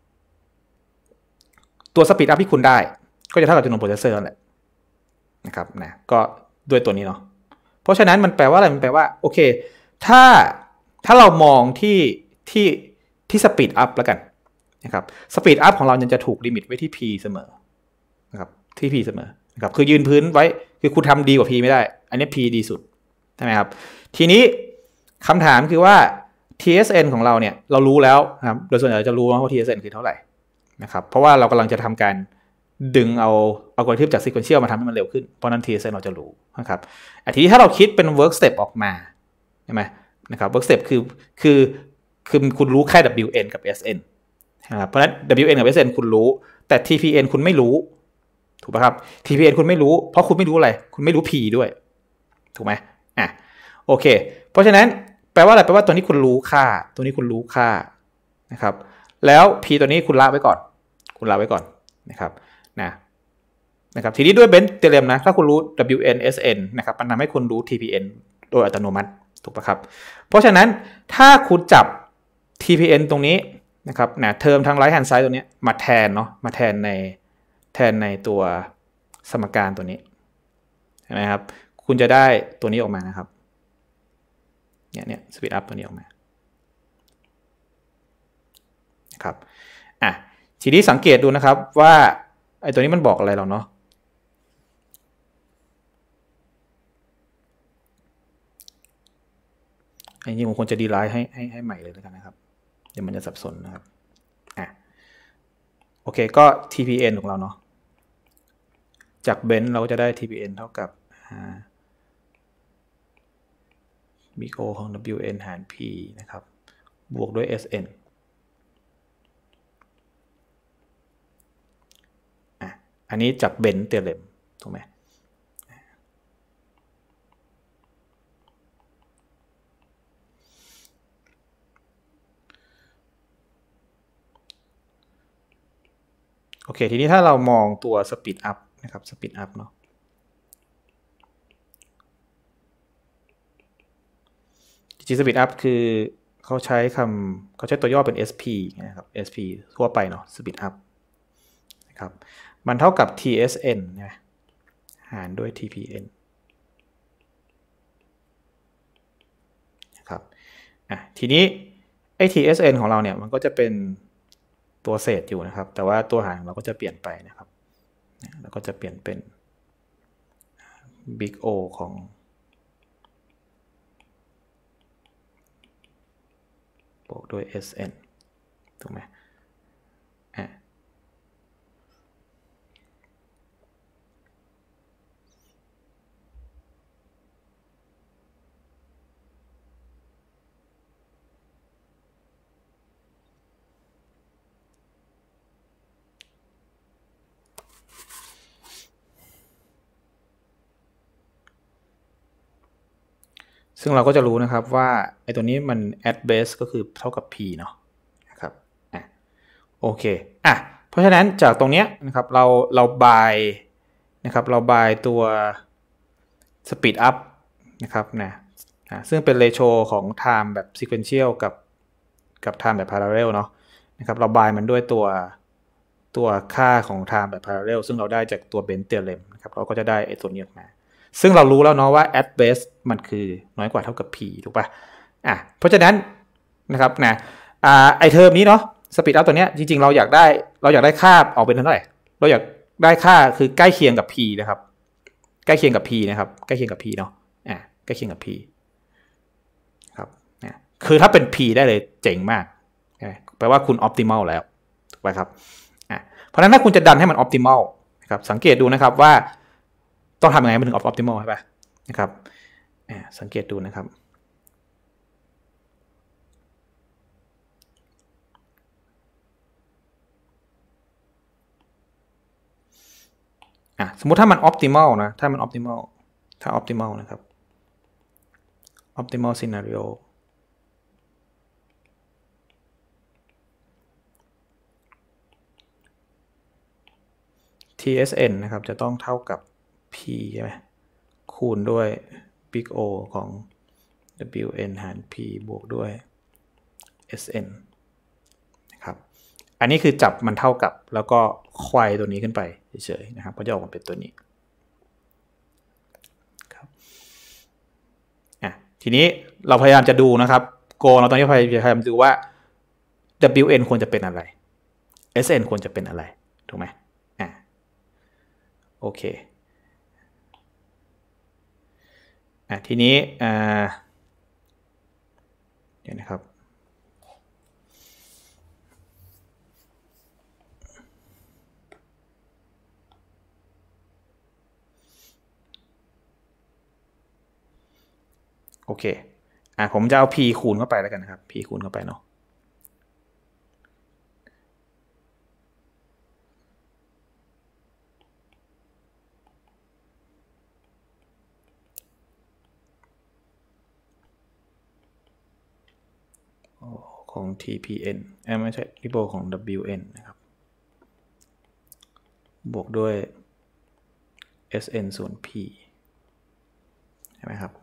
ตัว speed up ที่คุณได้ก็จะเท่ากับจำนวน processor นั่นแหละนะครับนะก็ด้วยตัวนี้เนาะเพราะฉะนั้นมันแปลว่าอะไรมันแปลว่าโอเคถ้าถ้าเรามองที่ที่ที่ speed up แล้วกันนะครับ speed up ของเรายังจะถูกลิมิตไว้ที่ P เสมอนะครับที่ P เสมอนะครับคือยืนพื้นไว้คือคุณทำดีกว่า P ไม่ได้อันนี้ P ดีสุดใช่ไหมครับทีนี้คำถามคือว่า ที เอส เอ็น ของเราเนี่ยเรารู้แล้วนะครับโดยส่วนใหญ่จะรู้ว่า ที เอส เอ็น คือเท่าไหร่นะครับเพราะว่าเรากำลังจะทำการดึงเอาอัลกอริทึมจาก sequential มาทำให้มันเร็วขึ้นเพราะนั้น ที เอส เอ็น เราจะรู้นะครับทีนี้ถ้าเราคิดเป็น work step ออกมาใช่ไหมนะครับ work step คือคือคือคุณรู้แค่ ดับเบิลยู เอ็น กับ เอส เอ็น นะครับเพราะฉะนั้น ดับเบิลยู เอ็น กับ เอส เอ็น คุณรู้แต่ ที พี เอ็น คุณไม่รู้ถูกป่ะครับ ที พี เอ็น คุณไม่รู้เพราะคุณไม่รู้อะไรคุณไม่รู้ P ด้วยถูกไหมอ่ะโอเคเพราะฉะนั้นแปลว่าอะไรแปลว่าตัวนี้คุณรู้ค่าตัวนี้คุณรู้ค่านะครับแล้ว P ตัวนี้คุณละไว้ก่อนคุณละไว้ก่อนนะครับนะนะครับทีนี้ด้วยเบนซ์เทเลมนะถ้าคุณรู้ ดับเบิลยู เอ็น เอส เอ็น นะครับมันทำให้คุณรู้ ที พี เอ็น โดยอัตโนมัติถูกป่ะครับเพราะฉะนั้นถ้าคุณจับ ที พี เอ็น ตรงนี้นะครับนะเทอมทาง right hand side ตัวนี้มาแทนเนาะมาแทนในแทนในตัวสมการตัวนี้เห็นไหมครับคุณจะได้ตัวนี้ออกมานะครับเนี่ยเนี่ย speed up ตัวนี้ออกมานะครับอ่ะทีนี้สังเกตดูนะครับว่าไอ้ตัวนี้มันบอกอะไรเราเนาะไอ้นี่ผมควรจะดีไลน์ให้ให้ให้ใหม่เลยแล้วกันนะครับเดี๋ยวมันจะสับสนนะครับอ่ะโอเคก็ ที พี เอ็น ของเราเนาะจากเบนซ์เราก็จะได้ ที พี เอ็น เท่ากับ Big O ของ ดับเบิลยู เอ็น หาร P นะครับบวกด้วย เอส เอ็น อ่ะอันนี้จากเบนซ์เทเลมถูกไหมโอเคทีนี้ถ้าเรามองตัว speed up นะครับ speed up เนาะจริง speed up คือเขาใช้คำเขาใช้ตัวย่อเป็น เอส พี นะครับ เอส พี ทั่วไปเนาะ speed up นะครับมันเท่ากับ ที เอส เอ็น นะหารด้วย ที พี เอ็น นะครับอ่ะทีนี้ไอ้ ที เอส เอ็น ของเราเนี่ยมันก็จะเป็นตัวเศษอยู่นะครับแต่ว่าตัวหารของเราก็จะเปลี่ยนไปนะครับแล้วก็จะเปลี่ยนเป็น Big O ของบวกด้วย เอส เอ็น ถูกไหมอ่ะซึ่งเราก็จะรู้นะครับว่าไอ้ตัวนี้มัน at base ก็คือเท่ากับ P เนาะนะครับอ่ะโอเคอ่ะเพราะฉะนั้นจากตรงเนี้ยนะครับเราเราบายนะครับเราบายตัว speed up นะครับนะอ่ะซึ่งเป็น ratio ของ time แบบ sequential กับกับ time แบบ parallel เนาะนะครับเราบายมันด้วยตัวตัวค่าของ time แบบ parallel ซึ่งเราได้จากตัว Bent theorem นะครับเราก็จะได้ไอ้ตัวนี้ออกมาซึ่งเรารู้แล้วเนาะว่า at base มันคือน้อยกว่าเท่ากับ P ถูกป่ะอ่ะเพราะฉะนั้นนะครับนะอ่าไอเทอมนี้เนาะ speed up ตัวเนี้ยจริงๆเราอยากได้เราอยากได้ค่าออกเป็นเท่าไหร่เราอยากได้ค่าคือใกล้เคียงกับ P นะครับใกล้เคียงกับ P นะครับใกล้เคียงกับ P เนาะอ่ะใกล้เคียงกับ P ครับนะคือถ้าเป็น P ได้เลยเจ๋งมากแปลว่าคุณ optimal แล้วถูกป่ะครับอ่ะเพราะฉะนั้นถ้าคุณจะดันให้มัน optimal นะครับสังเกตดูนะครับว่าต้องทำยังไงมันถึง optimal ใช่ป่ะนะครับสังเกตดูนะครับอ่ะสมมุติถ้ามัน optimal นะถ้ามัน optimal ถ้า optimal นะครับ optimal scenario ที เอส เอ็น นะครับจะต้องเท่ากับ P ใช่ไหมคูณด้วย Big O ของ ดับเบิลยู เอ็น หาร P บวกด้วย เอส เอ็น นะครับอันนี้คือจับมันเท่ากับแล้วก็ควายตัวนี้ขึ้นไปเฉยๆนะครับก็จะออกมาเป็นตัวนี้ครับอ่ะทีนี้เราพยายามจะดูนะครับโกเราตอนนี้พยายามดูว่า ดับเบิลยู เอ็น ควรจะเป็นอะไร เอส เอ็น ควรจะเป็นอะไรถูกไหมอ่ะโอเคอ่ะทีนี้อ่าเดี๋ยวนะครับโอเคอ่ะผมจะเอา p คูณเข้าไปแล้วกันนะครับ p คูณเข้าไปเนาะของ ที พี เอ็น เอ้ยไม่ใช่ริโบของ ดับเบิลยู เอ็น นะครับบวกด้วย เอส เอ็น ส่วน p ใช่ไหมครับ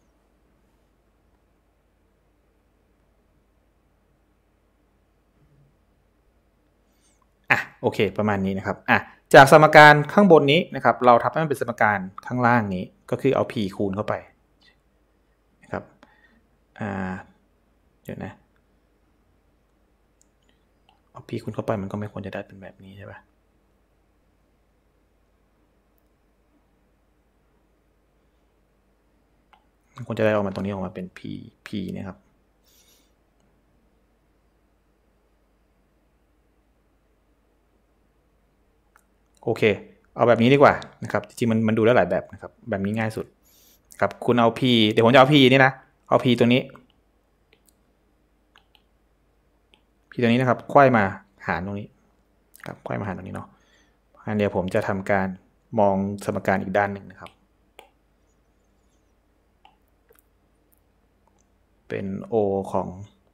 อ่ะโอเคประมาณนี้นะครับอ่ะจากสมการข้างบนนี้นะครับเราทำให้มันเป็นสมการข้างล่างนี้ก็คือเอา p คูณเข้าไปนะครับอ่าเดี๋ยวนะเอา p คูณเข้าไปมันก็ไม่ควรจะได้เป็นแบบนี้ใช่ปะมันควรจะได้ออกมาตรงนี้ออกมาเป็น p p นะครับโอเคเอาแบบนี้ดีกว่านะครับจริงๆมันมันดูได้หลายแบบนะครับแบบนี้ง่ายสุดครับคุณเอา p เดี๋ยวผมจะเอา p นี่นะเอา p ตัวนี้ p ตัวนี้นะครับไขว้มาหารตรงนี้ครับไขว้มาหารตรงนี้เนาะอันเดียวผมจะทำการมองสมการอีกด้านหนึ่งนะครับเป็น o ของ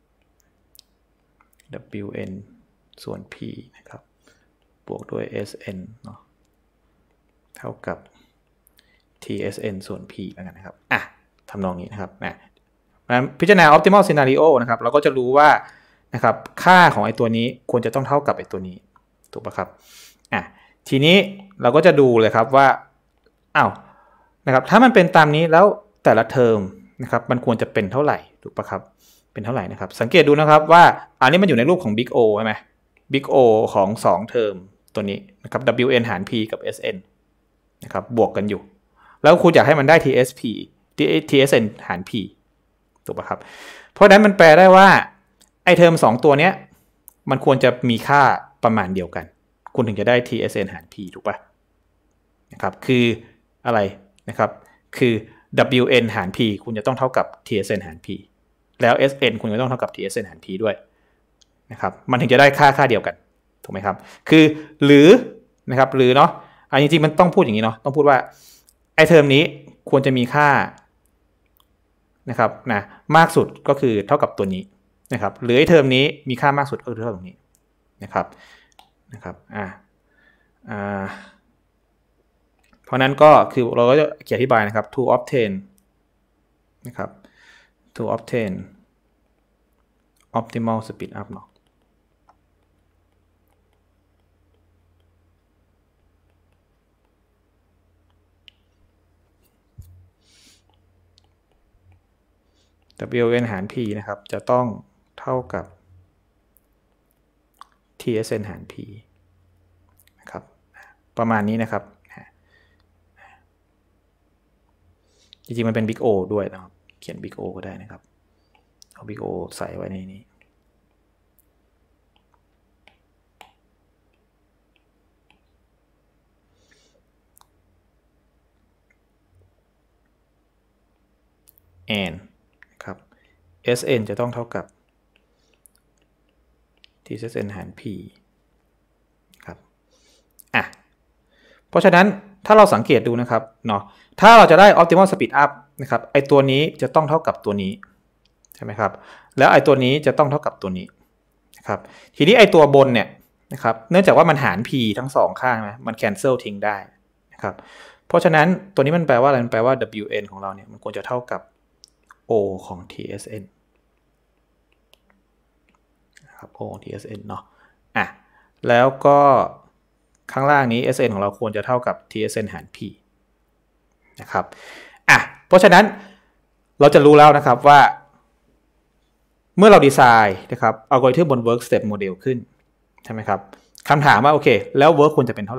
ดับเบิลยู เอ็น ส่วน p นะครับบวกด้วย เอส เอ็น เนาะเท่ากับ ที เอส เอ็น ส่วน p แล้วกันนะครับอ่ะทำนองนี้นะครับนะพิจารณา optimal scenario นะครับเราก็จะรู้ว่านะครับค่าของไอ้ตัวนี้ควรจะต้องเท่ากับไอ้ตัวนี้ถูกปะครับอ่ะทีนี้เราก็จะดูเลยครับว่าอ้าวนะครับถ้ามันเป็นตามนี้แล้วแต่ละเทอมนะครับมันควรจะเป็นเท่าไหร่ถูกปะครับเป็นเท่าไหร่นะครับสังเกตดูนะครับว่าอันนี้มันอยู่ในรูปของ Big O ใช่ไหม Big O ของสองเทอมตัวนี้นะครับ ดับเบิลยู เอ็น หาร P กับ เอส เอ็น นะครับบวกกันอยู่แล้วคุณอยากให้มันได้ ที เอส พี ที เอส เอ็น หาร P ถูกปะครับเพราะฉะนั้นมันแปลได้ว่าไอเทอมสองตัวเนี้ยมันควรจะมีค่าประมาณเดียวกันคุณถึงจะได้ ที เอส เอ็น หาร P ถูกปะนะครับคืออะไรนะครับคือ ดับเบิลยู เอ็น หาร P คุณจะต้องเท่ากับ ที เอส เอ็น หาร P แล้ว เอส เอ็น คุณจะต้องเท่ากับ ที เอส เอ็น หาร P ด้วยนะครับมันถึงจะได้ค่าค่าเดียวกันถูกไหมครับคือหรือนะครับหรือเนาะอันจริงๆมันต้องพูดอย่างนี้เนาะต้องพูดว่าไอเทอมนี้ควรจะมีค่านะครับนะมากสุดก็คือเท่ากับตัวนี้นะครับหรือไอเทอมนี้มีค่ามากสุดก็คือเท่ากับตรงนี้นะครับนะครับอ่าอ่าเพราะนั้นก็คือเราก็จะเขียนอธิบายนะครับ to obtain นะครับ to obtain optimal speed up เนาะดับเบิลยู เอ็น หาร P นะครับจะต้องเท่ากับ ที เอส เอ็น หาร P นะครับประมาณนี้นะครับจริงๆมันเป็น Big O ด้วยนะครับเขียน Big O ก็ได้นะครับเอา Big O ใส่ไว้ในนี้แอนครับ เอส เอ็น จะต้องเท่ากับ ที เอส เอ็น หาร P ครับอ่ะเพราะฉะนั้นถ้าเราสังเกตดูนะครับเนาะถ้าเราจะได้ optimal speed up นะครับไอตัวนี้จะต้องเท่ากับตัวนี้ใช่ไหมครับแล้วไอตัวนี้จะต้องเท่ากับตัวนี้นะครับทีนี้ไอตัวบนเนี่ยนะครับเนื่องจากว่ามันหาร P ทั้งสองข้างนะมัน cancel ทิ้งได้นะครับเพราะฉะนั้นตัวนี้มันแปลว่าอะไรมันแปลว่า ดับเบิลยู เอ็น ของเราเนี่ยมันควรจะเท่ากับ O ของ ที เอส เอ็น นะครับ O ของ ที เอส เอ็น เนาะอ่ะแล้วก็ข้างล่างนี้ เอส เอ็น ของเราควรจะเท่ากับ ที เอส เอ็น หาร P นะครับอ่ะเพราะฉะนั้นเราจะรู้แล้วนะครับว่าเมื่อเราดีไซน์นะครับอัลกอริทึมบน work step model ขึ้นใช่ไหมครับคำถามว่าโอเคแล้ว work ควรจะเป็นเท่าไหร่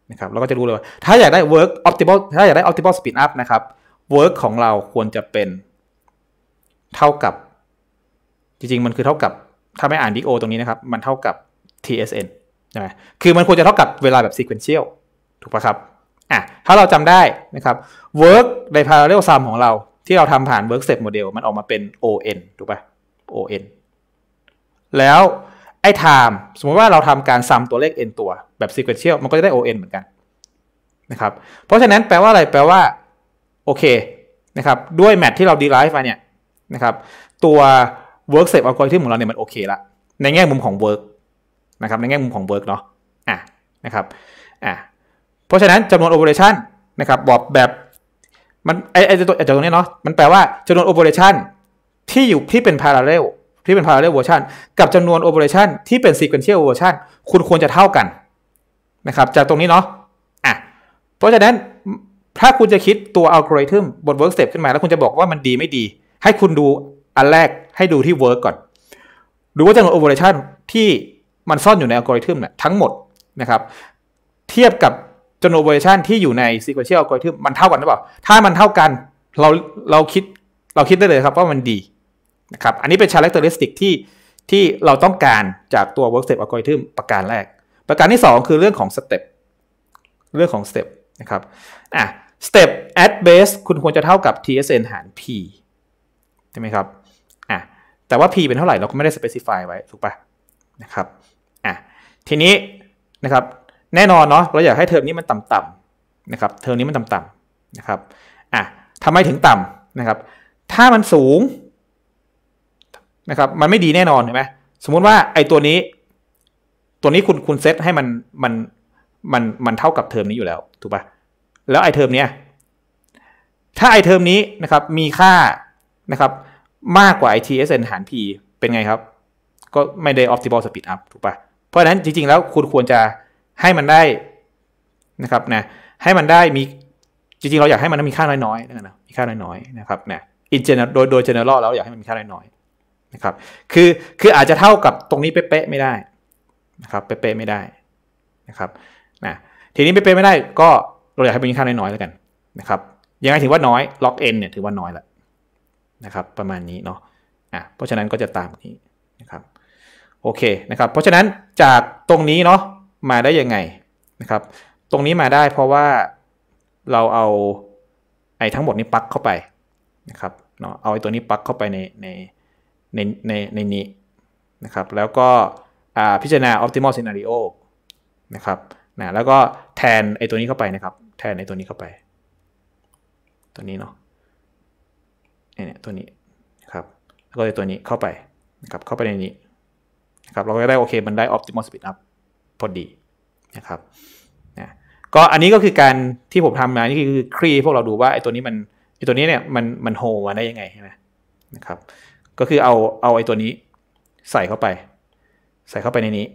นะครับเราก็จะรู้เลยว่าถ้าอยากได้ work optimal ถ้าอยากได้ optimal speed up นะครับ work ของเราควรจะเป็นเท่ากับจริงๆมันคือเท่ากับถ้าไม่อ่าน big O ตรงนี้นะครับมันเท่ากับ ที เอส เอ็น ใช่ไหมคือมันควรจะเท่ากับเวลาแบบ sequential ถูกป่ะครับอ่ะถ้าเราจำได้นะครับ work ใน parallel sum ของเราที่เราทำผ่าน work step model มันออกมาเป็น โอ เอ็น ถูกป่ะ โอ เอ็น แล้วไอ้ time สมมติว่าเราทำการ sum ตัวเลข n ตัวแบบ sequential มันก็จะได้ โอ เอ็น เหมือนกันนะครับเพราะฉะนั้นแปลว่าอะไรแปลว่าโอเคนะครับด้วย math ที่เรา derive มาเนี่ยนะครับตัว work step algorithm ของเราเนี่ยมันโอเคละในแง่มุมของ work นะครับในแง่มุมของ work เนาะอ่ะนะครับอ่ะเพราะฉะนั้นจำนวน operation นะครับบอกแบบมันไอ้ไอ้ตัวไอ้ตัวตรงนี้เนาะมันแปลว่าจำนวน operation ที่อยู่ที่เป็น parallel ที่เป็น parallel version กับจำนวน operation ที่เป็น sequential version คุณควรจะเท่ากันนะครับจากตรงนี้เนาะอ่ะเพราะฉะนั้นถ้าคุณจะคิดตัว algorithm บน work step ขึ้นมาแล้วคุณจะบอกว่ามันดีไม่ดีให้คุณดูอันแรกให้ดูที่ work ก่อนดูว่าจำนวน operation ที่มันซ่อนอยู่ใน algorithm เนี่ยทั้งหมดนะครับเทียบกับจำนวน operation ที่อยู่ใน sequential algorithm มันเท่ากันหรือเปล่าถ้ามันเท่ากันเราเราคิดเราคิดได้เลยครับว่ามันดีนะครับอันนี้เป็น characteristic ที่ที่เราต้องการจากตัว work step algorithm ประการแรกประการที่สองคือเรื่องของ step เรื่องของ step นะครับอ่ะ step at base คุณควรจะเท่ากับ ที เอส เอ็น หาร p ใช่ไหมครับอ่ะแต่ว่า p เป็นเท่าไหร่เราก็ไม่ได้ specify ไว้ถูกปะนะครับอ่ะทีนี้นะครับแน่นอนเนาะเราอยากให้เทอมนี้มันต่ำๆนะครับเทอมนี้มันต่ำๆนะครับอ่ะทำไมถึงต่ำนะครับถ้ามันสูงนะครับมันไม่ดีแน่นอนเห็นไหมสมมุติว่าไอ้ตัวนี้ตัวนี้คุณคุณเซตให้มันมันมันมันเท่ากับเทอมนี้อยู่แล้วถูกปะแล้วไอ้เทอมเนี้ยถ้าไอ้เทอมนี้นะครับมีค่านะครับมากกว่าไอ้ ที เอส เอ็น หาร p เป็นไงครับก็ไม่ได้ optimal speed up ถูกปะเพราะฉะนั้นจริงๆแล้วคุณควรจะให้มันได้นะครับนะให้มันได้มีจริงๆเราอยากให้มันมีค่าน้อยๆนะมีค่าน้อยๆนะครับนะ in general โดยโดย general แล้วอยากให้มันมีค่าน้อยๆนะครับคือคืออาจจะเท่ากับตรงนี้เป๊ะๆไม่ได้นะครับเป๊ะๆไม่ได้นะครับนะทีนี้เป๊ะๆไม่ได้ก็เราอยากให้มันมีค่าน้อยๆแล้วกันนะครับยังไงถือว่าน้อย log n เนี่ยถือว่าน้อยแล้วนะครับประมาณนี้เนาะอ่ะเพราะฉะนั้นก็จะตามนี้นะครับโอเคนะครับเพราะฉะนั้นจากตรงนี้เนาะมาได้ยังไงนะครับตรงนี้มาได้เพราะว่าเราเอาไอ้ทั้งหมดนี้ปลั๊กเข้าไปนะครับเนาะเอาไอ้ตัวนี้ปลั๊กเข้าไปในในในในในนี้นะครับแล้วก็อ่าพิจารณา optimal scenario นะครับนะแล้วก็แทนไอ้ตัวนี้เข้าไปนะครับแทนไอ้ตัวนี้เข้าไปตัวนี้เนาะเนี่ยตัวนี้นะครับแล้วก็ไอ้ตัวนี้เข้าไปนะครับเข้าไปในนี้นะครับเราก็ได้โอเคมันได้ optimal speed up พอดีนะครับนะก็อันนี้ก็คือการที่ผมทำมานี่คือคลี่พวกเราดูว่าไอ้ตัวนี้มันไอ้ตัวนี้เนี่ยมันมันโฮมาได้ยังไงใช่ไหมนะครับก็คือเอาเอาไอ้ตัวนี้ใส่เข้าไปใส่เข้าไปในนี้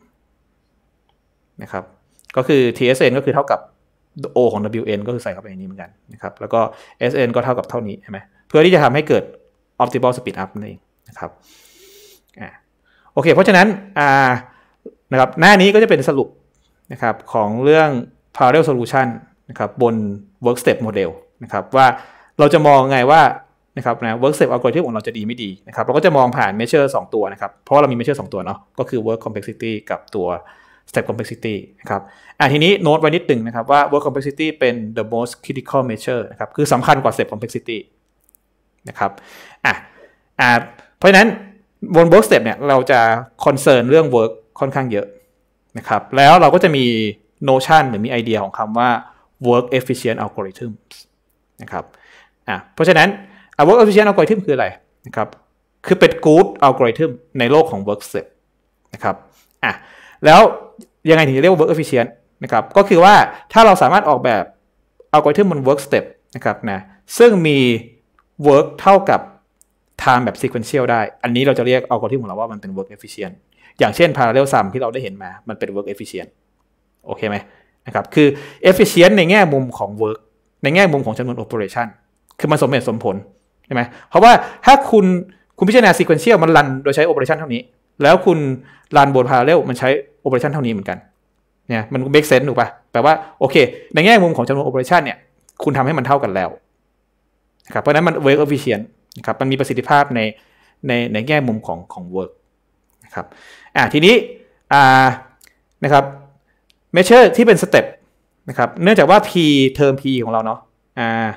นะครับก็คือ ที เอส เอ็น ก็คือเท่ากับ O ของ ดับเบิลยู เอ็น ก็คือใส่เข้าไปในนี้เหมือนกันนะครับแล้วก็ เอส เอ็น ก็เท่ากับเท่านี้ใช่ไหมเพื่อที่จะทำให้เกิด optimal speed up นั่นเองนะครับอ่าโอเคเพราะฉะนั้นอ่านะครับหน้านี้ก็จะเป็นสรุปนะครับของเรื่อง parallel solution นะครับบน work step model นะครับว่าเราจะมองไงว่านะครับนะ work step algorithm ของเราจะดีไม่ดีนะครับเราก็จะมองผ่าน measure สองตัวนะครับเพราะเรามี measure สองตัวเนาะก็คือ work complexity กับตัว step complexity นะครับอ่ะทีนี้โน้ตไว้นิดนึงนะครับว่า work complexity เป็น the most critical measure นะครับคือสำคัญกว่า step complexity นะครับอ่ะอ่ะเพราะฉะนั้นบน work step เนี่ยเราจะ concern เรื่อง work ค่อนข้างเยอะนะครับแล้วเราก็จะมี notion หรือมีไอเดียของคำว่า work efficient algorithms นะครับอ่ะเพราะฉะนั้น work efficient algorithm คืออะไรนะครับคือเป็น good algorithm ในโลกของ work step นะครับอ่ะแล้วยังไงถึงจะเรียกว่า work efficient นะครับก็คือว่าถ้าเราสามารถออกแบบ algorithm บน work step นะครับนะซึ่งมี work เท่ากับ time แบบ sequential ได้อันนี้เราจะเรียก algorithm ของเราว่ามันเป็น work efficient อย่างเช่น parallel sum ที่เราได้เห็นมามันเป็น work efficient โอเคไหมนะครับคือ efficient ในแง่มุมของ work ในแง่มุมของจำนวน operation คือมันสมเหตุสมผลใช่ไหมเพราะว่าถ้าคุณคุณพิจารณา sequential มันรันโดยใช้ operation เท่านี้แล้วคุณรันบน parallel มันใช้ operation เท่านี้เหมือนกันเนี่ยมัน make sense ถูกป่ะแปลว่าโอเคในแง่มุมของจำนวน operation เนี่ยคุณทำให้มันเท่ากันแล้วนะครับเพราะนั้นมัน work efficient นะครับมันมีประสิทธิภาพในในในแง่มุมของของ work นะครับอ่ะทีนี้อ่านะครับ measure ที่เป็น step นะครับเนื่องจากว่า p term p ของเราเนาะอ่า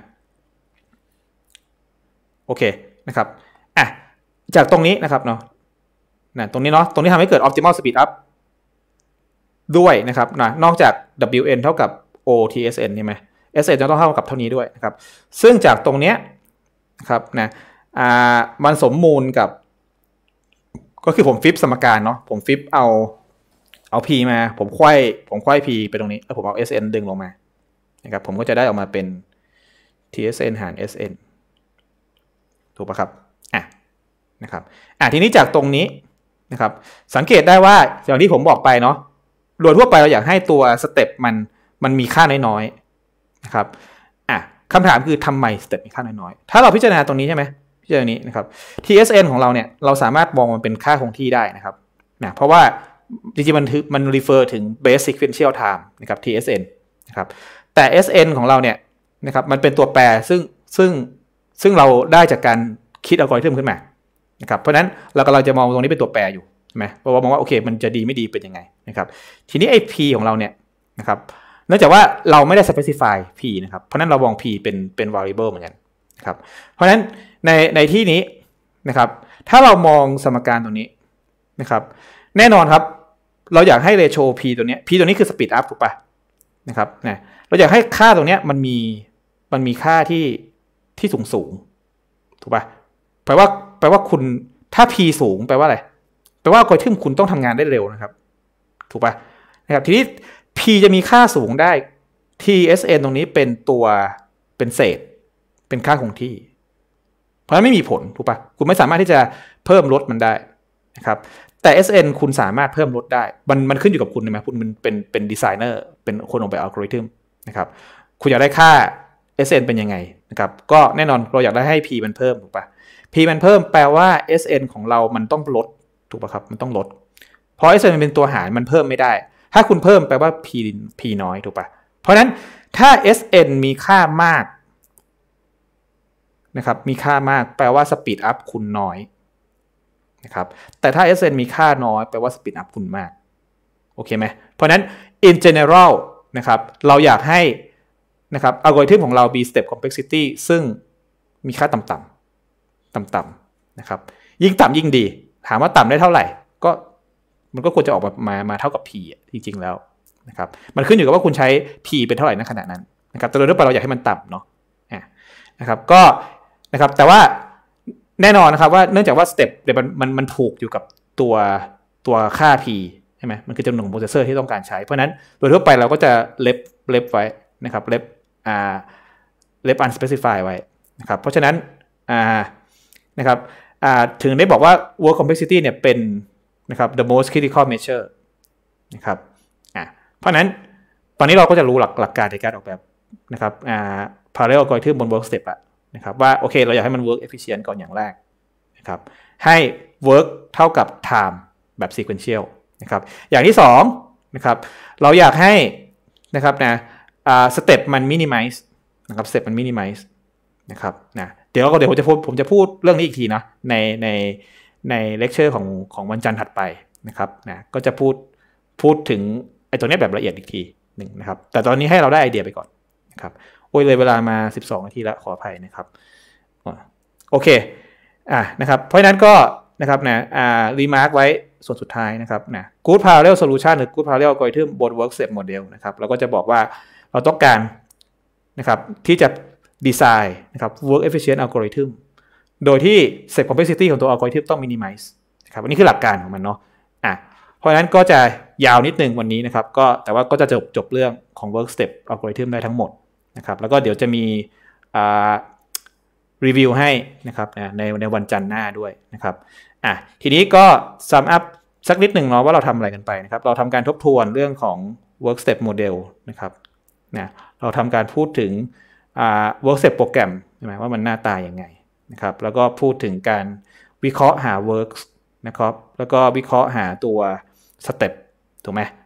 โอเคนะครับอ่ะจากตรงนี้นะครับเนาะนะตรงนี้เนาะตรงนี้ทำให้เกิด optimal speed up ด้วยนะครับนะนอกจาก ดับเบิลยู เอ็น เท่ากับ โอ ที เอส เอ็น ใช่ไหม เอส เอ็น จะต้องเท่ากับเท่านี้ด้วยนะครับซึ่งจากตรงเนี้ยนะครับนะอ่ามันสมมูลกับก็คือผมฟิปสมการเนาะผมฟิปเอาเอา p มาผมไขว้ผมไขว้ p ไปตรงนี้แล้วผมเอา เอส เอ็น ดึงลงมานะครับผมก็จะได้ออกมาเป็น ที เอส เอ็น หาร เอส เอ็น ถูกป่ะครับอ่ะนะครับอ่ะทีนี้จากตรงนี้นะครับสังเกตได้ว่าอย่างที่ผมบอกไปเนาะโดยทั่วไปเราอยากให้ตัวสเต็ปมันมันมีค่าน้อยๆนะครับอ่ะคำถามคือทำไมสเต็ปมีค่าน้อยๆถ้าเราพิจารณาตรงนี้ใช่ไหมพิจารณานี้นะครับ ที เอส เอ็น ของเราเนี่ยเราสามารถมองมันเป็นค่าคงที่ได้นะครับนะเพราะว่าจริงๆมันมัน refer ถึง base sequential time นะครับ ที เอส เอ็น นะครับแต่ เอส เอ็น ของเราเนี่ยนะครับมันเป็นตัวแปรซึ่งซึ่งซึ่งเราได้จากการคิดอัลกอริทึมขึ้นมานะครับเพราะฉะนั้นเรากำลังจะมองตรงนี้เป็นตัวแปรอยู่ใช่ไหมเพราะว่ามองว่าโอเคมันจะดีไม่ดีเป็นยังไงนะครับทีนี้ไอ้ p ของเราเนี่ยนะครับเนื่องจากว่าเราไม่ได้ specify p นะครับเพราะนั้นเรามอง p เป็นเป็น variable เหมือนกันครับเพราะฉะนั้นในในที่นี้นะครับถ้าเรามองสมการตรงนี้นะครับแน่นอนครับเราอยากให้ ratio p ตัวนี้ p ตัวนี้คือ speed up ถูกป่ะนะครับนะเราอยากให้ค่าตรงนี้มันมีมันมีค่าที่ที่สูงสูงถูกป่ะแปลว่าแปลว่าคุณถ้า p สูงแปลว่าอะไรแปลว่าอัลกอริทึมคุณต้องทำงานได้เร็วนะครับถูกป่ะนะครับทีนี้ p จะมีค่าสูงได้ ที เอส เอ็น ตรงนี้เป็นตัวเป็นเศษเป็นค่าคงที่เพราะฉะนั้นไม่มีผลถูกป่ะคุณไม่สามารถที่จะเพิ่มลดมันได้นะครับแต่ เอส เอ็น คุณสามารถเพิ่มลดได้มันมันขึ้นอยู่กับคุณใช่ไหมคุณเป็นเป็นเป็นดีไซเนอร์เป็นคนออกแบบอัลกอริทึมนะครับคุณอยากได้ค่า เอส เอ็น เป็นยังไงนะครับก็แน่นอนเราอยากได้ให้ p มันเพิ่มถูกป่ะ p มันเพิ่มแปลว่า เอส เอ็น ของเรามันต้องลดถูกป่ะครับมันต้องลดเพราะ เอส เอ็น มันเป็นตัวหารมันเพิ่มไม่ได้ถ้าคุณเพิ่มแปลว่า p p น้อยถูกป่ะเพราะฉะนั้นถ้า เอส เอ็น มีค่ามากนะครับมีค่ามากแปลว่า speed up คุณน้อยนะครับแต่ถ้า เอส เอ็น มีค่าน้อยแปลว่า speed up คุณมากโอเคไหมเพราะฉะนั้น in general นะครับเราอยากให้นะครับอัลกอริทึมของเรามี step complexity ซึ่งมีค่าต่ำๆต่ำๆนะครับยิ่งต่ำยิ่งดีถามว่าต่ำได้เท่าไหร่ก็มันก็ควรจะออกมามามาเท่ากับ p จริงๆแล้วนะครับมันขึ้นอยู่กับว่าคุณใช้ p เป็นเท่าไหร่ในขณะนั้นนะครับแต่โดยทั่วไปเราอยากให้มันต่ำเนาะนะครับก็นะครับแต่ว่าแน่นอนนะครับว่าเนื่องจากว่า step มันมันมันผูกอยู่กับตัวตัวค่า p ใช่ไหมมันคือจำนวนของโปรเซสเซอร์ที่ต้องการใช้เพราะนั้นโดยทั่วไปเราก็จะเล็บเล็บไว้นะครับเล็บอ่าเล็บ unspecified ไว้นะครับเพราะฉะนั้นอ่านะครับอ่าถึงได้บอกว่า work complexity เนี่ยเป็นนะครับ the most critical measure นะครับอ่าเพราะนั้นตอนนี้เราก็จะรู้หลักหลักการในการออกแบบนะครับอ่า parallel algorithm บน work step อะนะครับว่าโอเคเราอยากให้มัน work efficient ก่อนอย่างแรกนะครับให้ work เท่ากับ time แบบ sequential นะครับอย่างที่สองนะครับเราอยากให้นะครับนะอ่า step มัน minimize นะครับ step มัน minimize นะครับนะเดี๋ยวเดี๋ยวผมจะพูดผมจะพูดเรื่องนี้อีกทีนะในในในเลคเชอร์ของของวันจันทร์ถัดไปนะครับนะก็จะพูดพูดถึงไอ้ตัวนี้แบบละเอียดอีกทีหนึ่งนะครับแต่ตอนนี้ให้เราได้ไอเดียไปก่อนนะครับโอ้ยเลยเวลามาสิบสองนาทีแล้วขออภัยนะครับโอเคอ่ะนะครับเพราะฉะนั้นก็นะครับนะอ่ารีมาร์คไว้ส่วนสุดท้ายนะครับนะ good parallel solution หรือ good parallel algorithm บน work step model นะครับเราก็จะบอกว่าเราต้องการนะครับที่จะดีไซน์นะครับ work efficient algorithm โดยที่ step complexity ของตัว algorithm ต้อง minimize นะครับอันนี้คือหลักการของมันเนาะอ่ะเพราะฉะนั้นก็จะยาวนิดนึงวันนี้นะครับก็แต่ว่าก็จะจบจบเรื่องของ work step algorithm ได้ทั้งหมดนะครับแล้วก็เดี๋ยวจะมีอ่ารีวิวให้นะครับในในวันจันทร์หน้าด้วยนะครับอ่ะทีนี้ก็ sum up สักนิดหนึ่งเนาะว่าเราทำอะไรกันไปนะครับเราทำการทบทวนเรื่องของ work step model นะครับนะเราทำการพูดถึงอ่า work step โปรแกรมใช่ไหมว่ามันหน้าตาอย่างไงนะครับแล้วก็พูดถึงการวิเคราะห์หา works นะครับแล้วก็วิเคราะห์หาตัว step ถูกไหม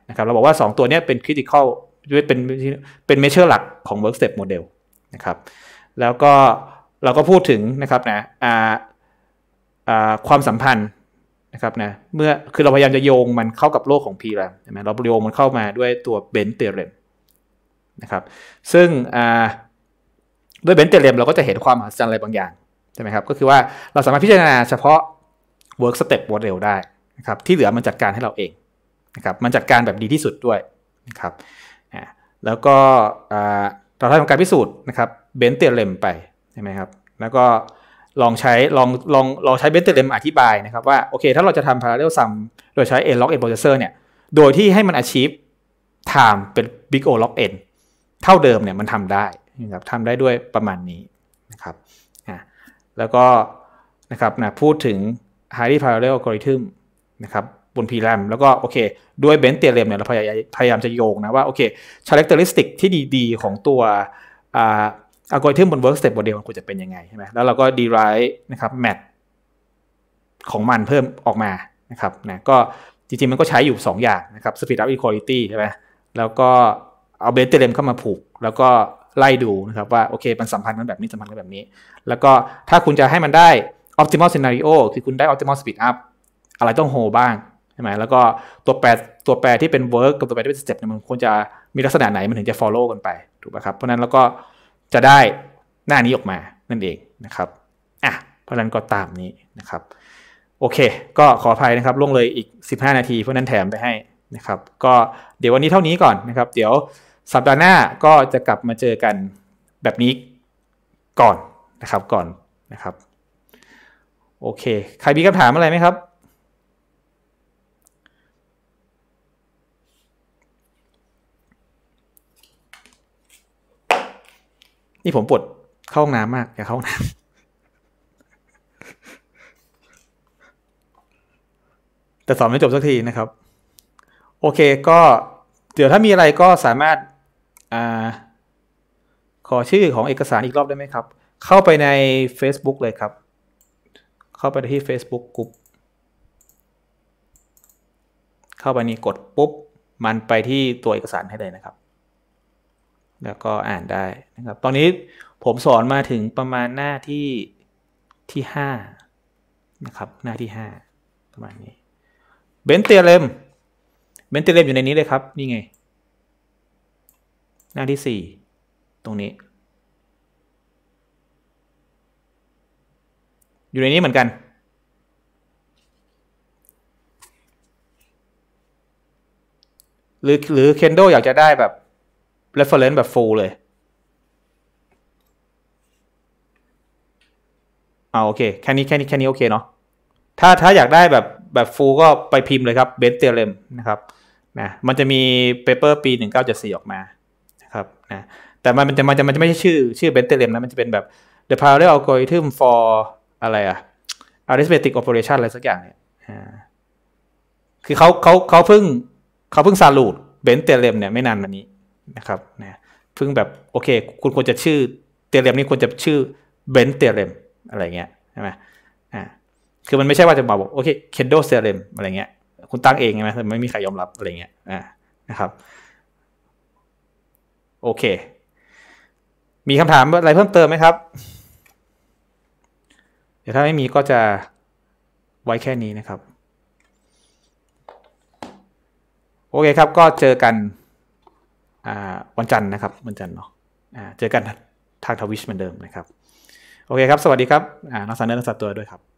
นะครับเราบอกว่าสองตัวนี้เป็น critical เป็นเป็น measure หลักของ work step model นะครับแล้วก็เราก็พูดถึงนะครับนะอ่าอ่าความสัมพันธ์นะครับนะเมื่อคือเราพยายามจะโยงมันเข้ากับโลกของ พี แรม ใช่ไหมเราโยงมันเข้ามาด้วยตัว Benz theorem นะครับซึ่งอ่าด้วย Benz theorem เราก็จะเห็นความมหัศจรรย์อะไรบางอย่างใช่ไหมครับก็คือว่าเราสามารถพิจารณาเฉพาะ work step model ได้นะครับที่เหลือมันจัดการให้เราเองนะครับมันจัดการแบบดีที่สุดด้วยนะครับแล้วก็เราทำการพิสูจน์นะครับ Benz theorem ไปใช่ไหมครับแล้วก็ลองใช้ลองลองลองใช้ Benz theorem อธิบายนะครับว่าโอเคถ้าเราจะทำ parallel sum โดยใช้ n log n processor เนี่ยโดยที่ให้มัน achieve time เป็น big O log n เท่าเดิมเนี่ยมันทำได้นะครับทำได้ด้วยประมาณนี้นะครับแล้วก็นะครับนะพูดถึง highly parallel algorithm นะครับบน พี แรม แล้วก็โอเคด้วย Benz theorem เนี่ยเราพยายามพยายามจะโยงนะว่าโอเค characteristic ที่ดีๆของตัวอ่า algorithm บน work step model มันควรจะเป็นยังไงใช่ไหมแล้วเราก็ derive นะครับ match ของมันเพิ่มออกมานะครับนะก็จริงๆมันก็ใช้อยู่สองอย่างนะครับ speed up equality ใช่ไหมแล้วก็เอา Benz theorem เข้ามาผูกแล้วก็ไล่ดูนะครับว่าโอเคมันสัมพันธ์กันแบบนี้สัมพันธ์กันแบบนี้แล้วก็ถ้าคุณจะให้มันได้ optimal scenario คือคุณได้ optimal speed up อะไรต้องโฮบ้างใช่ไหมแล้วก็ตัวแปรตัวแปรที่เป็น work กับตัวแปรที่เป็น step เนี่ยมันควรจะมีลักษณะไหนมันถึงจะ follow กันไปถูกป่ะครับเพราะนั้นเราก็จะได้หน้านี้ออกมานั่นเองนะครับอ่ะเพราะนั้นก็ตามนี้นะครับโอเคก็ขออภัยนะครับล่วงเลยอีกสิบห้านาทีเพราะนั้นแถมไปให้นะครับก็เดี๋ยววันนี้เท่านี้ก่อนนะครับเดี๋ยวสัปดาห์หน้าก็จะกลับมาเจอกันแบบนี้ก่อนนะครับก่อนนะครับโอเคใครมีคำถามอะไรไหมครับนี่ผมปวดเข้าห้องน้ำมากอยากเข้าห้องน้ำแต่สอนไม่จบสักทีนะครับโอเคก็เดี๋ยวถ้ามีอะไรก็สามารถอ่าขอชื่อของเอกสารอีกรอบได้ไหมครับเข้าไปใน Facebook เลยครับเข้าไปที่ Facebook กลุ่มเข้าไปนี่กดปุ๊บมันไปที่ตัวเอกสารให้เลยนะครับแล้วก็อ่านได้นะครับตอนนี้ผมสอนมาถึงประมาณหน้าที่ที่ห้านะครับหน้าที่ห้าประมาณนี้ Benz theorem Benz theorem อยู่ในนี้เลยครับนี่ไงหน้าที่สี่ตรงนี้อยู่ในนี้เหมือนกันหรือหรือ Kendo อยากจะได้แบบ reference แบบ full เลยอ่าโอเคแค่นี้แค่นี้แค่นี้โอเคเนาะถ้าถ้าอยากได้แบบแบบ full ก็ไปพิมพ์เลยครับ Benz theorem นะครับนะมันจะมี paper ปีหนึ่งเก้าเจ็ดสี่ออกมานะครับนะแต่มันมันจะมันจะมันจะไม่ใช่ชื่อชื่อ Benz theorem นะมันจะเป็นแบบ the parallel algorithm for อะไรอะ arithmetic operation อะไรสักอย่างเนี่ยคือเขาเขาเขาเพิ่งเขาเพิ่งสรุป Benz theorem เนี่ยไม่นานมานี้นะครับนะเพิ่งแบบโอเคคุณควรจะชื่อ theorem นี้ควรจะชื่อ Benz theorem อะไรเงี้ยใช่ไหมอ่าคือมันไม่ใช่ว่าจะมาบอกโอเค Kendo theorem อะไรเงี้ยคุณตั้งเองใช่ไหมไม่มีใครยอมรับอะไรเงี้ยอ่านะครับโอเคมีคำถามอะไรเพิ่มเติมไหมครับเดี๋ยวถ้าไม่มีก็จะไว้แค่นี้นะครับโอเคครับก็เจอกันวันจันทร์นะครับวันจันทร์เนาะเจอกันทางทวิชเหมือนเดิมนะครับโอเคครับสวัสดีครับนักสันเนอร์นักสัตว์ตัวด้วยครับ